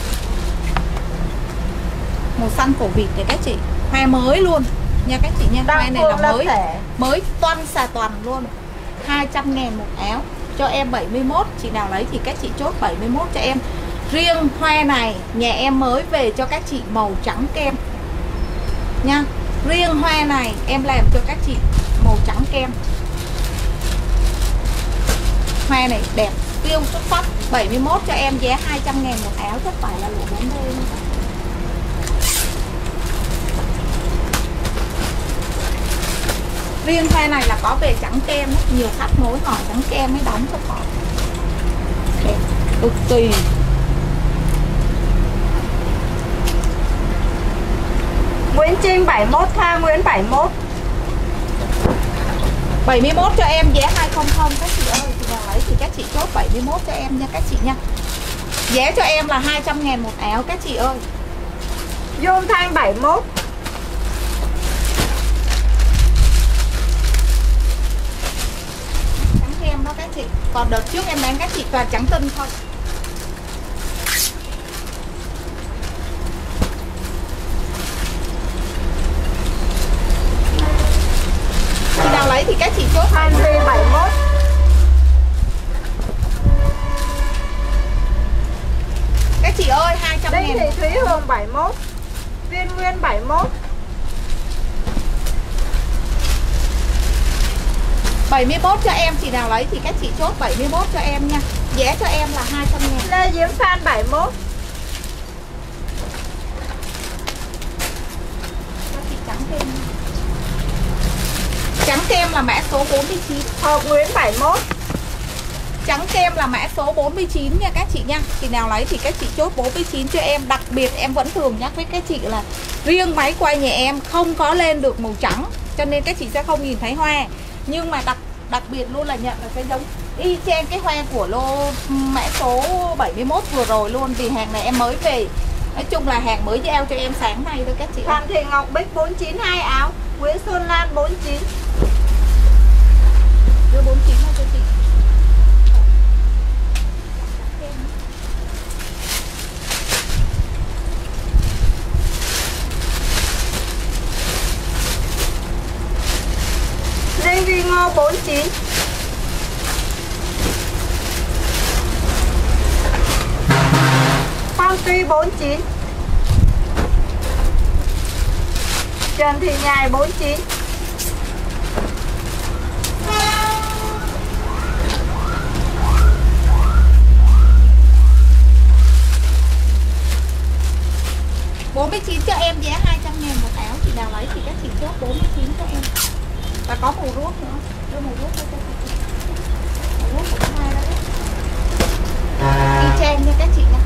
Màu xanh cổ vịt này các chị, hoa mới luôn nha các chị nha. Hoa này là mới toan xà toàn luôn. 200.000 một áo. Cho em 71. Chị nào lấy thì các chị chốt 71 cho em. Riêng hoa này nhà em mới về cho các chị màu trắng kem nha. Riêng hoa này em làm cho các chị màu trắng kem. Hoa này đẹp siêu xuất sắc. 71 cho em, giá 200.000 một áo, chắc phải là lụa 4D luôn. Riêng hoa này là có về trắng kem ấy. Nhiều khách mối hỏi trắng kem mới đóng cho họ. Đẹp cực kỳ. Nguyễn Trinh 71, Hoa Nguyễn 71. 71 cho em, giá 200 các chị ơi. Chị nào lấy thì các chị chốt 71 cho em nha các chị nha. Giá cho em là 200.000 một áo các chị ơi. Dung Thanh 71. Trắng kem đó các chị. Còn đợt trước em bán các chị toàn trắng tinh thôi. Chị nào lấy thì các chị chốt. Thanh Huy 71. Các chị ơi 200.000. Đinh Thị Thúy Hương 71. Viên Nguyên 71. 71 cho em. Chị nào lấy thì các chị chốt 71 cho em nha. Giá cho em là 200.000. Lê Diễm Phan 71. Các chị trắng kem. Trắng kem là mã số 49. Hợp Nguyễn 71. Trắng kem là mã số 49 nha các chị nha. Chị nào lấy thì các chị chốt 49 cho em. Đặc biệt em vẫn thường nhắc với các chị là riêng máy quay nhà em không có lên được màu trắng, cho nên các chị sẽ không nhìn thấy hoa. Nhưng mà đặc biệt luôn là nhận là cái giống y chang cái hoa của lô mã số 71 vừa rồi luôn. Vì hàng này em mới về. Nói chung là hàng mới giao cho em sáng nay thôi các chị. Phạm Thị Ngọc Bích 49 2 áo. Nguyễn Xuân Lan 49. Đưa 49 thôi cho chị. Lê Vi Ngô 49. Phong Tuy 49. Trần Thị Nhài 49. Cho em giá 200.000 một áo. Chị nào lấy thì các chị chốt 49 cho em. Và có màu ruốc nữa. Đưa màu ruốc cho chị. Màu ruốc của cái hoa đó đấy. Y chang nha các chị nha.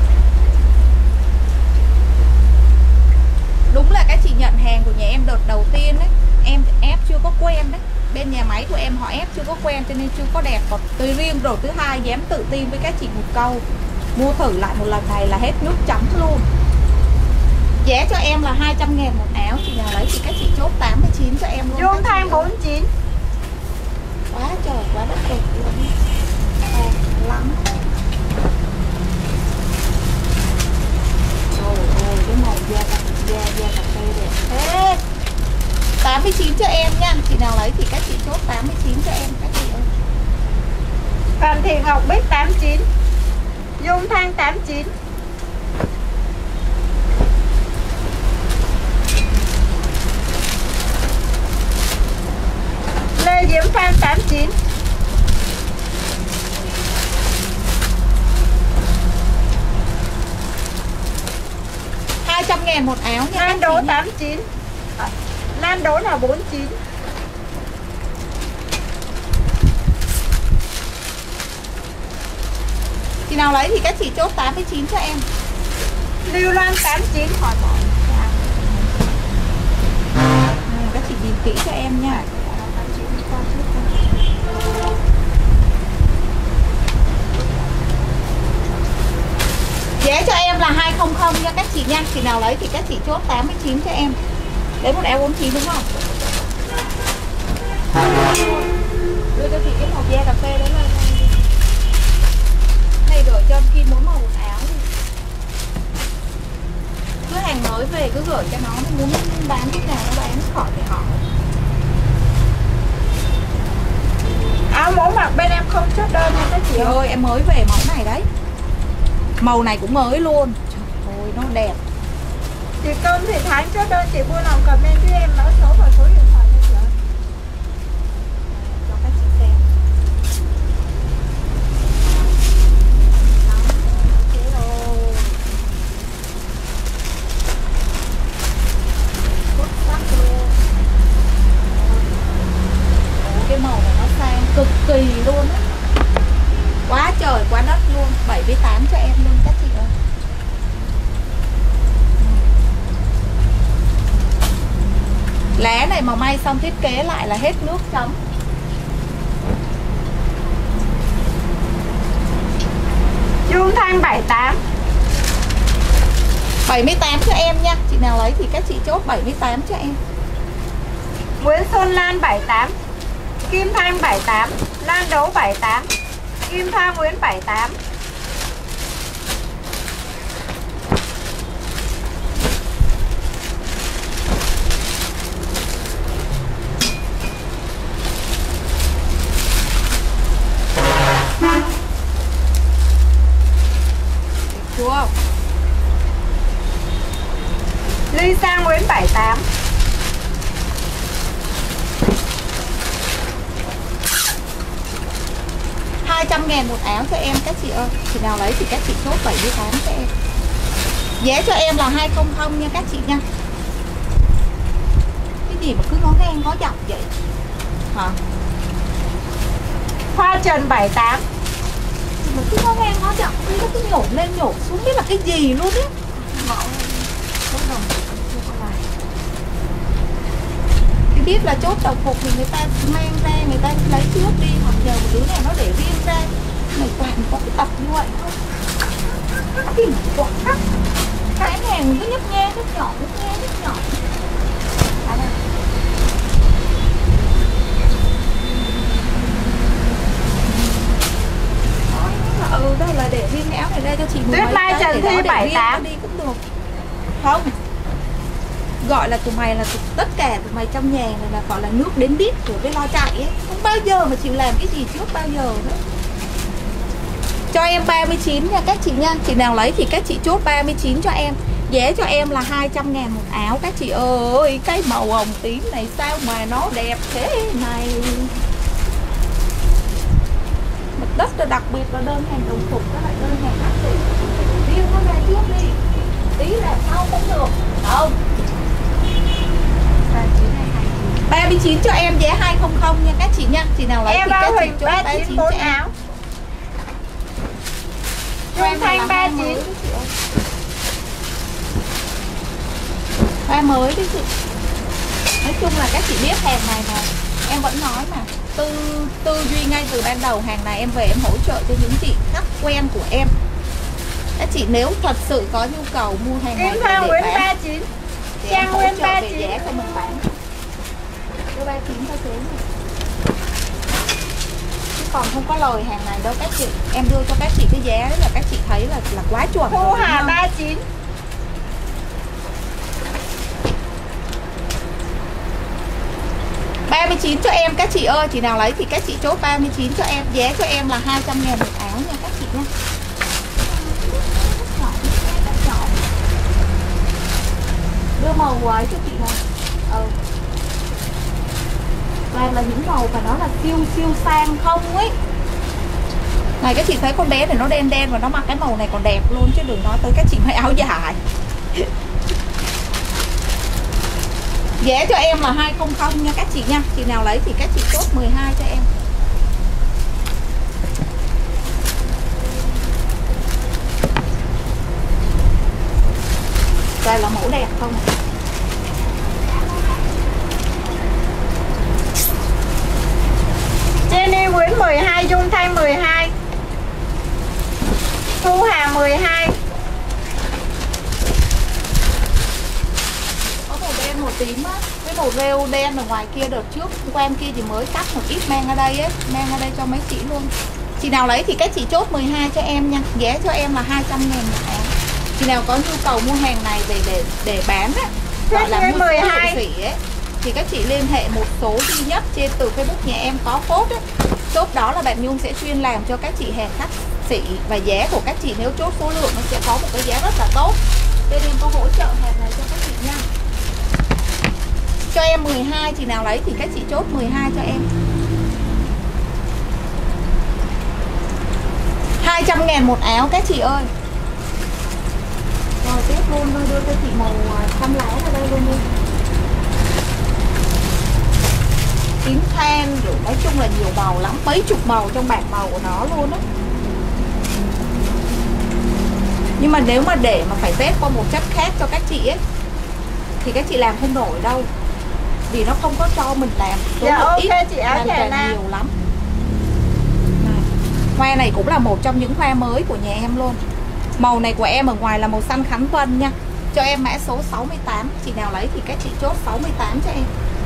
Đúng là các chị nhận hàng của nhà em đợt đầu tiên đấy, em ép chưa có quen đấy. Bên nhà máy của em họ ép chưa có quen cho nên chưa có đẹp. Còn tôi riêng rồi thứ hai dám tự tin với các chị một câu, mua thử lại một lần này là hết nước chấm luôn. Giá cho em là 200.000 một áo. Chị nào lấy thì các chị chốt 89 cho em luôn. Dung Thanh 49. Quá trời quá đất đẹp luôn. Lắm. Trời ơi cái màu da cà phê đẹp thế. 89 cho em nha. Chị nào lấy thì các chị chốt 89 cho em các chị ơi. Phạm Thị Ngọc Bích 89. Dung Thanh 89. Lê Diễm Phan 89. $200.000 một áo nha. Lan Đỗ 89. Lan Đỗ là 49. Chị nào lấy thì các chị chốt 89 cho em. Lưu Loan 89. Khỏi bỏ. Các chị nhìn kỹ cho em nha. Giá cho em là 200 nha các chị nha. Chị nào lấy thì các chị chốt 89 cho em. Lấy một áo 49 đúng không? Đưa cho chị cái màu da cà phê đấy lên. Này gửi cho Kim mỗi màu một áo đi. Cứ hàng mới về cứ gửi cho nó muốn bán lúc nào nó bán khỏi phải hỏi. Áo mẫu mặc bên em không chốt đơn nha các chị ơi. Em mới về mẫu này đấy. Màu này cũng mới luôn. Trời ơi nó đẹp. Chị Cơm thì Tháng chốt đơn, chị vui lòng comment với em mã số và số điện thoại nha chị ơi. Cho các chị xem. Cái màu này nó sang cực kỳ luôn á. Quá trời quá đất luôn. 78 cho em luôn các chị ơi. Lá này mà may xong thiết kế lại là hết nước chấm. Dương Thanh 78 78 cho em nha. Chị nào lấy thì các chị chốt 78 cho em. Nguyễn Xuân Lan 78, Kim Thanh 78, Lan Đấu 78, Kim Tha Nguyễn 78. Đúng không? Lisa Nguyễn 78, $200.000 một áo cho em các chị ơi. Chị nào lấy thì các chị chốt 78 cho em. Giá cho em là 200 nha các chị nha. Cái gì mà cứ ngó ngang ngó dọc vậy hả? Hoa Trần 78, Mà cứ ngó ngang ngó dọc, nó cứ nhổn lên nhổn xuống biết là cái gì luôn á. Thì biết là chốt đồng phục thì người ta mang ra, người ta lấy trước đi, hoặc giờ một đứa này nó để riêng ra. Này toàn có cái tập như vậy thôi. Kinh quá. Cái hàng cứ nhấp nghe, nhấp nhỏ, nhấp nghe, nhấp nhỏ. Đây là để riêng áo này ra cho chị. Tuyết Mai Trần Thi 78 đi cũng được. Không, gọi là tụi mày là tất cả tụi mày trong nhà này là gọi là nước đến đít rồi cái lo chạy ấy. Không bao giờ mà chịu làm cái gì trước bao giờ nữa. Cho em 39 nha các chị nha. Chị nào lấy thì các chị chốt 39 cho em. Giá cho em là 200.000 một áo các chị ơi. Cái màu hồng tím này sao mà nó đẹp thế này. Mặt đất là đặc biệt là đơn hàng đồng phục, các lại đơn hàng khác thì riêng nó ra trước đi. Tí là sau cũng được. Không. 39 cho em giá 200 nha các chị nha. Chị nào lấy em thì các chị chốt 39 4 áo. Dương Thanh 39, hoa mới đi chị. Nói chung là các chị biết hàng này mà em vẫn nói mà tư duy ngay từ ban đầu, hàng này em về em hỗ trợ cho những chị khách quen của em. Các chị nếu thật sự có nhu cầu mua hàng này Kim Tha để Nguyễn bán 39, thì Trang em hỗ Nguyên trợ 39 về giá cho mình bán. Đưa 39 cho chế này. Chứ còn không có lời hàng này đâu các chị. Em đưa cho các chị cái giá đấy là các chị thấy là quá chuẩn. Thu Hà 39, 39 cho em các chị ơi. Chị nào lấy thì các chị chốt 39 cho em. Giá cho em là 200.000 một áo nha các chị nha. Đưa màu ấy cho chị này. Toàn là những màu và nó là siêu sang không ấy. Này các chị thấy con bé này nó đen đen và nó mặc cái màu này còn đẹp luôn, chứ đừng nói tới các chị may áo dài. Giá cho em là 200 nha các chị nha. Chị nào lấy thì các chị chốt 12 cho em. Đây là mẫu đẹp không? Jenny Nguyễn 12, Dung Thanh 12, Thu Hà 12, tím á, với màu rêu đen ở ngoài kia đợt trước qua em kia thì mới cắt một ít mang ở đây ấy, mang ở đây cho mấy chị luôn. Chị nào lấy thì các chị chốt 12 cho em nha, giá cho em là 200.000 một áo. Chị nào có nhu cầu mua hàng này để bán á, gọi là mua 12 sỉ ấy, thì các chị liên hệ một số duy nhất trên từ Facebook nhà em có code ấy. Chốt đó là bạn Nhung sẽ chuyên làm cho các chị hàng khách sỉ, và giá của các chị nếu chốt số lượng nó sẽ có một cái giá rất là tốt. Bên em có hỗ trợ hàng này cho các chị nha. Cho em 12, chị nào lấy thì các chị chốt 12 cho em. 200.000 một áo các chị ơi. Rồi tiếp luôn, đưa cho chị màu xanh lá ở đây luôn đi. Tím than rồi, nói chung là nhiều màu lắm, mấy chục màu trong bảng màu của nó luôn á. Nhưng mà nếu mà để mà phải test qua một chất khác cho các chị ấy thì các chị làm không nổi đâu, vì nó không có cho mình làm số dạ, ok, ít, chị áo thẻ nào nhiều lắm. Này. Hoa này cũng là một trong những hoa mới của nhà em luôn. Màu này của em ở ngoài là màu xanh Khánh Vân nha. Cho em mã số 68. Chị nào lấy thì các chị chốt 68 cho em.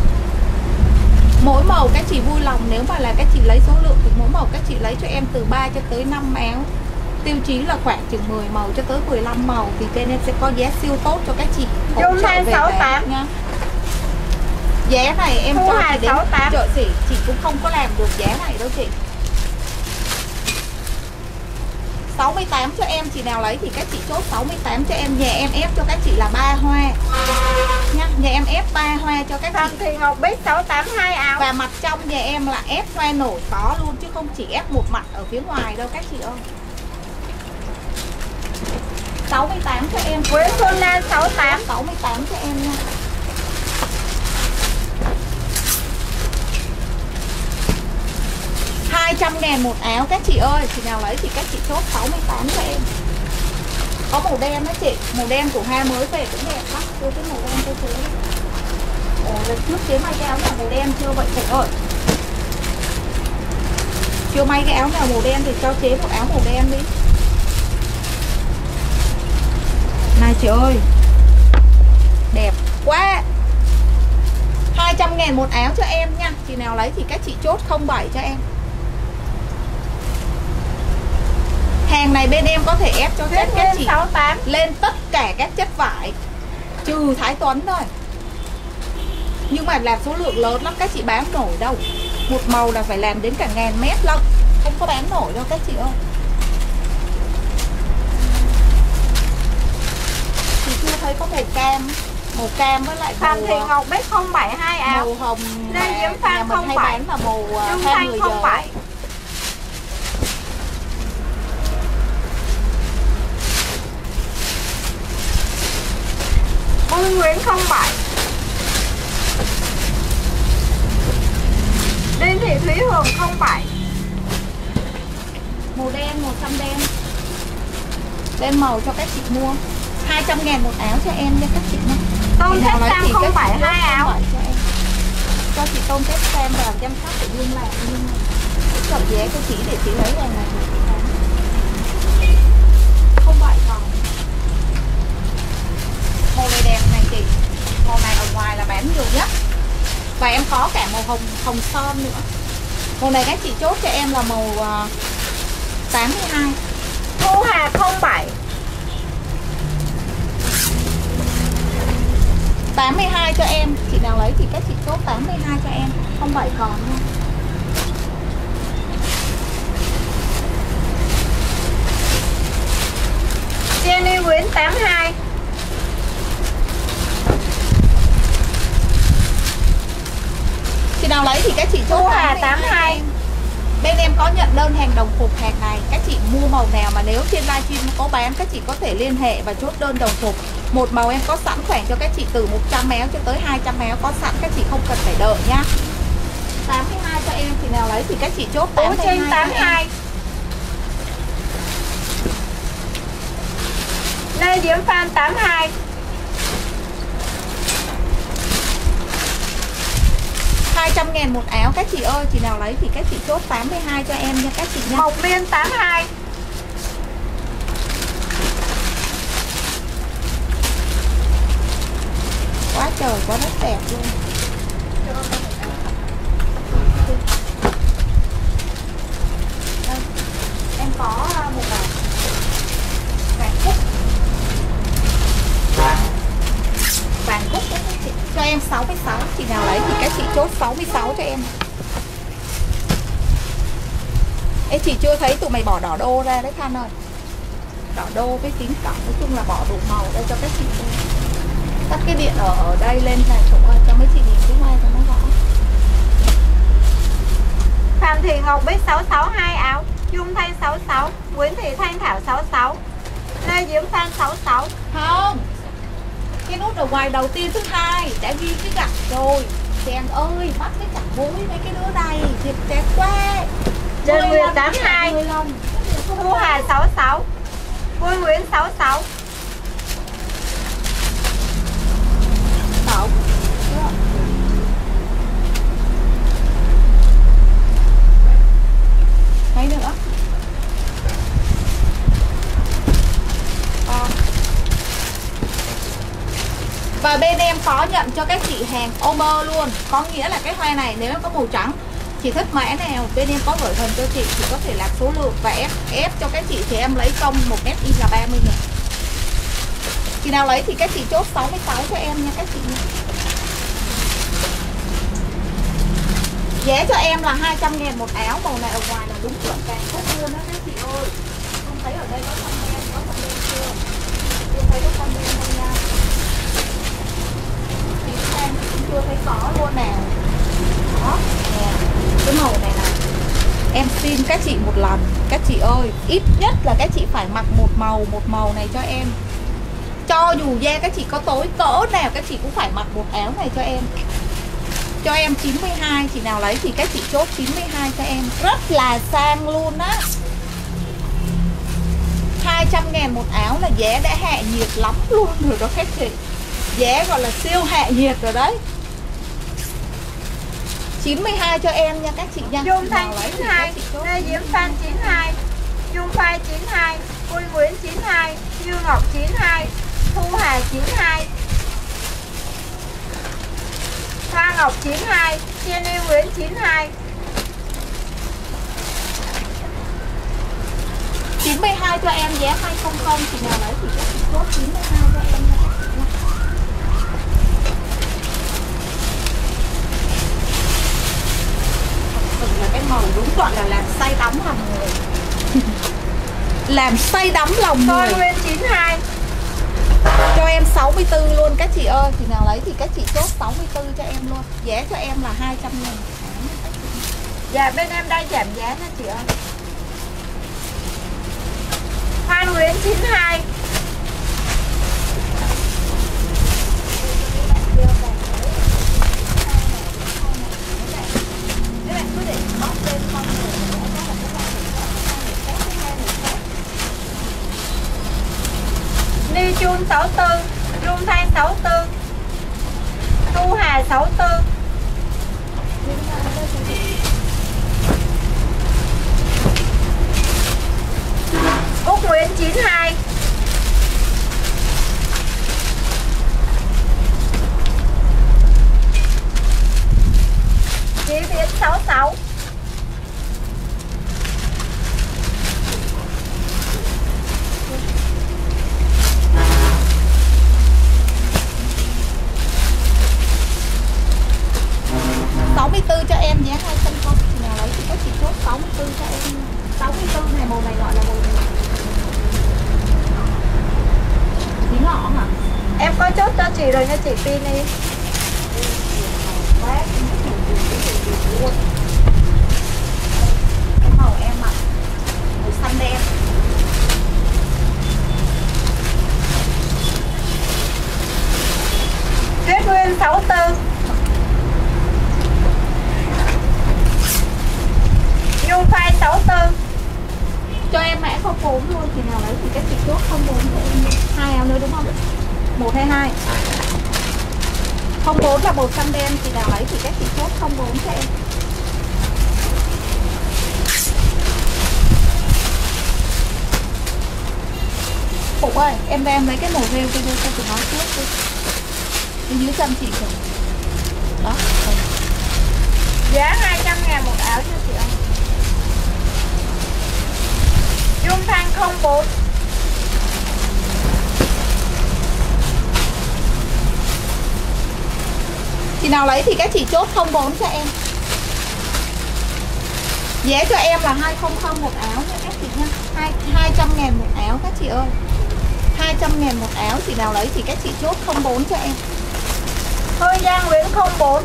Mỗi màu các chị vui lòng, nếu mà là các chị lấy số lượng thì mỗi màu các chị lấy cho em từ 3 cho tới 5 áo. Tiêu chí là khoảng chừng 10 màu cho tới 15 màu thì bên em sẽ có giá siêu tốt cho các chị. Dung 268 nha. Giá này em Thu cho chị đến 268. chợ sỉ chị cũng không có làm được giá này đâu chị. 68 cho em, chị nào lấy thì các chị chốt 68 cho em. Nhà em ép cho các chị là 3 hoa nha. Nhà em ép 3 hoa cho các Phạm chị. Thị Ngọc Bích 682 áo. Và mặt trong nhà em là ép hoa nổi có luôn, chứ không chỉ ép một mặt ở phía ngoài đâu các chị ơi. 68 cho em. Nguyễn Xuân Lan 68. 68 cho em nha. $200.000 một áo các chị ơi. Chị nào lấy thì các chị chốt 68 cho em. Có màu đen đó chị. Màu đen của hoa mới về cũng đẹp lắm. Đưa cái màu đen cho chị. Ồ, lần trước chế may cái áo nào màu đen chưa vậy chị ơi? Chưa may cái áo nào màu đen thì cho chế một áo màu đen đi. Này chị ơi, đẹp quá. 200.000 một áo cho em nha. Chị nào lấy thì các chị chốt 07 cho em. Hàng này bên em có thể ép cho chất các chị 68. lên tất cả các chất vải trừ Thái Tuấn thôi. Nhưng mà làm số lượng lớn lắm, các chị bán nổi đâu. Một màu là phải làm đến cả 1000 mét lận, không có bán nổi đâu các chị ơi. Chị chưa thấy có màu cam. Màu cam với lại Phạm Thị Ngọc Bích 072 áo. màu hồng Lê mà Diễm Phan nhà mình hay 07. bán là màu Dung than Thanh 10 giờ. 07. Bùi Nguyễn 07. Đinh Thị Thúy Hường 07. Màu đen, màu xanh đen. Lên màu cho các chị mua. 200.000 một áo cho em nha các chị nha. Tôn Chị nào Thép lấy Sam thì các chị 072 áo. 07 cho em. Cho chị Tôn Thép Sam vào chăm sóc để Dương làm nhưng mà chợ giá cho chị để chị lấy hàng này. 07 còn. Màu này đẹp này chị. Màu này ở ngoài là bán nhiều nhất. Và em có cả màu hồng son nữa. Màu này các chị chốt cho em là màu 82. Thu Hà 07. 82 cho em. Chị nào lấy thì các chị chốt 82 cho em. 07 còn nha. Jenny Nguyễn 82. Chị nào lấy thì các chị chốt Thu Hà 82 cho 82. em. Bên em có nhận đơn hàng đồng phục hàng này. Các chị mua màu nào mà nếu trên livestream có bán, các chị có thể liên hệ và chốt đơn đồng phục. Một màu em có sẵn khoảng cho các chị từ 100 áo cho tới 200 áo có sẵn, các chị không cần phải đợi nhá. 82 cho em. Chị nào lấy thì các chị chốt Ú 82 Trinh cho em. 82. Lê Diễm Phan 82. 200.000 một áo các chị ơi. Chị nào lấy thì các chị chốt 82 cho em nha các chị nha. Mộc Liên 82. Quá trời quá rất đẹp luôn. Đây, em có một vài vàng cúc. Vàng cúc đó các chị. Cho em 66. Chị nào lấy thì các chị chốt 66 cho em. Ê, chị chưa thấy tụi mày bỏ đỏ đô ra đấy Than ơi. Đỏ đô với tím cọc, nói chung là bỏ đủ màu đây cho các chị. Tắt cái điện ở đây lên này chỗ ơi, cho mấy chị nhìn cái hoa cho nó rõ. Phạm Thị Ngọc Bích 662 áo, Dung Thanh 66, Nguyễn Thị Thanh Thảo 66, Lê Diễm Phan 66. Không, cái nút ở ngoài đầu tiên thứ hai đã ghi cái gạch rồi. Chàng ơi, bắt cái chặt bối mấy cái đứa này thiệt đẹp quá. Trần Nguyệt 82, Thu Hà 66, Vui Nguyễn 66. Tổng mấy nữa. Và bên em có nhận cho các chị hàng Omer luôn. Có nghĩa là cái hoa này nếu có màu trắng, chị thích mã nào bên em có gửi hình cho chị có thể làm số lượng và ép cho các chị thì em lấy công 1 mét in là 30.000. Chị nào lấy thì các chị chốt 66 cho em nha các chị nha. Giá cho em là 200.000 một áo. Màu này ở ngoài là đúng chuẩn vàng cúc luôn đó các chị ơi. Không thấy ở đây có con đen chưa? Chưa thấy có con đen không nha. Chị đang cũng chưa thấy có luôn nè. Đó, nè. Cái màu này này em xin các chị một lần. Các chị ơi, ít nhất là các chị phải mặc một màu này cho em. Cho dù da các chị có tối cỡ nào, các chị cũng phải mặc một áo này cho em. Cho em 92. Chị nào lấy thì các chị chốt 92 cho em. Rất là sang luôn á. 200.000 một áo là giá đã hạ nhiệt lắm luôn rồi đó các chị. Giá gọi là siêu hạ nhiệt rồi đấy. 92 cho em nha các chị nha. Dung Thanh 92, Lê Diễm Phan 92, Dung Phai 92, Vui Nguyễn 92, Như Ngọc 92, Thu Hà 92, Hoa Ngọc 92, Jenny Nguyễn 92. 92 cho em giá 200. Chị nào lấy thì các chị chốt 92 cho em nha các chị nha. Thật sự là cái màu đúng gọi là làm say đắm lòng người. Làm say đắm lòng Thôi người. Nguyên 92. Cho em 64 luôn các chị ơi. Chị nào lấy thì các chị chốt 64 cho em luôn. Giá cho em là 200.000. Dạ bên em đang giảm giá nha chị ơi. Phan Nguyễn 92. Ni Chun 64, Dung Thanh 64, Tu Hà 64, Úc Nguyễn 92, Chí Viễn 66, cho em giá 200 con. Chị nào lấy thì các chị chốt 64 cho em. 64 này màu này gọi là màu tí ngọ hả? em có chốt cho chị rồi nha chị Pin đi. Cái màu em mặc màu xanh đen. Tuyết Nguyên 64, Nhung Phai 64. Cho em mã 04 luôn. Thì nào lấy thì các chị chốt 04 cho em. 2 áo nữa đúng không? 1 hay 2? 04 là màu xanh đen. Thì nào lấy thì các chị chốt 04 cho em. Phục ơi, em ra em lấy cái màu rêu cho tôi cho tụi nó trước đi. Bên dưới chân chị kìa. Đó. Giá 200.000 một áo cho chị ơi. Dung Thanh 04. Chị nào lấy thì các chị chốt 04 cho em. Giá cho em là 200 một áo nha các chị nha. 200.000 một áo các chị ơi. 200.000 một áo, chị nào lấy thì các chị chốt 04 cho em. Thôi Giang Nguyễn 04.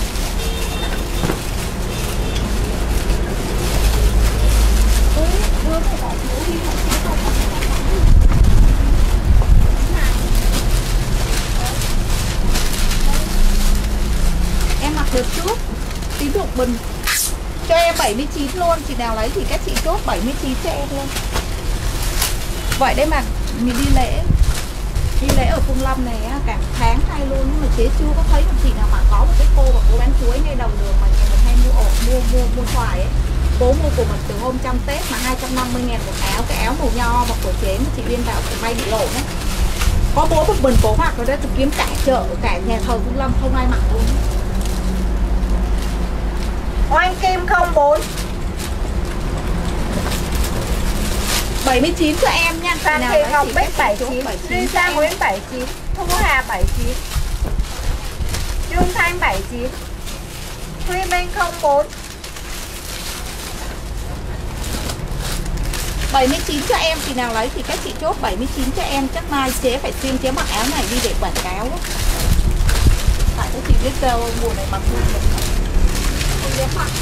Em mặc được trước tín dụng bình cho em 79 luôn. Chị nào lấy thì các chị chốt 79 cho em luôn. Vậy đấy mà mình đi lễ ở Phương Lâm này á, cả tháng nay luôn, nhưng mà chế chưa có thấy một chị nào mà có một cái cô mà cô bán chuối ngay đầu đường mà nhà mình hay mua xoài ấy. Cô mua của mình từ hôm trăm Tết mà 250.000 một áo, cái áo màu nho mà của chế mà chị Uyên bảo thì may bị lộ đấy. Có bố một mình cố mặc rồi đó, tôi kiếm cả chợ, cả nhà thờ Phương Lâm không ai mặc luôn. Oanh Kim 04. 79 cho em nha. Phan Thị Ngọc Bích 79, Lisa Nguyễn 79, Thu Hà 79, Dương Thanh 79, Huy Minh 04. 79 cho em, chị nào lấy thì các chị chốt 79 cho em. Chắc mai chế phải xuyên chế mặc áo này đi để quảng cáo đó. Tại các chị biết sao mùa này mặc luôn rồi. Không dám mặc.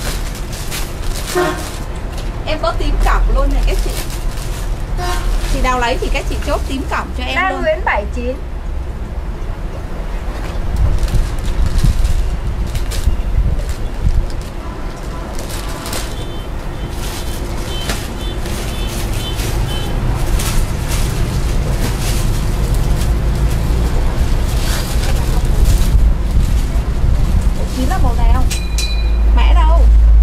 Em có tím cỏng luôn này các chị. Chị nào lấy thì các chị chốt tím cỏng cho em Đan luôn. Nguyễn 79. Chín là màu nào? Mã đâu?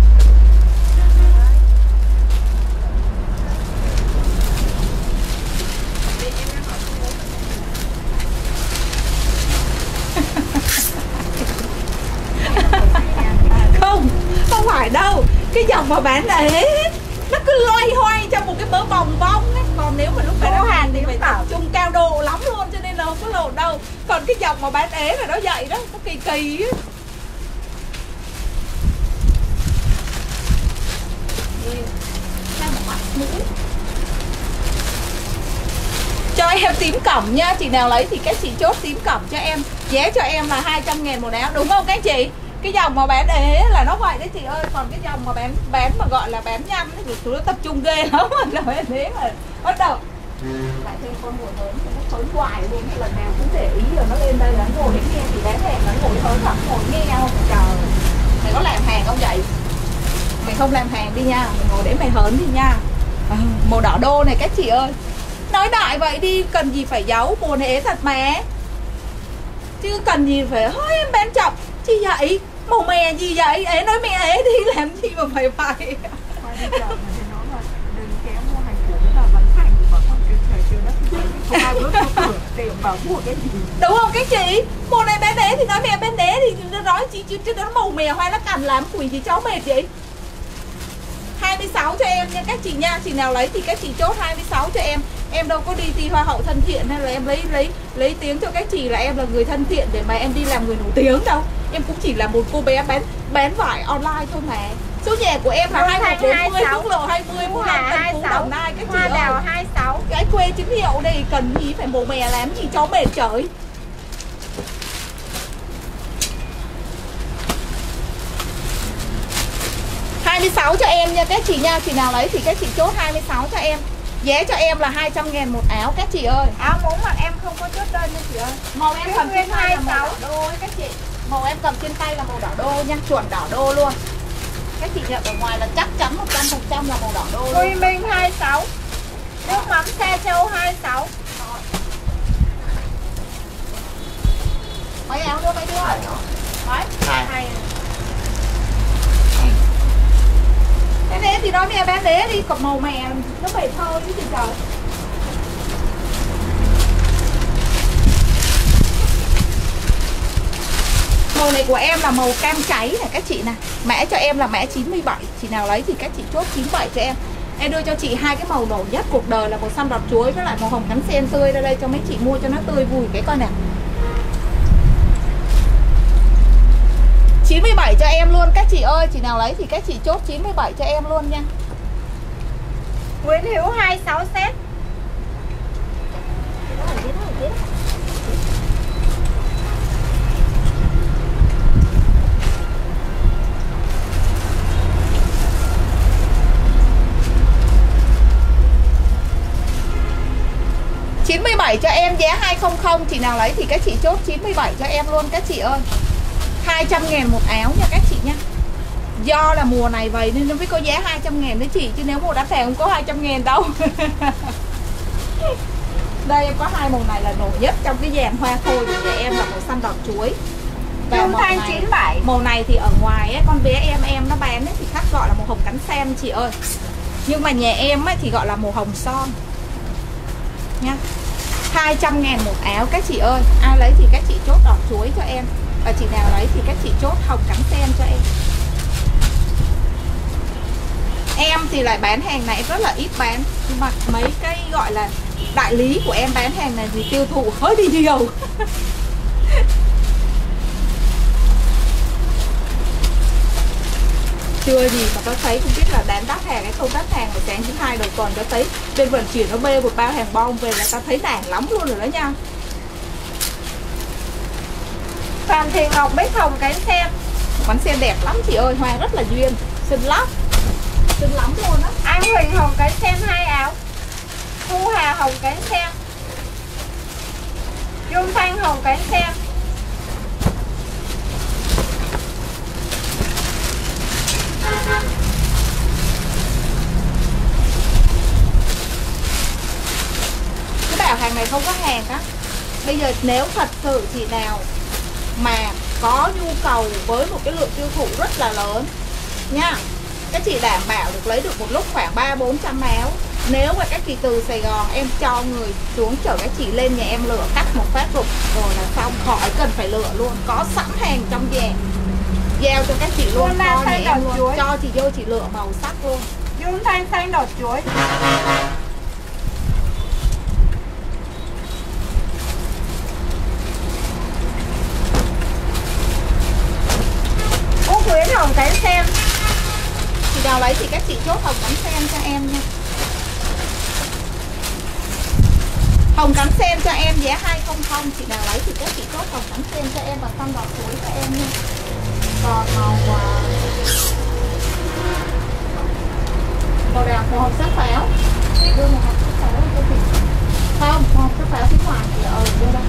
Không phải đâu. Cái dòng mà bán ế nó cứ loay hoay trong một cái mớ bòng bong ấy. Còn nếu mà lúc bán hàng thì phải tập trung cao độ lắm luôn, cho nên nó không có lộn đâu. Còn cái dòng mà bán ế là nó vậy đó, nó kỳ kỳ ấy. Cho em tím cẩm nha. Chị nào lấy thì các chị chốt tím cẩm cho em. Giá cho em là 200.000 một áo, đúng không các chị? Cái dòng mà bán ế là nó vậy đấy chị ơi. Còn cái dòng mà bán mà gọi là bán nhanh thì chúng nó tập trung ghê lắm. Là bán ế mà bắt đầu lại thêm con mùa hớn thì nó hớn hoài luôn. Lần nào cũng để ý rồi nó lên đây là nó ngồi để nghe thì bán hàng, nó ngồi hớn lắm, ngồi nghe không? Trời, mày có làm hàng không vậy? Mày không làm hàng đi nha, mày ngồi để mày hớn đi nha. Màu đỏ đô này các chị ơi. Nói đại vậy đi, cần gì phải giấu, mùa này ế thật mà. Chứ cần gì phải, thôi em bán chậm. Chi vậy? Màu mè gì vậy? Ế nói mẹ ế đi, làm gì mà phải vậy. Không ai bước vô cửa tiệm bảo mua cái gì. Đúng không các chị? Mùa này bán ế thì nói mẹ bán ế thì nó nói chứ nó màu mè hoa nó cằn làm quỷ gì cháu mệt vậy. 26 cho em nha các chị nha. Chị nào lấy thì các chị chốt 26 cho em. Em đâu có đi thi hoa hậu thân thiện hay là em lấy tiếng cho các chị là em là người thân thiện để mà em đi làm người nổi tiếng đâu. Em cũng chỉ là một cô bé bán vải online thôi mà. Số nhà của em là 2140 quốc lộ 20 Phú Lâm Tân Phú Đồng Nai các chị ơi. Hoa đào 26. Cái quê chính hiệu đây cần gì phải màu mè làm gì cho mệt trời. $26 cho em nha các chị nha. Chị nào lấy thì các chị chốt 26 cho em. Giá cho em là 200.000 một áo các chị ơi. Áo mũ mặt em không có chốt đơn nha chị ơi. Màu em cầm trên tay là màu đỏ đô ấy các chị. Màu em cầm trên tay là màu đỏ đô nha, chuẩn đỏ đô luôn. Các chị nhận ở ngoài là chắc chắn 100% là màu đỏ đô luôn. Huy Minh 26. Nước mắm Xe Châu 26. Mấy áo nữa mấy đứa? Mấy? Hai. Cái đế thì nói mẹ bán đế đi, còn màu mè nó bể thôi chứ chị trời. Màu này của em là màu cam cháy này các chị này. Mã cho em là mã 97. Chị nào lấy thì các chị chốt 97 cho em. Em đưa cho chị hai cái màu nổi nhất cuộc đời là màu xanh đọt chuối với lại màu hồng cánh sen tươi. Ra đây cho mấy chị mua cho nó tươi vui cái con nào. 97 cho em luôn các chị ơi. Chị nào lấy thì các chị chốt 97 cho em luôn nha. Nguyễn Hữu 26 set. Cho em giá 200. Chị nào lấy thì các chị chốt 97 cho em luôn các chị ơi. 200.000 một áo nha các chị nha. Do là mùa này vậy nên nó mới có giá 200.000 đấy chị. Chứ nếu mùa đắt hàng không có 200.000 đâu. Đây em có hai màu này là nổi nhất trong cái dàn hoa thôi của nhà em là màu xanh đọt chuối. Và màu này, 97. Màu này thì ở ngoài ấy, con bé em nó bán ấy, thì khách gọi là màu hồng cánh sen chị ơi. Nhưng mà nhà em ấy, thì gọi là màu hồng son nha. 200.000 một áo các chị ơi. Ai lấy thì các chị chốt đọt chuối cho em. Và chị nào lấy thì các chị chốt hồng cánh sen cho em. Em thì lại bán hàng này rất là ít bán. Nhưng mà mấy cái gọi là đại lý của em bán hàng này thì tiêu thụ hơi bị nhiều. Chưa gì mà tao thấy không biết là đáng đắt hàng hay không đắt hàng. Mà sáng thứ hai đầu tuần tao thấy bên vận chuyển nó bê một bao hàng bom về là tao thấy nản lắm luôn rồi đó nha. Phan Thị Ngọc Bích hồng cánh sen. Cánh sen đẹp lắm chị ơi, hoa rất là duyên, xinh lắm. Xinh lắm luôn á. Anh Huỳnh hồng cánh sen 2 áo. Thu Hà hồng cánh sen. Dung Thanh hồng cánh sen. Cái bảo hàng này không có hàng á. Bây giờ nếu thật sự chị nào mà có nhu cầu với một cái lượng tiêu thụ rất là lớn nha, các chị đảm bảo được lấy được một lúc khoảng 300-400 áo. Nếu mà các chị từ Sài Gòn em cho người xuống chở các chị lên nhà em lựa cắt một phát rục rồi là xong, khỏi cần phải lựa luôn, có sẵn hàng trong dàn giao cho các chị luôn, cho nhà em luôn, cho chị vô chị lựa màu sắc luôn. Dung Thanh xanh đọt chuối. Úc Nguyễn hồng cánh sen. Chị nào lấy thì các chị chốt hồng cánh sen cho em nha. Hồng cánh sen cho em giá 200. Chị nào lấy thì các chị chốt hồng cánh sen cho em và xanh đọt chuối cho em nha. Còn màu đào, màu hồng sắc pháo. Đưa màu hồng sắc pháo cho chị. Không, màu hồng sắc pháo phía ngoài thì đưa đây.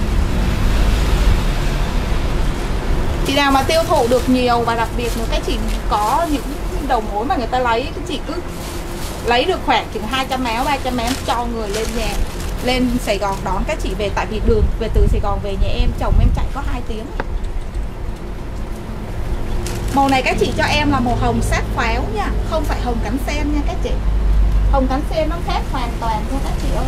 Chị nào mà tiêu thụ được nhiều và đặc biệt nữa các chị có những đầu mối mà người ta lấy, các chị cứ lấy được khoảng chừng 200 áo, 300 áo cho người lên nhà, lên Sài Gòn đón các chị về. Tại vì đường về từ Sài Gòn về nhà em, chồng em chạy có 2 tiếng. Màu này các chị cho em là màu hồng sát pháo nha, không phải hồng cánh sen nha các chị. Hồng cánh sen nó khác hoàn toàn nha các chị ơi.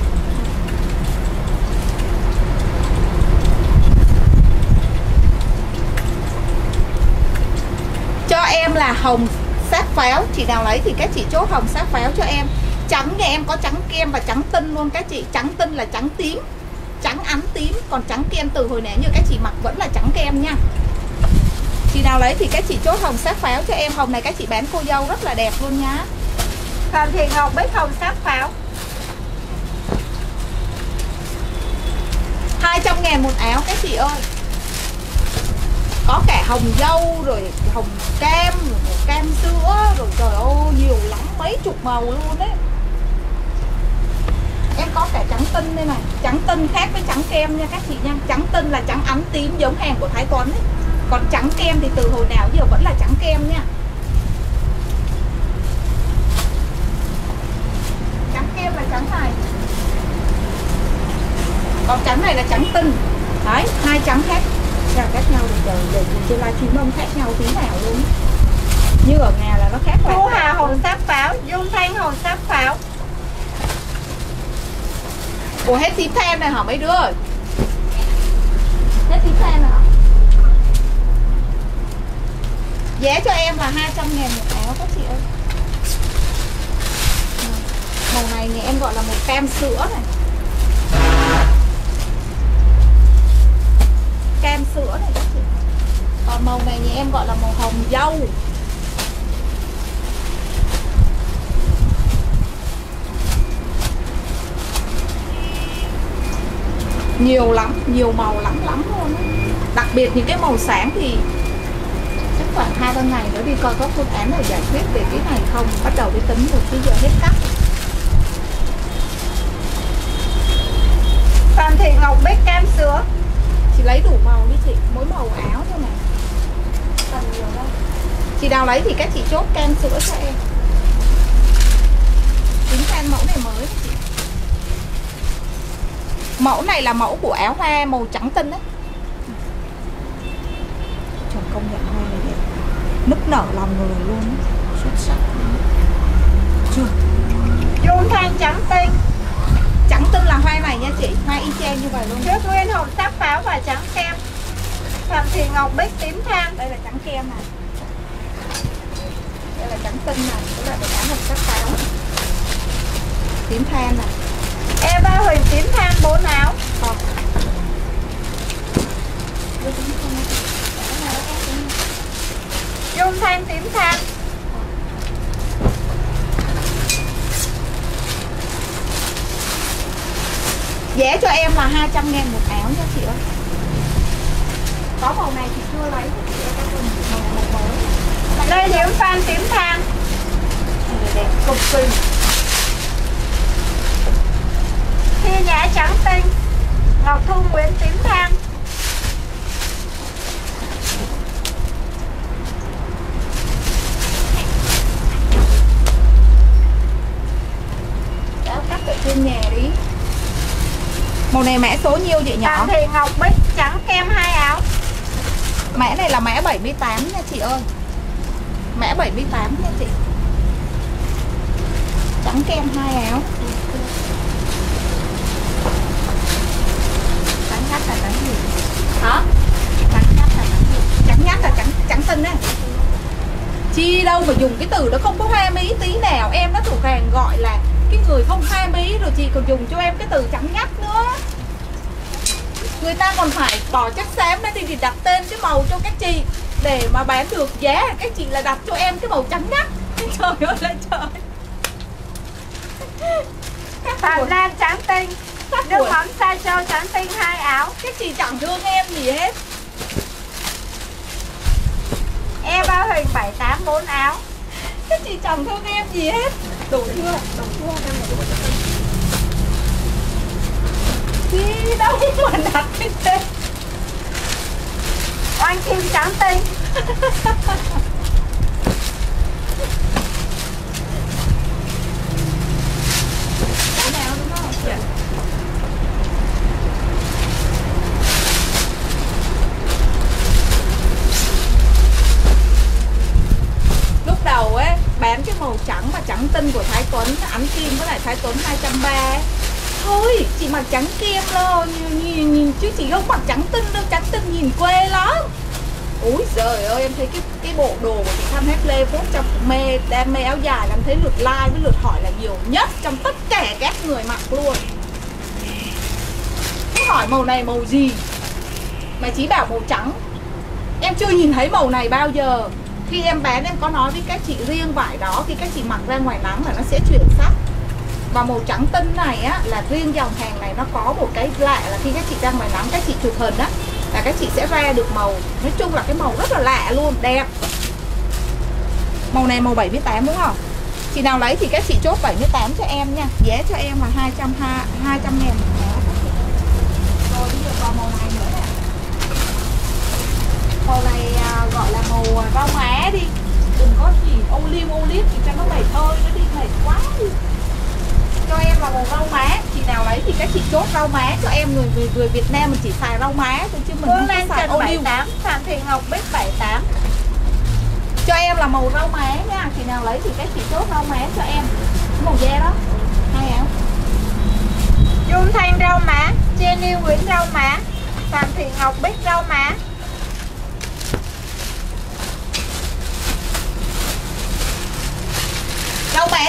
Cho em là hồng sát pháo. Chị nào lấy thì các chị chốt hồng sát pháo cho em. Trắng nhà em có trắng kem và trắng tinh luôn các chị. Trắng tinh là trắng tím, trắng ánh tím. Còn trắng kem từ hồi nãy như các chị mặc vẫn là trắng kem nha. Chị nào lấy thì các chị chốt hồng sát pháo cho em. Hồng này các chị bán cô dâu rất là đẹp luôn nhá. Phan Thị Ngọc Bích hồng sát pháo. 200.000 một áo các chị ơi. Có cả hồng dâu rồi hồng cam, rồi cam sữa, rồi trời ơi nhiều lắm, mấy chục màu luôn đấy. Em có cả trắng tinh đây này. Trắng tinh khác với trắng kem nha các chị nha. Trắng tinh là trắng ánh tím giống hàng của Thái Tuấn ấy. Còn trắng kem thì từ hồi nào giờ vẫn là trắng kem nha. Trắng kem là trắng này. Còn trắng này là trắng tinh. Đấy, hai trắng khác khác nhau rồi, để trên livestream không khác nhau tí nào luôn. Như ở nhà là nó khác. Thu Hà hồng sát pháo, Dung Thanh hồng sát pháo. Ủa hết tím thêm này hả mấy đứa ơi? Hết tím thêm này hả? Giá cho em là 200.000 một áo các chị ơi. Màu này thì em gọi là màu cam sữa này. Cam sữa này các chị. Còn màu này thì em gọi là màu hồng dâu. Nhiều lắm, nhiều màu lắm luôn á. Đặc biệt những cái màu sáng thì chắc khoảng 2-3 ngày nữa đi coi có phương án nào giải quyết về cái này không. Bắt đầu đi tính một cái giờ hết cắt. Phạm Thị Ngọc Bích cam sữa. Chị lấy đủ màu đi chị, mỗi màu áo thôi này. Cần nhiều đâu. Chị nào lấy thì các chị chốt cam sữa cho em. Tính fan mẫu này mới chị. Mẫu này là mẫu của áo hoa màu trắng tinh đấy. Trời, công nhận hoa này đẹp, nức nở lòng người luôn. Xuất sắc. Chưa? Dung Thanh trắng tinh. Trắng tinh là hoa này nha chị, hoa y chang như vậy luôn. Trước nguyên hồng sắc pháo và trắng kem. Phạm Thị Ngọc Bích tím than. Đây là trắng kem này. Đây là trắng tinh này, đây là áo hồng sắc pháo. Tím than này. Eva Huỳnh tím than 4 áo. Dung Thanh tím than. Giá cho em là 200.000 một áo nha chị ơi. Có màu này chị chưa lấy chị ơi, các màu mới. Lê Diễm Phan tím than. Đẹp cực kỳ. Thi Nhã trắng tinh. Ngọc Thu Nguyễn tím than. Đã cắt ở trên nhà đi. Màu này mã số nhiêu chị nhỏ? Phạm Thị Ngọc Bích trắng kem 2 áo. Mã này là mã 78 nha chị ơi. Mã 78 nha chị. Trắng kem 2 áo. Trắng nhách là trắng gì? Hả? Trắng nhách là trắng gì? Trắng nhách là trắng tinh á. Chi đâu mà dùng cái từ đó không có hoa mỹ tí nào. Em đã thuộc hàng gọi là cái người không hoa mỹ rồi chị còn dùng cho em cái từ trắng nhách nữa. Người ta còn phải bỏ chất xám ra đi thì đặt tên cái màu cho các chị để mà bán được giá. Các chị là đặt cho em cái màu trắng nhách. Trời ơi là trời. Phạm Lan trắng tinh. Nước mắm sa châu trắng tinh 2 áo. Các chị chẳng thương em gì hết. Eva Huỳnh 78 4 áo. Các chị chẳng thương em gì hết. Đủ chưa? Đủ chưa? Đi đâu mà đặt cái tên. Oanh Kim trắng tinh. Cái nào đúng không? Dạ. Lúc đầu ấy bán cái màu trắng mà trắng tinh của Thái Tuấn, Ánh Kim với lại Thái Tuấn 230. Thôi chị mặc trắng kem lo nhìn chứ chị không mặc trắng tinh đâu, trắng tinh nhìn quê lắm. Úi giời ơi, em thấy cái bộ đồ của chị Thanh Hát Lê Phúc trong đam mê áo dài, em thấy lượt like với lượt hỏi là nhiều nhất trong tất cả các người mặc luôn. Cứ hỏi màu này màu gì mà chỉ bảo màu trắng. Em chưa nhìn thấy màu này bao giờ. Khi em bán em có nói với các chị riêng vải đó khi các chị mặc ra ngoài nắng là nó sẽ chuyển sắc. Và màu trắng tinh này á là riêng dòng hàng này nó có một cái lạ là khi các chị ra ngoài nắng các chị chụp hình á là các chị sẽ ra được màu, nói chung là cái màu rất là lạ luôn, đẹp. Màu này màu 78 đúng không? Chị nào lấy thì các chị chốt 78 cho em nha. Giá cho em là 200.000 một áo. Rồi bây giờ còn màu này nữa nè. Màu này gọi là màu rau má đi. Đừng có gì olive thì cho nó mệt thôi, nó đi mệt quá đi. Cho em là màu rau má. Chị nào lấy thì các chị chốt rau má cho em. Người Việt Nam mình chỉ xài rau má thôi chứ mình Phương không Lan có xài Trần olive. 78. Phạm Thị Ngọc Bích 78. Cho em là màu rau má nha. Chị nào lấy thì các chị chốt rau má cho em. Màu da đó. Hai áo. Dung Thanh rau má. Jenny Nguyễn rau má. Phạm Thị Ngọc Bích rau má.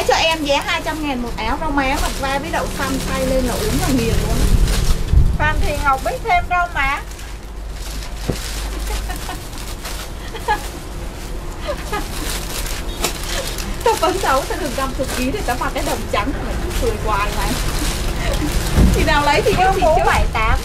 Giá cho em giá 200.000 một áo. Rau má mặt va với đậu xanh xay lên là uống là nghiền luôn. Phan Thị Ngọc Bích thêm rau má. Tao phấn đấu tao được 50 kg để tao mặc cái đầm trắng mà mày cứ cười hoài này. Thì nào lấy thì các chị chứ. 478.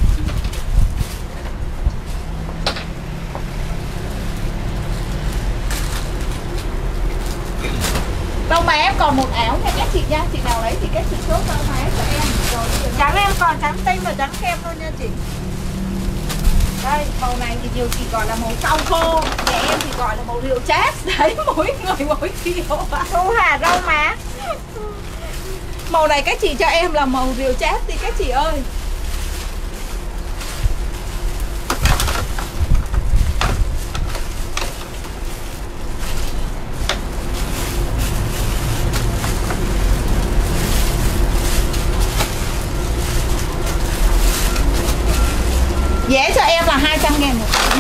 Rau má em còn một áo nha các chị nha. Chị nào lấy thì các chị chốt rau má cho em. Rồi Trắng em còn trắng tinh và trắng kem thôi nha chị. đây, màu này thì nhiều chị gọi là màu sau khô, nhà em thì gọi là màu rượu chát. Đấy, mỗi người mỗi kiểu. Thu Hà rau má. Màu này các chị cho em là màu rượu chát thì các chị ơi. Giá cho em là 200.000 một áo.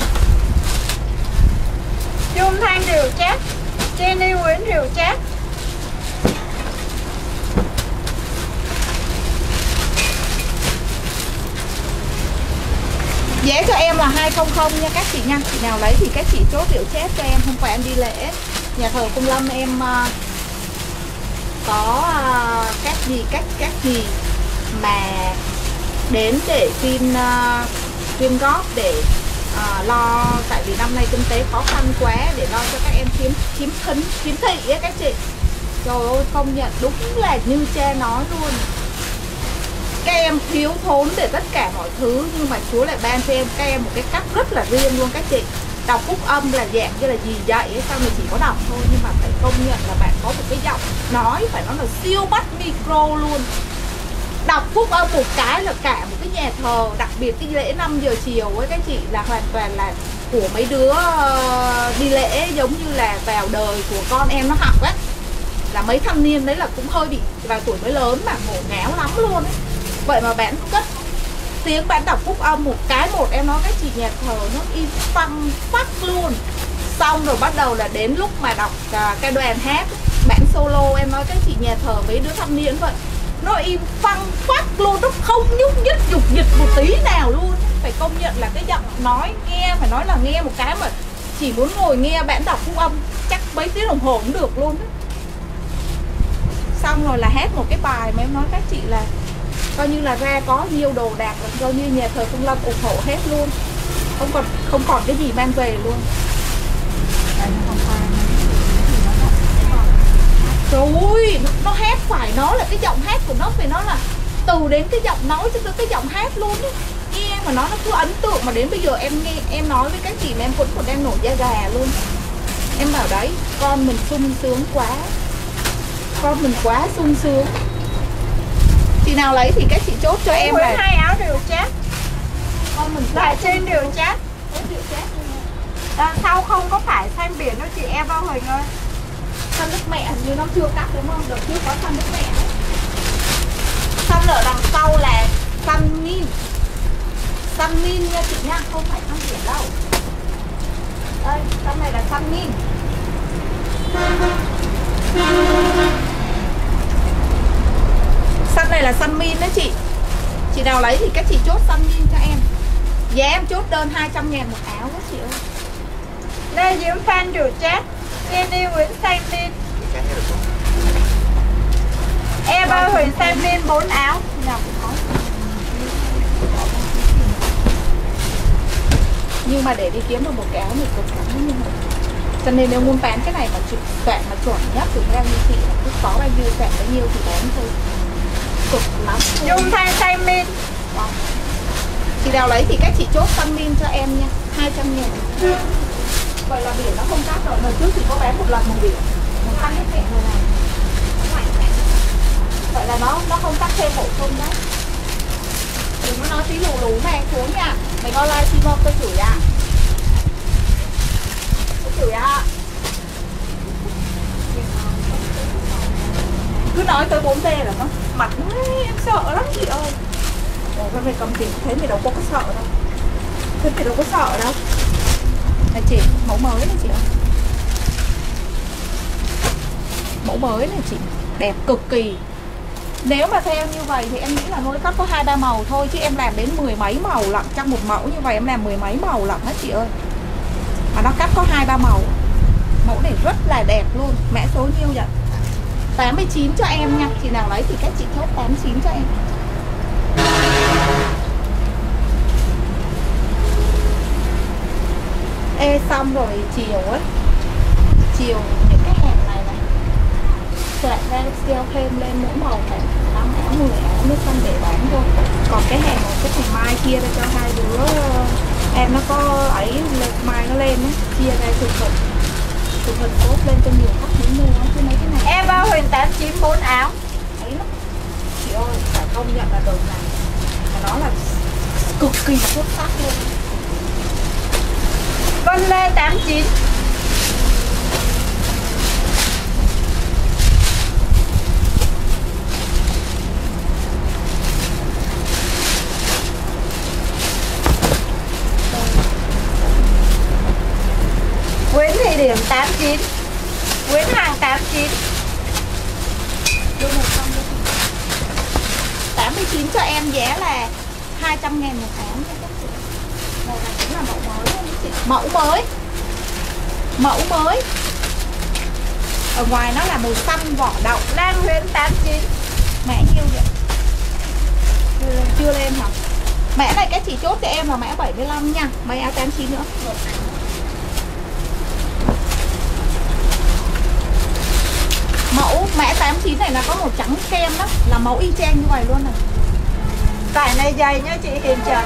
Trung Thanh rượu chát. Jenny Nguyễn rượu chát. Giá cho em là 200 nha các chị nha. Chị nào lấy thì các chị chốt rượu chát cho em. Hôm qua em đi lễ nhà thờ Cung Lâm em có các gì mà đến để quyên góp để lo, tại vì năm nay kinh tế khó khăn quá, để lo cho các em khiếm thị á các chị. Trời ơi, công nhận đúng là như cha nói luôn, các em thiếu thốn để tất cả mọi thứ, nhưng mà Chúa lại ban cho em các em một cái cách rất là riêng luôn các chị. Đọc phúc âm là dạng như là gì dạy ấy, sao mình chỉ có đọc thôi, nhưng mà phải công nhận là bạn có một cái giọng nói phải nói là siêu bắt micro luôn. Đọc phúc âm một cái là cả một cái nhà thờ, đặc biệt cái lễ 5 giờ chiều với các chị là hoàn toàn là của mấy đứa đi lễ, giống như là vào đời của con em nó học á, là mấy thanh niên đấy là cũng hơi bị vào tuổi mới lớn mà ngổ ngáo lắm luôn ấy. Vậy mà bạn cũng cất tiếng bạn đọc phúc âm một cái một, em nói các chị nhà thờ nó im phăng phắc luôn. Xong rồi bắt đầu là đến lúc mà đọc cái đoàn hát bản solo, em nói các chị nhà thờ mấy đứa thanh niên vậy, nó im phăng phát luôn, nó không nhúc nhích dục dịch một tí nào luôn. Phải công nhận là cái giọng nói nghe, phải nói là nghe một cái mà chỉ muốn ngồi nghe bạn đọc phúc âm chắc mấy tiếng đồng hồ cũng được luôn. Xong rồi là hát một cái bài mà em nói các chị là coi như là ra có nhiều đồ đạc là coi như nhà thờ Cung Lâm ủng hộ hết luôn, không còn cái gì mang về luôn. Trời ơi, nó hát phải nói là cái giọng hát của nó phải nói là từ đến cái giọng nói cho tới cái giọng hát luôn ấy. Nghe mà nó cứ ấn tượng, mà đến bây giờ em nghe em nói với các chị mà em vẫn còn đang nổi da gà luôn. Em bảo đấy, con mình sung sướng quá, con mình quá sung sướng. Chị nào lấy thì các chị chốt cho em là 2 áo rượu chát. con mình Lại trên rượu chát. Đằng sau không có phải xanh biển đâu chị em bao Huỳnh ơi. xanh nước mẹ hình như nó chưa cắt đúng không? Đợt trước có xanh nước mẹ đấy. Xanh ở đằng sau là xanh min. Xanh min nha chị nha, không phải xanh biển đâu. Đây, xanh này là xanh min. Xanh này là xanh min đấy chị. Chị nào lấy thì các chị chốt xanh min cho em. Giá em chốt đơn 200.000 một áo các chị ơi. Lê Diễm Phan rượu chát. Jenny Nguyễn xanh min. Em bao Huỳnh xanh min 4 áo. Nào cũng có. Nhưng mà để đi kiếm được một cái áo này cực lắm, nhưng mà cho nên nếu muốn bán cái này mà soạn mà chuẩn nhất thì em như chị là cứ có bao nhiêu soạn bấy nhiêu thì bán thôi, cực lắm. Dung Thanh xanh min. Chị nào lấy thì các chị chốt xanh min cho em nha, 200.000. Vậy là biển nó không cắt rồi, lần trước chị có bán một lần màu biển, một xanh hết mẹ rồi này. Vậy là nó không cắt thêm bổ sung đấy. Đừng có nói tí lù lù này xuống nha. Mày coi livestream không? Tôi chửi à? Tôi chửi à? Cứ nói tới 4D là nó mặt em sợ lắm chị ơi. Ồ, con mày cầm tiền thế mày đâu có sợ đâu. Thế mày đâu có sợ đâu. Này chị, mẫu mới này chị ơi. mẫu mới này chị, đẹp cực kỳ. Nếu mà theo như vậy thì em nghĩ là nối cắt có 2-3 màu thôi, chứ em làm đến 10 mấy màu lận. Trong một mẫu như vậy em làm 10 mấy màu lận hết chị ơi. Mà nó cắt có 2-3 màu. Mẫu này rất là đẹp luôn. Mã số nhiêu vậy? 89 cho em nha. Chị nào lấy thì các chị chốt 89 cho em. Ê xong rồi chiều ấy, chiều những cái hàng này này soạn ra sale thêm lên mỗi màu phải 5 áo 10 áo mới xong để bán thôi. Còn cái hàng này cái ngày mai chia ra cho hai đứa em nó có ấy mai nó lên á, chia ra chụp hình tốt lên cho nhiều khách muốn mua chứ mấy cái này. Eva Huỳnh 894 áo. Ấy lắm chị ơi, phải công nhận là đồ này mà nó là cực kỳ xuất sắc luôn. Vân Lê 89. Nguyễn Thị Điểm 89. Nguyễn Hằng 89. Đưa 89 cho em, giá là 200.000 một áo nha các chị. Màu này cũng là mẫu mới luôn chị. Mẫu mới. Ở ngoài nó là màu xanh vỏ đậu. Lan Nguyễn 89. Mã nhiêu vậy? Chưa lên hả? Mã này các chị chốt cho em là mã 75 nha. Mấy áo 89 nữa. Mẫu mã 89 này là có màu trắng kem đó, là mẫu y chang như vậy luôn này. Vải này dày nha chị Hiền Trần.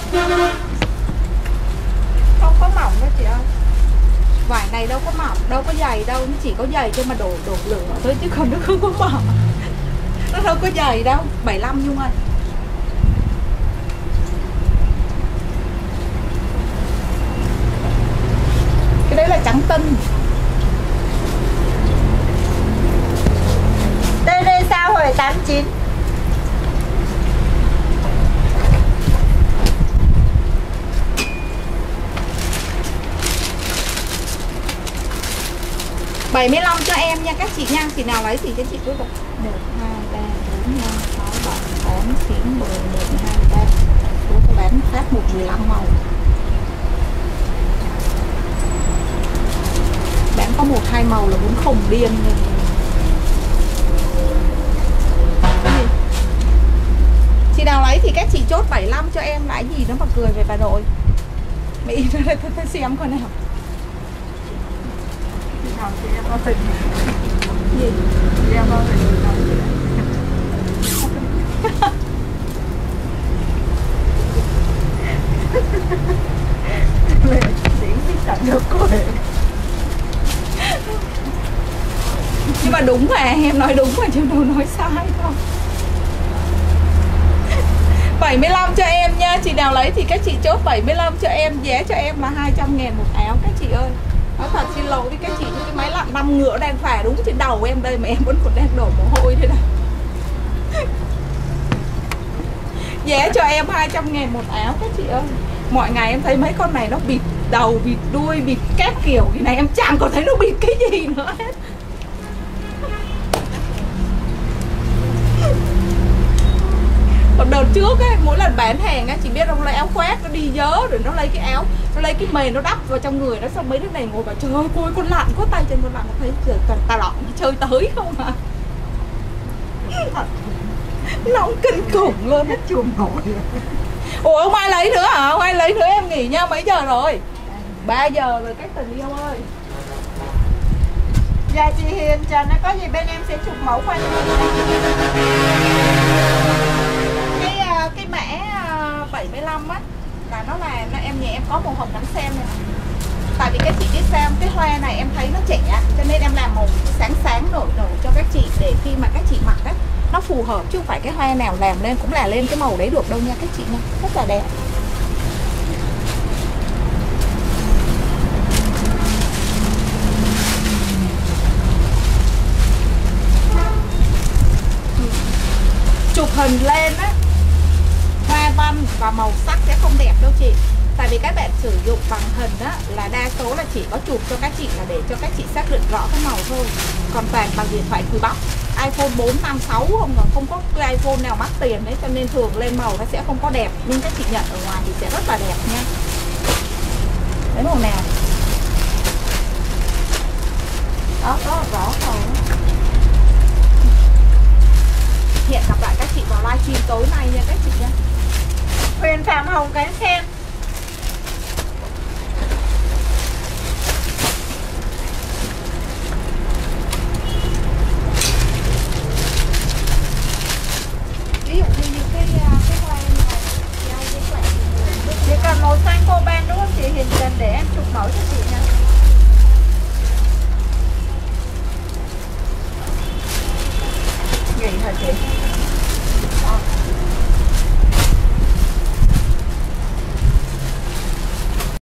Không có mỏng đâu chị ơi. Vải này đâu có mỏng, đâu có dày đâu, nó chỉ có dày cho mà đổ lửa thôi chứ còn nó không có mỏng. Nó đâu có dày đâu. 75 Nhung ơi. Cái đấy là trắng tinh. TD Sao Huệ 89. $75 cho em nha các chị nha. Chị nào lấy thì cho chị cứ 1, 2, 3, 4, 5, 6, 7, 8, 9, 10, 12, 13. Tôi bán phát 15 màu. Bán có 1-2 màu là muốn khùng điên rồi. Chị nào lấy thì các chị chốt 75 cho em. Lại gì nó mà cười về bà nội. Mỹ nó đây tôi xem coi nào. Chị em có tình Gì? chị em có tình diễn cái cảnh được cười. Nhưng mà đúng mà, em nói đúng mà chứ đâu nói sai không. 75 cho em nha. Chị nào lấy thì các chị chốt 75 cho em. Giá cho em là 200.000 một áo các chị ơi. Nói thật xin lỗi với các chị, cái máy lạnh 5 ngựa đang phà đúng trên đầu em đây mà em vẫn còn đang đổ mồ hôi đây này. Giá cho em 200.000 một áo các chị ơi. Mọi ngày em thấy mấy con này nó bịt đầu, bịt đuôi, bịt các kiểu. Cái này em chẳng còn thấy nó bịt cái gì nữa hết. Còn đợt trước ấy, mỗi lần bán hàng á, chị biết không, lấy áo khoác nó đi dớ rồi nó lấy cái áo, nó lấy cái mền nó đắp vào trong người nó, xong mấy đứa này ngồi bảo trời ơi cô con lạnh quá, tay chân con lạnh, nó thấy trời toàn tà lọn chơi tới không à. Nó cũng kinh khủng luôn hết chuồng nổi. Ủa không ai lấy nữa hả? Không ai lấy nữa em nghỉ nha. Mấy giờ rồi? 3 giờ rồi các tình yêu ơi. Dạ chị Hiền Trần, có gì bên em sẽ chụp mẫu qua cho cái mã 75 á là nó em nhà em có màu hồng đắm xem này. Tại vì các chị biết sao, cái hoa này em thấy nó trẻ cho nên em làm màu sáng sáng nổi cho các chị để khi mà các chị mặc á nó phù hợp, chứ không phải cái hoa nào làm lên cũng là lên cái màu đấy được đâu nha các chị nha. Rất là đẹp. Chụp hình lên á, hoa văn và màu sắc sẽ không đẹp đâu chị. Tại vì các bạn sử dụng bằng hình á, là đa số là chỉ có chụp cho các chị là để cho các chị xác định rõ cái màu thôi. Còn toàn bằng điện thoại cùi bắp, iPhone 4, 5, 6 không có cái iPhone nào mắc tiền đấy. Cho nên thường lên màu nó sẽ không có đẹp, nhưng các chị nhận ở ngoài thì sẽ rất là đẹp nha. Đấy màu nào đó, đó là rõ màu. Hẹn gặp lại các chị vào livestream tối nay nha các chị nha. Huyền Phạm Hồng Cánh Sen. Ví dụ như những cái hoa như này, cái quẹt Chỉ cần màu xanh cô ban đúng không chị Hiền Trần, để em chụp mẫu cho chị nha. nghỉ hả chị?